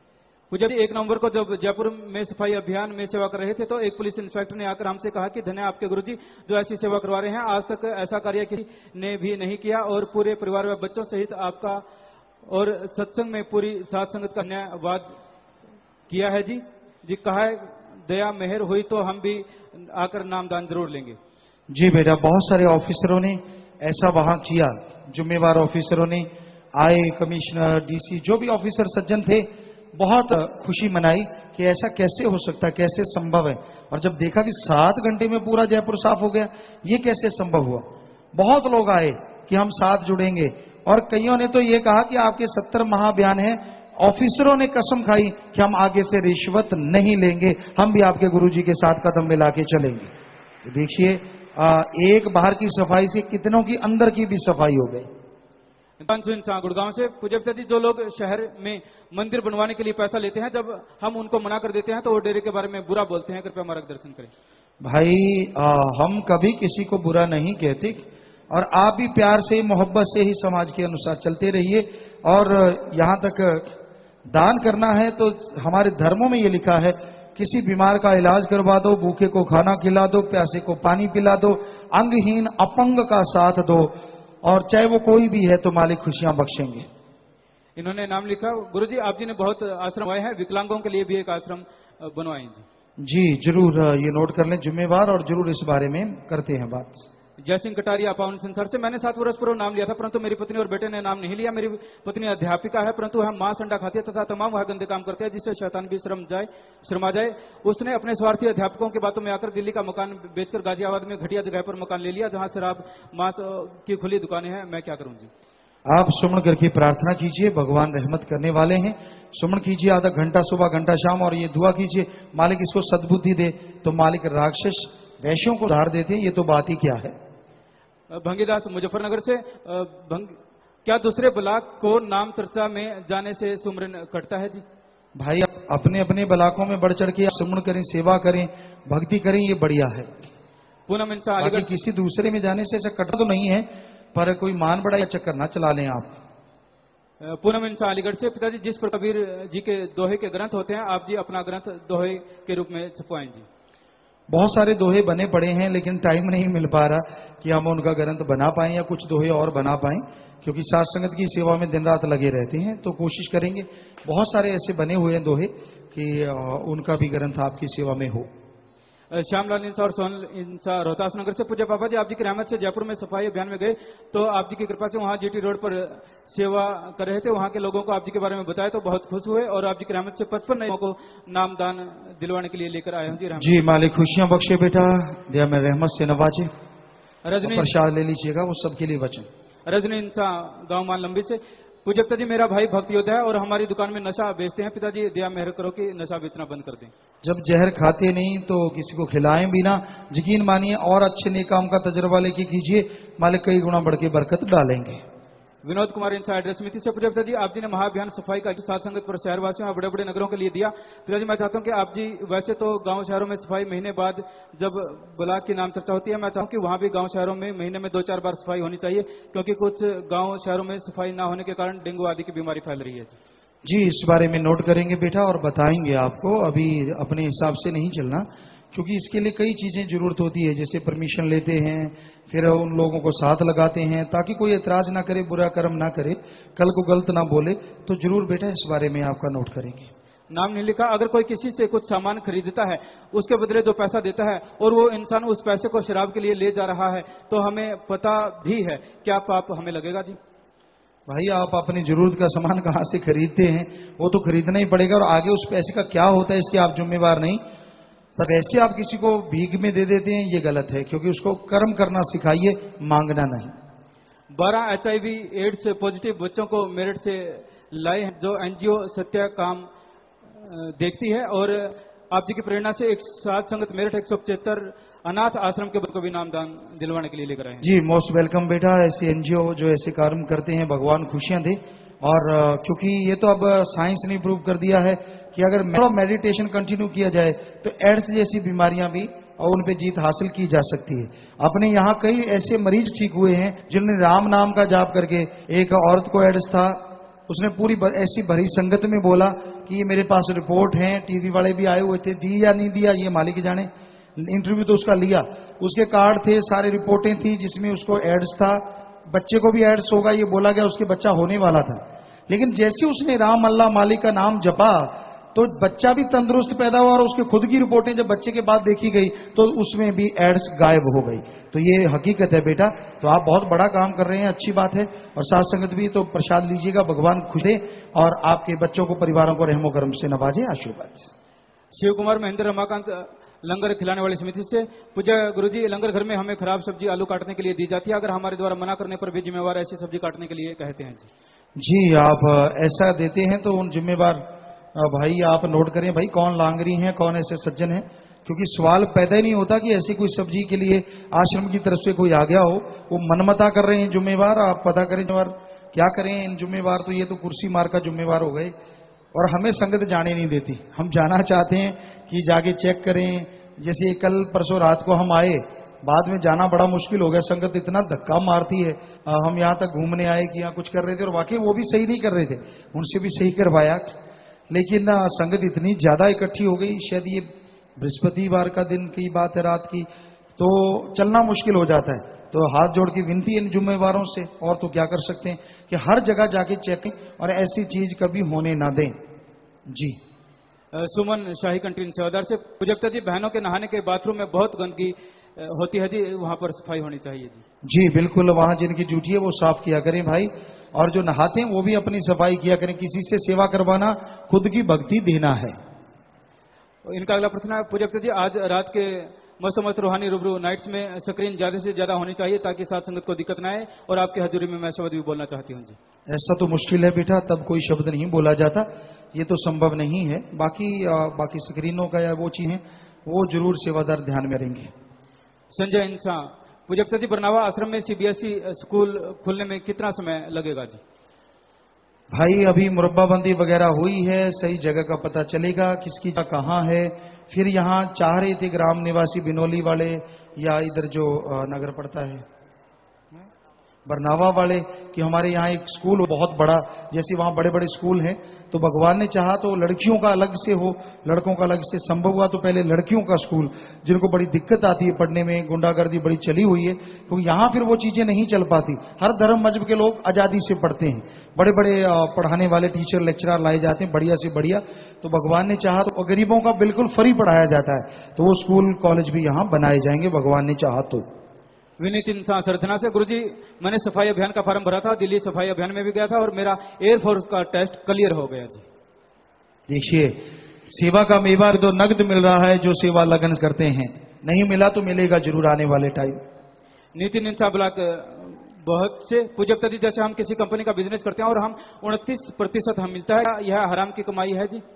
जब एक नवंबर को जब जयपुर में सफाई अभियान में सेवा कर रहे थे तो एक पुलिस इंस्पेक्टर ने आकर हमसे कहा कि धन्य आपके गुरुजी जो ऐसी सेवा करवा रहे हैं, आज तक ऐसा कार्य किसी ने भी नहीं किया, और पूरे परिवार व बच्चों सहित आपका और सत्संग में पूरी साथ संगत का धन्यवाद किया है जी। जी कहा दया मेहर हुई तो हम भी आकर नामदान जरूर लेंगे। जी बेटा, बहुत सारे ऑफिसरों ने ऐसा वहां किया, जुम्मेवार ऑफिसरों ने, आए कमिश्नर, डीसी, जो भी ऑफिसर सज्जन थे, बहुत खुशी मनाई कि ऐसा कैसे हो सकता है, कैसे संभव है। और जब देखा कि सात घंटे में पूरा जयपुर साफ हो गया, ये कैसे संभव हुआ। बहुत लोग आए कि हम साथ जुड़ेंगे, और कईयों ने तो ये कहा कि आपके सत्तर महाअभियान है, ऑफिसरों ने कसम खाई कि हम आगे से रिश्वत नहीं लेंगे, हम भी आपके गुरुजी के साथ कदम मिला के चलेंगे। तो देखिए आ, एक बाहर की सफाई से कितनों की अंदर की भी सफाई हो गई। इंसान गुड़गांव से पूज्य पिताजी, जो लोग शहर में मंदिर बनवाने के लिए पैसा लेते हैं, जब हम उनको मना कर देते हैं तो वो डेरे के बारे में बुरा बोलते हैं, कृपया मार्गदर्शन करें। भाई आ, हम कभी किसी को बुरा नहीं कहते और आप भी प्यार से मोहब्बत से ही समाज के अनुसार चलते रहिए। और यहां तक दान करना है तो हमारे धर्मों में ये लिखा है, किसी बीमार का इलाज करवा दो, भूखे को खाना खिला दो, प्यासे को पानी पिला दो, अंगहीन अपंग का साथ दो, और चाहे वो कोई भी है तो मालिक खुशियां बख्शेंगे। इन्होंने नाम लिखा। गुरुजी, आप जी ने बहुत आश्रम बनवाए हैं, विकलांगों के लिए भी एक आश्रम बनवाए जी। जी जरूर, ये नोट कर लें जिम्मेवार, और जरूर इस बारे में करते हैं बात। जय सिंह कटारिया, पावन संसार से। मैंने सात वर्ष पूर्व नाम लिया था, परंतु मेरी पत्नी और बेटे ने नाम नहीं लिया। मेरी पत्नी अध्यापिका है, परंतु वह मांस अंडा खाती है तथा तमाम वह गंदे काम करते हैं जिससे शैतान भी श्रम जाए शर्मा जाए। उसने अपने स्वार्थी अध्यापकों की बातों में आकर दिल्ली का मकान बेचकर गाजियाबाद में घटिया जगह पर मकान ले लिया, जहां शराब मांस की खुली दुकानें हैं। मैं क्या करूं जी? आप सुमन करके प्रार्थना कीजिए, भगवान रहमत करने वाले हैं। सुमन कीजिए आधा घंटा सुबह, घंटा शाम, और ये दुआ कीजिए मालिक इसको सद्बुद्धि दे, तो मालिक राक्षस वैश्यों को उधार देते हैं। ये तो बात ही क्या है। भंगीदास मुजफ्फरनगर से, भंग, क्या दूसरे ब्लाक को नाम चर्चा में जाने से सुमरन कटता है जी? भाई अपने अपने ब्लाकों में बढ़ चढ़ के सुमन करें, सेवा करें, भक्ति करें, ये बढ़िया है। पूनम इंसान अलीगढ़, किसी दूसरे में जाने से ऐसा कटा तो नहीं है, पर कोई मान बड़ा चक्कर ना चला लें आप। पूनम इंसान अलीगढ़ से, पिताजी जिस पर कबीर जी के दोहे के ग्रंथ होते हैं, आप जी अपना ग्रंथ दोहे के रूप में छपवाएं जी। बहुत सारे दोहे बने पड़े हैं, लेकिन टाइम नहीं मिल पा रहा कि हम उनका ग्रंथ बना पाएं या कुछ दोहे और बना पाएं, क्योंकि साथ संगत की सेवा में दिन रात लगे रहते हैं। तो कोशिश करेंगे, बहुत सारे ऐसे बने हुए हैं दोहे कि उनका भी ग्रंथ आपकी सेवा में हो। श्यामलाल इंसा और सोनल इंसा रोहतास नगर से, पूज्य पापा जी, आप जी की रहमत से जयपुर में सफाई अभियान में गए तो आप जी की कृपा से वहां जीटी रोड पर सेवा कर रहे थे। वहां के लोगों को आप जी के बारे में बताया तो बहुत खुश हुए, और आप जी की रहमत से पचपन नए को नाम दान दिलवाने के लिए लेकर आए हैं जी। जी मालिक खुशियां बख्शे बेटा, दया में रहमत से नवाजे। रजनी प्रसाद ले लीजिएगा, वो सबके लिए वचन। रजनी इंसा गाँव मान लंबी से, पूज्य पिताजी मेरा भाई भक्त योद्धा है और हमारी दुकान में नशा बेचते हैं। पिताजी दया मेहर करो कि नशा बेचना बंद कर दें। जब जहर खाते नहीं तो किसी को खिलाएं भी ना। यकीन मानिए और अच्छे नेक काम का तजर्बा लेके कीजिए, मालिक कई गुना बढ़ के बरकत डालेंगे। विनोद कुमार इंसा एड्रेस समिति से, पूज्य पिताजी आप जी ने महाअभियान सफाई का साथ संगत पर शहरवासियों और बड़े बड़े नगरों के लिए दिया। पिताजी मैं चाहता हूं कि आप जी, वैसे तो गांव शहरों में सफाई महीने बाद जब ब्लॉक की नाम चर्चा होती है, मैं चाहूं कि वहां भी गांव शहरों में महीने में दो चार बार सफाई होनी चाहिए, क्योंकि कुछ गांव शहरों में सफाई ना होने के कारण डेंगू आदि की बीमारी फैल रही है। जी इस बारे में नोट करेंगे बेटा और बताएंगे आपको। अभी अपने हिसाब से नहीं चलना, क्योंकि इसके लिए कई चीजें जरूरत होती है, जैसे परमिशन लेते हैं, फिर उन लोगों को साथ लगाते हैं ताकि कोई एतराज ना करे, बुरा कर्म ना करे, कल को गलत ना बोले। तो जरूर बेटा इस बारे में आपका नोट करेंगे। नाम नहीं लिखा। अगर कोई किसी से कुछ सामान खरीदता है, उसके बदले जो पैसा देता है और वो इंसान उस पैसे को शराब के लिए ले जा रहा है, तो हमें पता भी है, क्या पाप हमें लगेगा जी? भाई आप अपनी जरूरत का सामान कहां से खरीदते हैं, वो तो खरीदना ही पड़ेगा, और आगे उस पैसे का क्या होता है इसके आप जिम्मेवार नहीं। तब ऐसे आप किसी को भीख में दे देते हैं, ये गलत है, क्योंकि उसको कर्म करना सिखाइए, मांगना नहीं। बारह H I V AIDS positive बच्चों को मेरठ से लाए हैं, जो एनजीओ सत्या काम देखती है, और आप जी की प्रेरणा से एक साथ संगत मेरठ एक सौ पचहत्तर अनाथ आश्रम के बच्चों को भी नामदान दिलवाने के लिए लेकर आए हैं। जी मोस्ट वेलकम बेटा। ऐसे एनजीओ जो ऐसे कार्य करते हैं, भगवान खुशियां दे। और क्योंकि ये तो अब साइंस ने प्रूव कर दिया है कि अगर मेडिटेशन कंटिन्यू किया जाए तो एड्स जैसी बीमारियां भी और उन पे जीत हासिल की जा सकती है। अपने यहाँ कई ऐसे मरीज ठीक हुए हैं जिन्होंने राम नाम का जाप करके, एक औरत को एड्स था, उसने पूरी ऐसी भरी संगत में बोला कि ये मेरे पास रिपोर्ट है, टीवी वाले भी आए हुए थे, दी या नहीं दिया ये मालिक जाने, इंटरव्यू तो उसका लिया, उसके कार्ड थे, सारी रिपोर्टें थी जिसमें उसको एड्स था, बच्चे को भी एड्स होगा ये बोला गया, उसके बच्चा होने वाला था। लेकिन जैसे उसने राम अल्लाह मालिक का नाम जपा तो बच्चा भी तंदुरुस्त पैदा हुआ, और उसके खुद की रिपोर्टें जब बच्चे के बाद देखी गई तो उसमें भी एड्स गायब हो गई। तो ये हकीकत है बेटा। तो आप बहुत बड़ा काम कर रहे हैं, अच्छी बात है। और साथ संगत भी, तो प्रसाद लीजिएगा, भगवान खुश दे और आपके बच्चों को, परिवारों को रहमो करम से नवाजे, आशीर्वाद। शिव कुमार महेंद्र रमाकांत लंगर खिलाने वाली समिति से, पूज्य गुरुजी लंगर घर में हमें खराब सब्जी आलू काटने के लिए दी जाती है, अगर हमारे द्वारा मना करने पर भी जिम्मेवार ऐसी सब्जी काटने के लिए कहते हैं जी। जी आप ऐसा देते हैं तो उन जिम्मेवार भाई आप नोट करें भाई कौन लांगरी हैं, कौन ऐसे सज्जन हैं क्योंकि सवाल पैदा ही नहीं होता कि ऐसी कोई सब्जी के लिए आश्रम की तरफ से कोई आ गया हो। वो मनमता कर रहे हैं जुम्मेवार, आप पता करें जुम्मेवार क्या करें इन जुम्मेवार, तो ये तो कुर्सी मार का जुम्मेवार हो गए और हमें संगत जाने नहीं देती। हम जाना चाहते हैं कि जाके चेक करें। जैसे कल परसों रात को हम आए, बाद में जाना बड़ा मुश्किल हो गया, संगत इतना धक्का मारती है। हम यहाँ तक घूमने आए कि यहाँ कुछ कर रहे थे और वाकई वो भी सही नहीं कर रहे थे, उनसे भी सही करवाया, लेकिन संगत इतनी ज्यादा इकट्ठी हो गई। शायद ये बृहस्पतिवार का दिन की बात है, रात की, तो चलना मुश्किल हो जाता है। तो हाथ जोड़ के विनती इन जुम्मेवारों से, और तो क्या कर सकते हैं कि हर जगह जाके चेकिंग और ऐसी चीज कभी होने ना दें। जी सुमन शाही कंटीन सेवादार से, पूजकता जी बहनों के नहाने के बाथरूम में बहुत गंदगी होती है जी, वहां पर सफाई होनी चाहिए जी। जी बिल्कुल, वहां जिनकी ड्यूटी है वो साफ किया करें भाई, और जो नहाते हैं वो भी अपनी सफाई किया करें। किसी से सेवा करवाना खुद की भक्ति देना है। इनका अगला प्रश्न है, पूजकता जी आज रात के मस्त मस्त रूहानी रूबरू नाइट्स में स्क्रीन ज्यादा से ज्यादा होनी चाहिए ताकि साथ संगत को दिक्कत ना आए, और आपके हजूरी में मैं शब्द भी बोलना चाहती हूँ जी। ऐसा तो मुश्किल है बेटा, तब कोई शब्द नहीं बोला जाता, ये तो संभव नहीं है। बाकी आ, बाकी स्क्रीनों का या वो चीजें वो जरूर सेवादार ध्यान में रहेंगे। संजय इंसा, पूजकता जी बरनावा आश्रम में सीबीएसई स्कूल खुलने में कितना समय लगेगा जी? भाई अभी मुरब्बाबंदी वगैरह हुई है, सही जगह का पता चलेगा किसकी कहाँ है। फिर यहाँ चाह रहे थे ग्राम निवासी बिनोली वाले या इधर जो नगर पड़ता है बरनावा वाले कि हमारे यहाँ एक स्कूल बहुत बड़ा, जैसे वहाँ बड़े बड़े स्कूल हैं, तो भगवान ने चाहा तो लड़कियों का अलग से हो, लड़कों का अलग से। संभव हुआ तो पहले लड़कियों का स्कूल, जिनको बड़ी दिक्कत आती है पढ़ने में, गुंडागर्दी बड़ी चली हुई है, क्योंकि तो यहाँ फिर वो चीजें नहीं चल पाती। हर धर्म मजहब के लोग आजादी से पढ़ते हैं, बड़े बड़े पढ़ाने वाले टीचर लेक्चरर लाए जाते हैं, बढ़िया से बढ़िया। तो भगवान ने चाहा तो गरीबों का बिल्कुल फ्री पढ़ाया जाता है, तो वो स्कूल कॉलेज भी यहाँ बनाए जाएंगे भगवान ने चाहा तो। विनीत इंसान सरथना से, गुरुजी मैंने सफाई अभियान का फॉर्म भरा था, दिल्ली सफाई अभियान में भी गया था और मेरा एयरफोर्स का टेस्ट क्लियर हो गया जी। देखिए सेवा का मेवा तो नगद मिल रहा है, जो सेवा लगन करते हैं, नहीं मिला तो मिलेगा जरूर आने वाले टाइम। नितिन इंसा ब्लॉक बहुत से, पूजकता जी जैसे हम किसी कंपनी का बिजनेस करते हैं और हम उनतीस प्रतिशत हम मिलता है, यह हराम की कमाई है जी?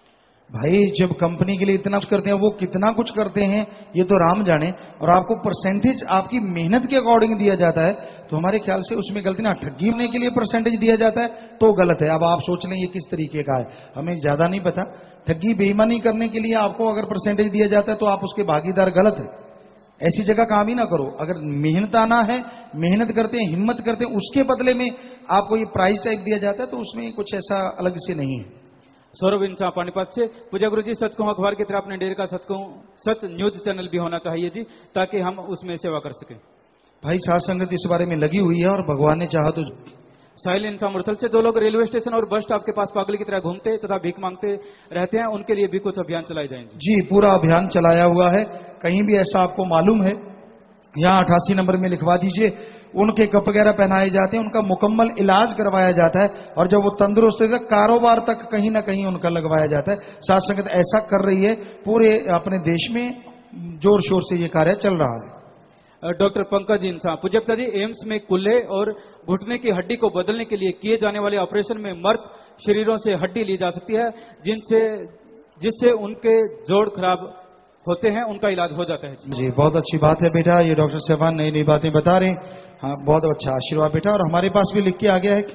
भाई जब कंपनी के लिए इतना कुछ करते हैं, वो कितना कुछ करते हैं ये तो राम जाने, और आपको परसेंटेज आपकी मेहनत के अकॉर्डिंग दिया जाता है, तो हमारे ख्याल से उसमें गलती ना। ठगी होने के लिए परसेंटेज दिया जाता है तो गलत है। अब आप सोच लें ये किस तरीके का है, हमें ज्यादा नहीं पता। ठगी बेईमानी करने के लिए आपको अगर परसेंटेज दिया जाता है तो आप उसके भागीदार गलत है। ऐसी जगह काम ही ना करो। अगर मेहनत आना है, मेहनत करते हैं, हिम्मत करते हैं, उसके बदले में आपको ये प्राइज टाइप दिया जाता है, तो उसमें कुछ ऐसा अलग से नहीं है। सौरभ इंसान पानीपत से, पूजा गुरु जी सच कहूं अखबार की तरह अपने डेरे का सच कहूं सच न्यूज चैनल भी होना चाहिए जी, ताकि हम उसमें सेवा कर सकें। भाई साथ संगत इस बारे में लगी हुई है और भगवान ने चाहा तो। साहिल इंसान मुरथल से, दो लोग रेलवे स्टेशन और बस स्टॉप के पास पागल की तरह घूमते तथा भीख मांगते रहते हैं, उनके लिए भी कुछ अभियान चलाए जाएंगे जी? पूरा अभियान चलाया हुआ है, कहीं भी ऐसा आपको मालूम है यहाँ अठासी नंबर में लिखवा दीजिए। उनके कप वगैरह पहनाए जाते हैं, उनका मुकम्मल इलाज करवाया जाता है, और जब वो तंदुरुस्त होते हैं कारोबार तक कहीं ना कहीं उनका लगवाया जाता है। साथ संगत ऐसा कर रही है, पूरे अपने देश में जोर शोर से ये कार्य चल रहा है। डॉक्टर पंकज इंसान, पूजकता जी एम्स में कुल्हे और घुटने की हड्डी को बदलने के लिए किए जाने वाले ऑपरेशन में मर्द शरीरों से हड्डी ली जा सकती है, जिनसे जिससे उनके जोड़ खराब होते हैं, उनका इलाज हो जाता है जी। बहुत अच्छी बात है बेटा, ये डॉक्टर साहबान नई नई बातें बता रहे हैं। हाँ बहुत अच्छा आशीर्वाद बेटा। और हमारे पास भी लिख के आ गया है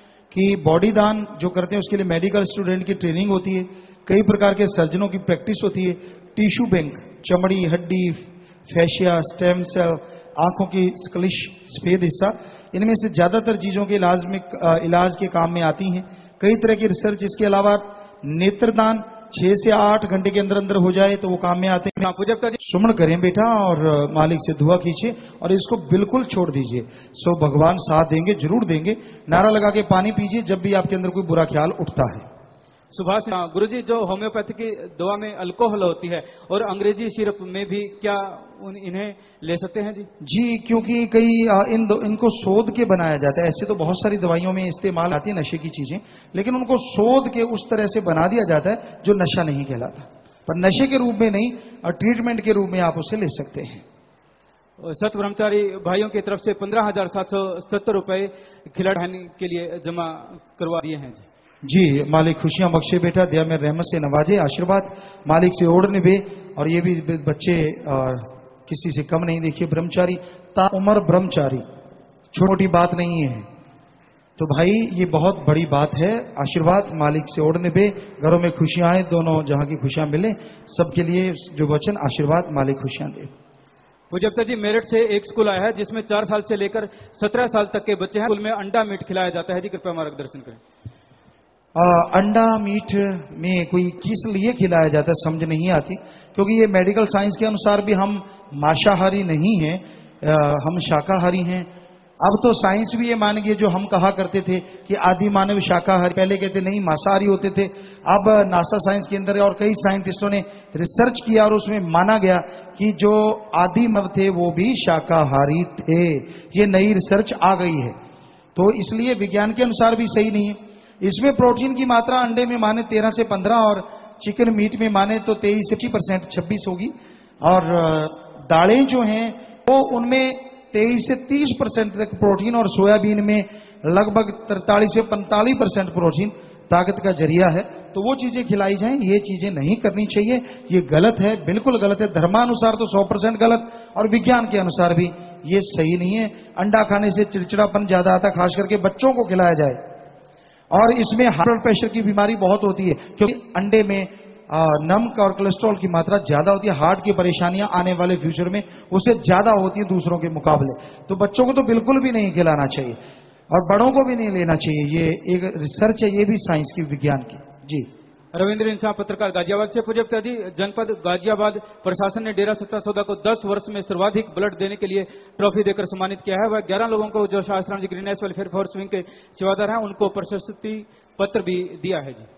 कि बॉडी दान जो करते हैं उसके लिए मेडिकल स्टूडेंट की ट्रेनिंग होती है, कई प्रकार के सर्जनों की प्रैक्टिस होती है। टिश्यू बैंक, चमड़ी, हड्डी, फैशिया, स्टेम सेल, आंखों की स्क्लिश, सफेद हिस्सा, इनमें से ज्यादातर चीजों के इलाज में इलाज के काम में आती हैं। कई तरह की रिसर्च, इसके अलावा नेत्रदान छह से आठ घंटे के अंदर अंदर हो जाए तो वो काम में आते हैं। पूजकता जी सुमन करें बेटा और मालिक से दुआ कीजिए और इसको बिल्कुल छोड़ दीजिए। सो भगवान साथ देंगे, जरूर देंगे। नारा लगा के पानी पीजिए जब भी आपके अंदर कोई बुरा ख्याल उठता है। सुभाष, गुरुजी जो होम्योपैथी की दवा में अल्कोहल होती है और अंग्रेजी सिरप में भी क्या उन इन्हें ले सकते हैं जी? जी, क्योंकि कई इन इनको शोध के बनाया जाता है। ऐसे तो बहुत सारी दवाइयों में इस्तेमाल आती है नशे की चीजें, लेकिन उनको शोध के उस तरह से बना दिया जाता है जो नशा नहीं कहलाता। पर नशे के रूप में नहीं और ट्रीटमेंट के रूप में आप उसे ले सकते हैं। सत ब्रह्मचारी भाइयों की तरफ से पंद्रह हजार सात सौ सत्तर रुपए खिलाड़ी के लिए जमा करवा दिए हैं जी। जी मालिक खुशियां बख्शे बेटा, दया में रहमत से नवाजे, आशीर्वाद मालिक से ओढ़ निभे। और ये भी बच्चे और किसी से कम नहीं, देखिए ब्रह्मचारी, ता उम्र ब्रह्मचारी, छोटी बात नहीं है। तो भाई ये बहुत बड़ी बात है। आशीर्वाद मालिक से ओढ़ निभे, घरों में खुशियां आए, दोनों जहां की खुशियां मिले सबके लिए। जो वचन आशीर्वाद मालिक खुशियां दे। पूज्यता जी, मेरठ से एक स्कूल आया है जिसमें चार साल से लेकर सत्रह साल तक के बच्चे हैं। स्कूल में अंडा मीट खिलाया जाता है जी, कृपया मार्गदर्शन करें। आ, अंडा मीट में कोई किस लिए खिलाया जाता है समझ नहीं आती, क्योंकि ये मेडिकल साइंस के अनुसार भी हम मांसाहारी नहीं हैं, हम शाकाहारी हैं। अब तो साइंस भी ये मान गई, जो हम कहा करते थे कि आदि मानव शाकाहारी, पहले कहते नहीं मांसाहारी होते थे। अब नासा साइंस के अंदर और कई साइंटिस्टों ने रिसर्च किया और उसमें माना गया कि जो आदि मानव थे वो भी शाकाहारी थे। ये नई रिसर्च आ गई है, तो इसलिए विज्ञान के अनुसार भी सही नहीं है। इसमें प्रोटीन की मात्रा अंडे में माने तेरह से पंद्रह और चिकन मीट में माने तो तेईस से परसेंट छब्बीस होगी। और दालें जो हैं वो उनमें तेईस से तीस परसेंट तक प्रोटीन, और सोयाबीन में लगभग तैंतालीस से पैंतालीस परसेंट प्रोटीन ताकत का जरिया है। तो वो चीजें खिलाई जाएं, ये चीजें नहीं करनी चाहिए, ये गलत है, बिल्कुल गलत है। धर्मानुसार तो सौ परसेंट गलत, और विज्ञान के अनुसार भी ये सही नहीं है। अंडा खाने से चिड़चिड़ापन ज्यादा आता, खास करके बच्चों को खिलाया जाए। और इसमें हाई ब्लड प्रेशर की बीमारी बहुत होती है, क्योंकि अंडे में नमक और कोलेस्ट्रॉल की मात्रा ज्यादा होती है। हार्ट की परेशानियां आने वाले फ्यूचर में उससे ज्यादा होती है दूसरों के मुकाबले। तो बच्चों को तो बिल्कुल भी नहीं खिलाना चाहिए, और बड़ों को भी नहीं लेना चाहिए। ये एक रिसर्च है, ये भी साइंस की, विज्ञान की। जी रविंद्र इंसान, पत्रकार, गाजियाबाद से। पूज्यता जी, जनपद गाजियाबाद प्रशासन ने डेरा सत्ता सौदा को दस वर्ष में सर्वाधिक ब्लड देने के लिए ट्रॉफी देकर सम्मानित किया है। वह ग्यारह लोगों को जो शास्त्राम ji green S welfare force wing के सेवादार हैं उनको प्रशस्ति पत्र भी दिया है जी।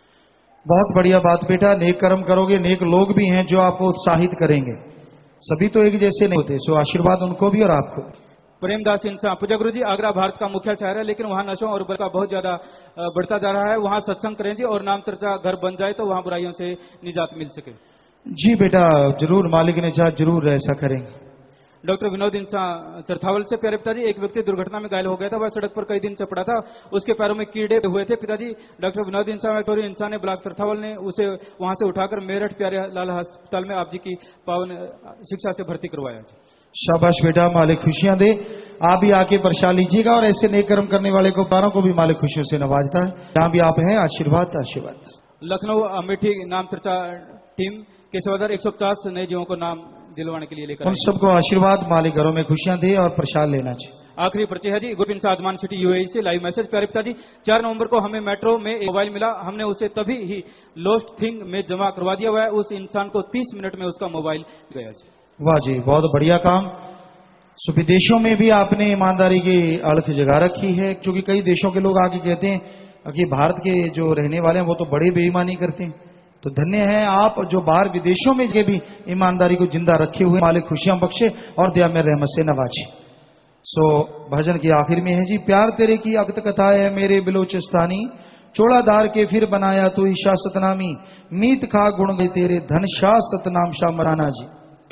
बहुत बढ़िया बात बेटा, नेक कर्म करोगे, नेक लोग भी हैं जो आपको उत्साहित करेंगे। सभी तो एक जैसे नहीं होते, सो आशीर्वाद उनको भी और आपको। प्रेमदास इंसान, पूजा गुरु जी, आगरा भारत का मुख्य शहर है, लेकिन वहाँ नशों और बुराई का बहुत ज्यादा बढ़ता जा रहा है। वहाँ सत्संग करें जी, और नाम चर्चा घर बन जाए तो वहाँ बुराइयों से निजात मिल सके। जी बेटा जरूर, मालिक ने चाह जरूर ऐसा करेंगे। डॉक्टर विनोद इंसान चरथावल से। प्यारे पिताजी, एक व्यक्ति दुर्घटना में घायल हो गया था, वह सड़क पर कई दिन से पड़ा था, उसके पैरों में कीड़े हुए थे। पिताजी, डॉक्टर विनोद इंसान थोड़ी इंसान ने ब्लॉक चरथावल ने उसे वहां से उठाकर मेरठ प्यारे लाल अस्पताल में आप जी की पावन शिक्षा से भर्ती करवाया। शाबाश बेटा, मालिक खुशियां दे। आप भी आके प्रसाद लीजिएगा, और ऐसे नेक कर्म करने वाले को बारों को भी मालिक खुशियों से नवाजता है। जहां भी आप हैं, आशीर्वाद आशीर्वाद। लखनऊ अमेठी नाम चर्चा टीम के सेवादार एक सौ पचास नए जीवों को नाम दिलवाने के लिए लेकर, उन सबको आशीर्वाद, मालिक घरों में खुशियां दे और प्रसाद लेना चाहिए। आखिरी पर्चे है जी, गुरबिन से आजमान सिटी यूएई से लाइव मैसेज। प्यारे पिताजी, चार नवंबर को हमें मेट्रो में एक मोबाइल मिला, हमने उसे तभी ही लॉस्ट थिंग में जमा करवा दिया हुआ है। उस इंसान को तीस मिनट में उसका मोबाइल गया जी। वाह जी, बहुत बढ़िया काम। सो विदेशों में भी आपने ईमानदारी की अड़ख जगा रखी है, क्योंकि कई देशों के लोग आके कहते हैं कि भारत के जो रहने वाले हैं वो तो बड़ी बेईमानी करते हैं। तो धन्य है आप जो बाहर विदेशों में के भी ईमानदारी को जिंदा रखे हुए। मालिक खुशियां बख्शे और दया में रहमत से नवाजे। सो भजन की आखिर में है जी, प्यार तेरे की अगत कथा है मेरे बिलोचिस्तानी, चोड़ाधार के फिर बनाया तू ईशा सतनामी, मीत खा गुण गए तेरे धन शाह सतनाम शाह मराना जी।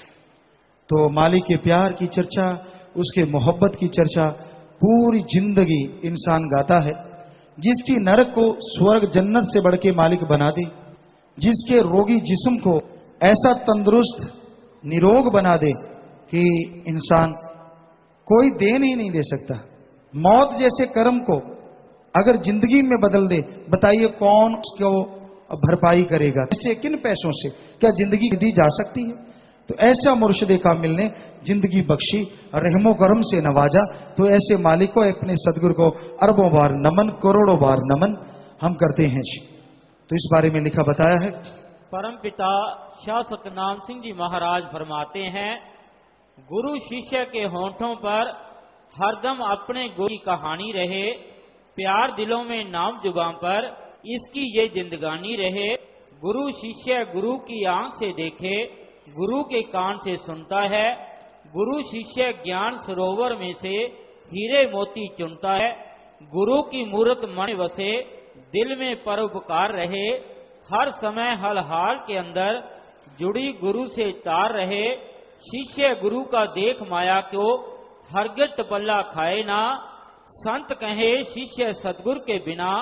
तो मालिक के प्यार की चर्चा, उसके मोहब्बत की चर्चा पूरी जिंदगी इंसान गाता है, जिसकी नरक को स्वर्ग जन्नत से बढ़ के मालिक बना दे, जिसके रोगी जिस्म को ऐसा तंदुरुस्त निरोग बना दे कि इंसान कोई देन ही नहीं दे सकता। मौत जैसे कर्म को अगर जिंदगी में बदल दे, बताइए कौन उसको भरपाई करेगा? इससे किन पैसों से क्या जिंदगी दी जा सकती है? तो ऐसा मुर्शिदे कामिल ने जिंदगी बख्शी, रहमो करम से नवाजा। तो ऐसे मालिक को, अपने सदगुरु को अरबों बार नमन, करोड़ों बार नमन हम करते हैं। तो इस बारे में लिखा बताया है। परम पिता शाह सतनाम सिंह जी महाराज फरमाते हैं, गुरु शिष्य के होंठों पर हरदम अपने गुरु की कहानी रहे, प्यार दिलों में नाम जुबान पर इसकी ये जिंदगानी रहे। गुरु शिष्य गुरु की आंख से देखे, गुरु के कान से सुनता है, गुरु शिष्य ज्ञान सरोवर में से हीरे मोती चुनता है। गुरु की मूरत मन वसे, दिल में परोपकार रहे, हर समय हर हाल के अंदर जुड़ी गुरु से तार रहे। शिष्य गुरु का देख माया को हरगिज पल्ला खाए ना, संत कहे शिष्य सतगुरु के बिना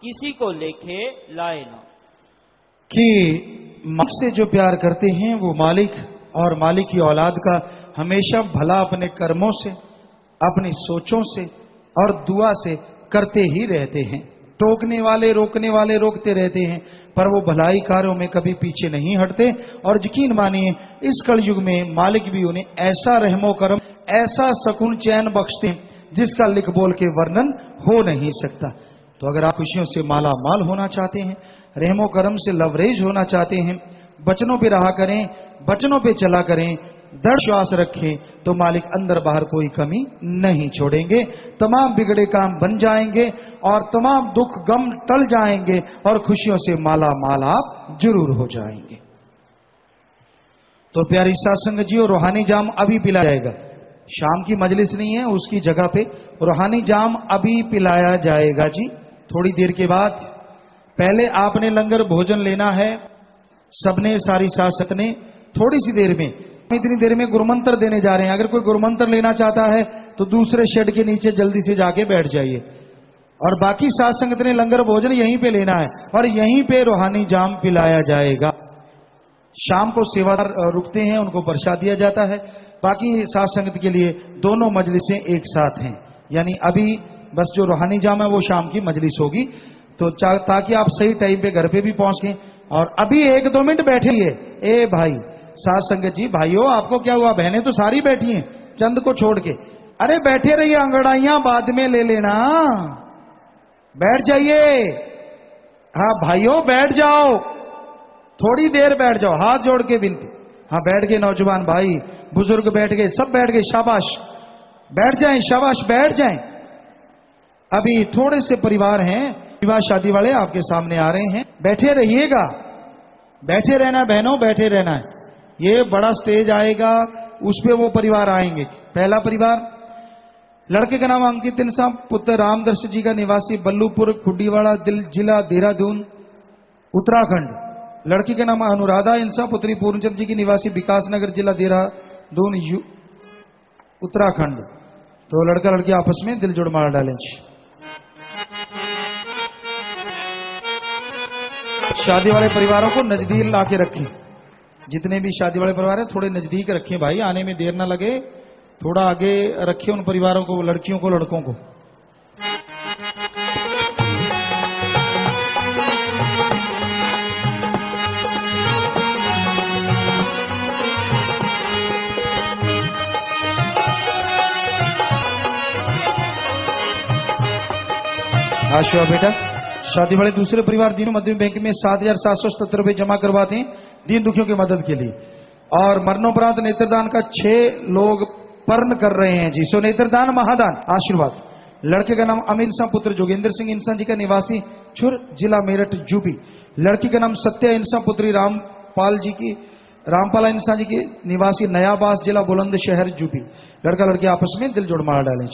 किसी को लेखे लाए ना। कि मालिक से जो प्यार करते हैं वो मालिक और मालिक की औलाद का हमेशा भला अपने कर्मों से, अपनी सोचों से और दुआ से करते ही रहते हैं। टोकने वाले, रोकने वाले रोकते रहते हैं, पर वो भलाई कार्यों में कभी पीछे नहीं हटते। और यकीन मानिए इस कलयुग में मालिक भी उन्हें ऐसा रहमो करम, ऐसा सुकून चैन बख्शते हैं जिसका लिख बोल के वर्णन हो नहीं सकता। तो अगर आप खुशियों से माला माल होना चाहते हैं, रहमो करम से लवरेज होना चाहते हैं, बचनों पे रहा करें, बचनों पे चला करें, दृढ़ श्वास रखें, तो मालिक अंदर बाहर कोई कमी नहीं छोड़ेंगे। तमाम बिगड़े काम बन जाएंगे और तमाम दुख गम टल जाएंगे और खुशियों से माला माल आप जरूर हो जाएंगे। तो प्यारी साथ संगत जी, रूहानी जाम अभी पिलाया जाएगा। शाम की मजलिस नहीं है, उसकी जगह पे रूहानी जाम अभी पिलाया जाएगा जी, थोड़ी देर के बाद। पहले आपने लंगर भोजन लेना है सबने, सारी शासक ने। थोड़ी सी देर में, इतनी देर में गुरुमंत्र देने जा रहे हैं। अगर कोई गुरुमंत्र लेना चाहता है तो दूसरे शेड के नीचे जल्दी से जाके बैठ जाइए। और बाकी साथ संगत ने लंगर भोजन यहीं पे लेना है और यहीं पे रूहानी जाम पिलाया जाएगा। शाम को सेवादार रुकते हैं, उनको प्रसाद दिया जाता है। बाकी साथ संगत के लिए दोनों मजलिसें एक साथ हैं, यानी अभी बस जो रूहानी जाम है वो शाम की मजलिस होगी। तो ताकि आप सही टाइम पे घर पे भी पहुंच गए। और अभी एक दो मिनट बैठिए। ए भाई साथ संगत जी, भाइयों आपको क्या हुआ? बहनें तो सारी बैठी हैं चंद को छोड़ के। अरे बैठे रहिए, अंगड़ाइयां बाद में ले लेना, बैठ जाइए। हाँ भाइयों बैठ जाओ, थोड़ी देर बैठ जाओ, हाथ जोड़ के विनती। हाँ बैठ गए नौजवान भाई, बुजुर्ग बैठ गए, सब बैठ गए, शाबाश, बैठ जाएं, शाबाश बैठ जाएं। अभी थोड़े से परिवार हैं विवाह शादी वाले आपके सामने आ रहे हैं, बैठे रहिएगा, बैठे रहना है बहनों, बैठे रहना है। ये बड़ा स्टेज आएगा, उस पे वो परिवार आएंगे। पहला परिवार, लड़के का नाम अंकित इंसान पुत्र रामदर्श जी का, निवासी बल्लूपुर खुड्डीवाड़ा जिला देहरादून उत्तराखंड। लड़की का नाम अनुराधा इंसा पुत्री पूर्णचंद जी की, निवासी विकासनगर जिला देहरादून उत्तराखंड। तो लड़का लड़की आपस में दिल जोड़ मार डालें। शादी वाले परिवारों को नजदीक ला के रखें, जितने भी शादी वाले परिवार हैं थोड़े नजदीक रखें भाई, आने में देर ना लगे। थोड़ा आगे रखें उन परिवारों को, लड़कियों को लड़कों को। आशीर्वाद बेटा। शादी वाले दूसरे परिवार दीन मध्य बैंक में सात हजार सात सौ सत्तर रुपए जमा करवाते हैं दीन दुखियों की मदद के लिए। और मरणोपरांत नेत्रदान का छह लोग पर्ण कर रहे हैं जी। सो नेत्रदान महादान आशीर्वाद। लड़के का नाम अमीन इंसान पुत्र जोगेंद्र सिंह इंसान जी का, निवासी छुर जिला मेरठ यूपी। लड़की का नाम सत्या इंसान पुत्री रामपाल जी की, रामपाला इंसान जी की, निवासी नयाबास जिला बुलंदशहर यूपी। लड़का लड़की आपस में दिल जोड़ मार डालें।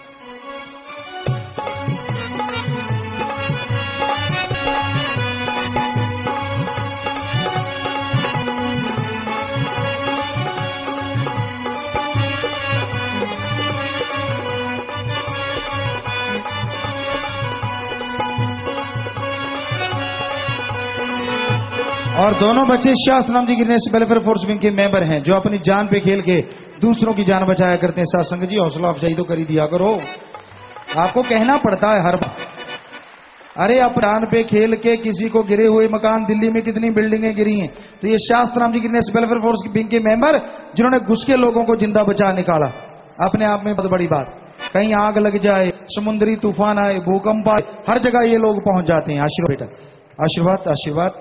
और दोनों बच्चे शास्त्र नाम जी की वेलफेयर फोर्स विंग के मेंबर हैं, जो अपनी जान पे खेल के दूसरों की जान बचाया करते हैं। सत्संग जी हौसला अफजाई तो कर ही दिया करो, आपको कहना पड़ता है हर बार। अरे आप जान पे खेल के किसी को गिरे हुए मकान, दिल्ली में कितनी बिल्डिंगें गिरी हैं, तो ये शास्त्र नाम जी की वेलफेयर फोर्स विंग के मेंबर जिन्होंने घुस के लोगों को जिंदा बचा निकाला, अपने आप में बहुत बड़ी बात। कहीं आग लग जाए, समुद्री तूफान आए, भूकंप आए, हर जगह ये लोग पहुंच जाते हैं। आशीर्वाद बेटा, आशीर्वाद आशीर्वाद।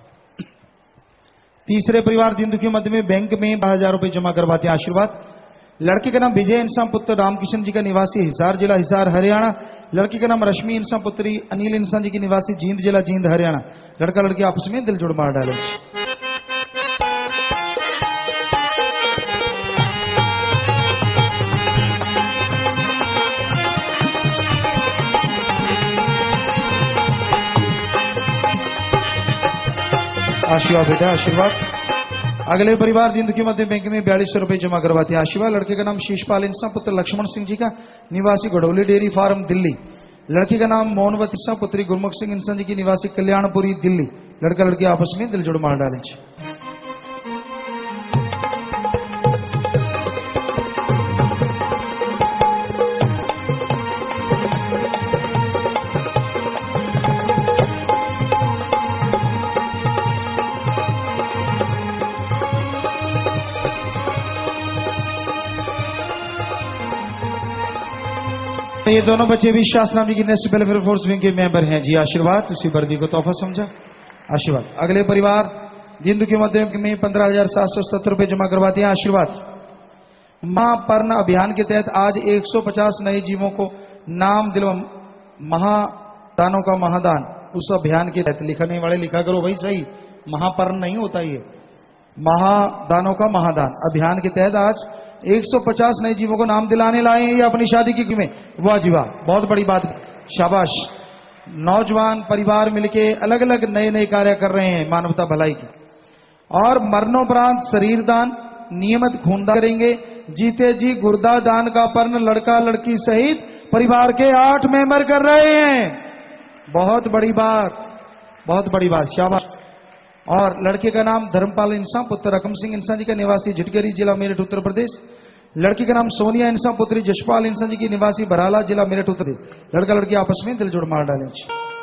तीसरे परिवार दीन दुखियों मध्य में बैंक में बारह हजार रुपए जमा करवाते हैं। आशीर्वाद। लड़के का नाम विजय इंसान पुत्र रामकिशन जी का, निवासी हिसार जिला हिसार हरियाणा। लड़की का नाम रश्मि इंसान पुत्री अनिल इंसान जी की, निवासी जींद जिला जींद हरियाणा। लड़का लड़की आपस में दिल जोड़ मार डाले। आशीर्वाद बेटा, आशीर्वाद। अगले परिवार दीन दुखी मध्य बैंक में बयालीस सौ रुपए जमा करवाते हैं। आशीर्वाद। लड़के का नाम शीशपाल इंसान पुत्र लक्ष्मण सिंह जी का, निवासी गढ़ौली डेयरी फार्म दिल्ली। लड़की का नाम मोहनवत इंसान पुत्री गुरमुख सिंह इंसान जी की निवासी कल्याणपुरी दिल्ली। लड़का लड़की आपस में दिल जोड़ मार डाले। ये दोनों बच्चे भी शास्त्राम जी की नेशनल वेलफेयर फोर्स विंग के मेंबर हैं जी। आशीर्वाद उसी वर्दी को तोहफा समझा। आशीर्वाद। अगले परिवार जिंदू के मध्य में पंद्रह हजार सात सौ सत्तर रुपए जमा करवाते हैं। आशीर्वाद। महापर्ण अभियान के तहत आज एक सौ पचास नए जीवों को नाम दिलवा महादानों का महादान। उस अभियान के तहत लिखने वाले लिखा करो भाई सही, महापर्ण नहीं होता ये, महादानों का महादान अभियान के तहत आज एक सौ पचास नए जीवों को नाम दिलाने लाए हैं ये अपनी शादी की में। वाह जी वाह, बहुत बड़ी बात, शाबाश। नौजवान परिवार मिलके अलग अलग नए नए कार्य कर रहे हैं मानवता भलाई की। और मरणोपरांत शरीर दान, नियमित खूनदान करेंगे। जीते जी गुर्दा दान का पर्ण लड़का लड़की सहित परिवार के आठ मेंबर कर रहे हैं। बहुत बड़ी बात, बहुत बड़ी बात, शाबाश। और लड़के का नाम धर्मपाल इंसान पुत्र रकम सिंह इंसान जी का निवासी झिटगरी जिला मेरठ उत्तर प्रदेश। लड़की का नाम सोनिया इंसान पुत्री जशपाल इंसान जी की निवासी बराला जिला मेरठ उत्तर प्रदेश। लड़का लड़की आपस में दिल जोड़ मार डालें।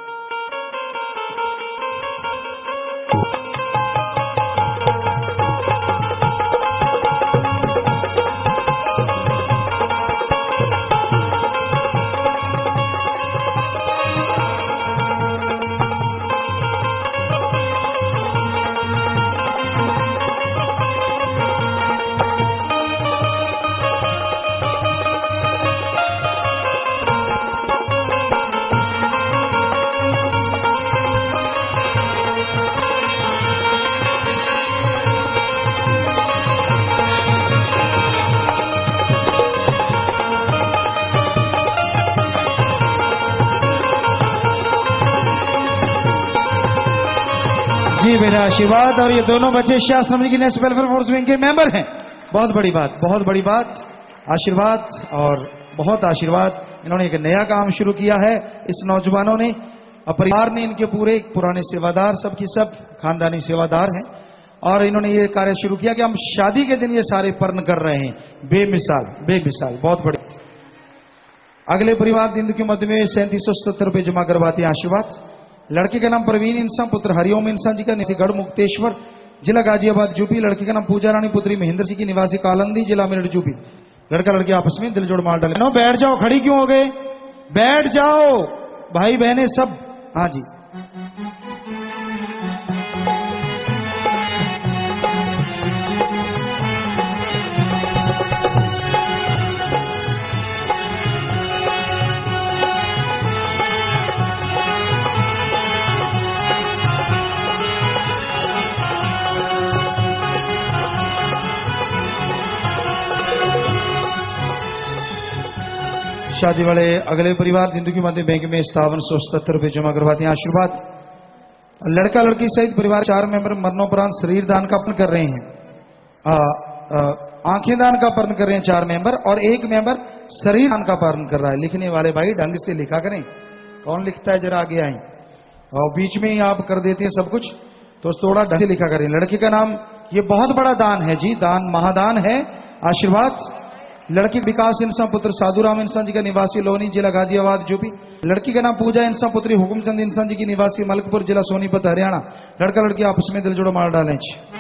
जी मेरा आशीर्वाद। और ये दोनों बच्चे शास्त्र की नेशनल वेलफेयर फोर्स विंग के मेंबर हैं। बहुत बड़ी बात, बहुत बड़ी बात, आशीर्वाद और बहुत आशीर्वाद। इन्होंने एक नया काम शुरू किया है इस नौजवानों ने, परिवार ने, इनके पूरे पुराने सेवादार सबकी सब खानदानी सेवादार हैं। और इन्होंने ये कार्य शुरू किया कि हम शादी के दिन ये सारे पर्ण कर रहे हैं। बेमिसाल, बेमिसाल, बहुत बड़ी। अगले परिवार दिंदु के मध्य में सैंतीस सौ सत्तर रुपए जमा करवाते हैं। आशीर्वाद। लड़के का नाम प्रवीण इंसान पुत्र हरिओम इंसान जी का निवासी गढ़ मुक्तेश्वर जिला गाजियाबाद यूपी। लड़की का नाम पूजा रानी पुत्री महेंद्र सिंह की निवासी कालंदी जिला मेरठ यूपी। लड़का लड़की आपस में दिल जोड़ मार डाले। नो बैठ जाओ, खड़ी क्यों हो गए? बैठ जाओ भाई बहने सब। हाँ जी। शादी वाले अगले परिवार जिंदगी मध्य बैंक में सत्तावन सौ सत्तर रुपए जमा करवाते हैं। आशीर्वाद। लड़का लड़की सहित परिवार चार मेंबर मरणोपरांत शरीर दान का पर्ण कर रहे हैं। आ, आ, आंखें दान का पर्ण कर रहे हैं चार मेंबर, और एक मेंबर शरीर दान का पर्ण कर रहा है। लिखने वाले भाई ढंग से लिखा करें। कौन लिखता है जरा आगे आए। और बीच में ही आप कर देते हैं सब कुछ, तो थोड़ा ढंग से लिखा करें। लड़की का नाम, ये बहुत बड़ा दान है जी, दान महादान है। आशीर्वाद। लड़की विकास इंसान पुत्र साधुराम इंसान जी का निवासी लोनी जिला गाजियाबाद यूपी। लड़की का नाम पूजा इंसान पुत्री हुकुमचंद इंसान जी की निवासी मलकपुर जिला सोनीपत हरियाणा। लड़का लड़की आपस में दिल जोड़ो मार डालें।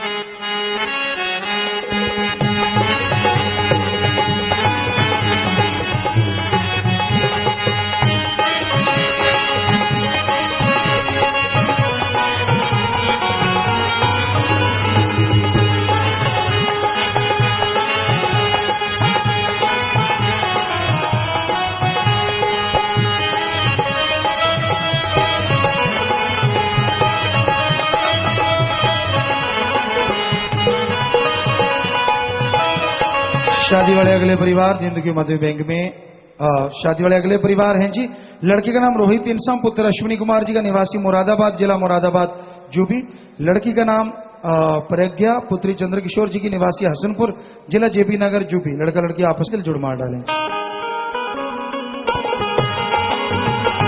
शादी वाले अगले परिवार जिंदगी मध्य बैंक में आ, शादी वाले अगले परिवार हैं जी। लड़के का नाम रोहित इंसान पुत्र अश्विनी कुमार जी का निवासी मुरादाबाद जिला मुरादाबाद यूपी। लड़की का नाम प्रज्ञा पुत्री चंद्रकिशोर जी की निवासी हसनपुर जिला जेपी नगर यूपी। लड़का लड़की आपस में दिल जोड़ मार डालें।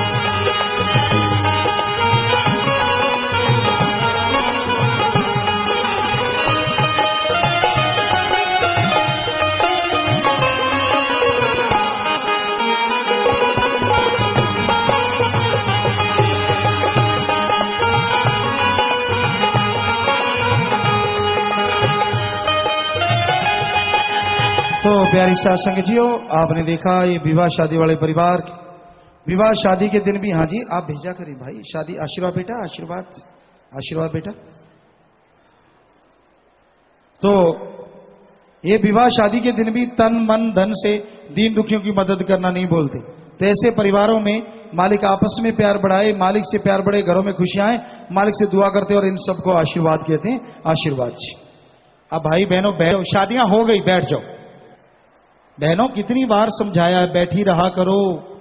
प्यारी साथ संगतियों, आपने देखा ये विवाह शादी वाले परिवार की विवाह शादी के दिन भी, हाँ जी आप भेजा करें भाई शादी। आशीर्वाद बेटा, आशीर्वाद आशीर्वाद बेटा। तो ये विवाह शादी के दिन भी तन मन धन से दीन दुखियों की मदद करना नहीं बोलते। तो ऐसे परिवारों में मालिक आपस में प्यार बढ़ाए, मालिक से प्यार बढ़े, घरों में खुशियां आए, मालिक से दुआ करते और इन सबको आशीर्वाद कहते हैं। आशीर्वाद जी। अब भाई बहनों, बहनों शादियां हो गई, बैठ जाओ। बहनों कितनी बार समझाया है बैठी रहा करो।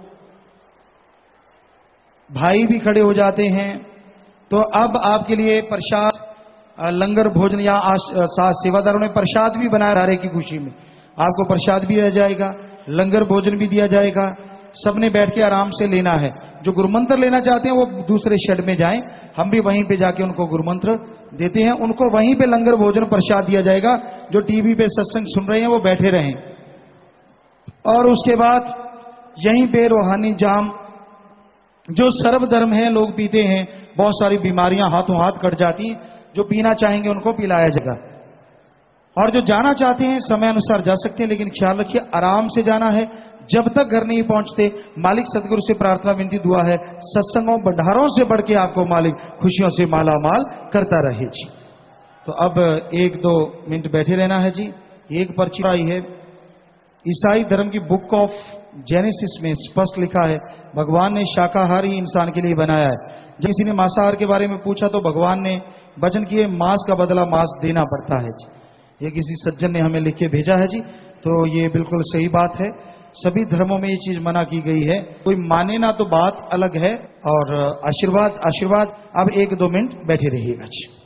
भाई भी खड़े हो जाते हैं। तो अब आपके लिए प्रसाद, लंगर भोजन या सेवादारों ने प्रसाद भी बनाया रहे की खुशी में। आपको प्रसाद भी दिया जाएगा, लंगर भोजन भी दिया जाएगा। सबने बैठ के आराम से लेना है। जो गुरुमंत्र लेना चाहते हैं वो दूसरे शेड में जाएं, हम भी वहीं पे जाके उनको गुरुमंत्र देते हैं। उनको वहीं पे लंगर भोजन प्रसाद दिया जाएगा। जो टीवी पे सत्संग सुन रहे हैं वो बैठे रहें। और उसके बाद यहीं पे रूहानी जाम जो सर्वधर्म है लोग पीते हैं, बहुत सारी बीमारियां हाथों हाथ कट जाती हैं। जो पीना चाहेंगे उनको पिलाया जाएगा। और जो जाना चाहते हैं समय अनुसार जा सकते हैं, लेकिन ख्याल रखिए आराम से जाना है। जब तक घर नहीं पहुंचते मालिक सदगुरु से प्रार्थना विनती दुआ है, सत्संगों भंडारों से बढ़ के आपको मालिक खुशियों से माला माल करता रहे जी। तो अब एक दो मिनट बैठे रहना है जी। एक पर्ची आई है, ईसाई धर्म की बुक ऑफ जेनेसिस में स्पष्ट लिखा है भगवान ने शाकाहारी इंसान के लिए बनाया है। जब किसी ने मांसाहार के बारे में पूछा तो भगवान ने वचन किए मांस का बदला मांस देना पड़ता है जी। ये किसी सज्जन ने हमें लिख के भेजा है जी। तो ये बिल्कुल सही बात है। सभी धर्मों में ये चीज मना की गई है। कोई माने ना तो बात अलग है। और आशीर्वाद आशीर्वाद। अब एक दो मिनट बैठे रहिएगा जी।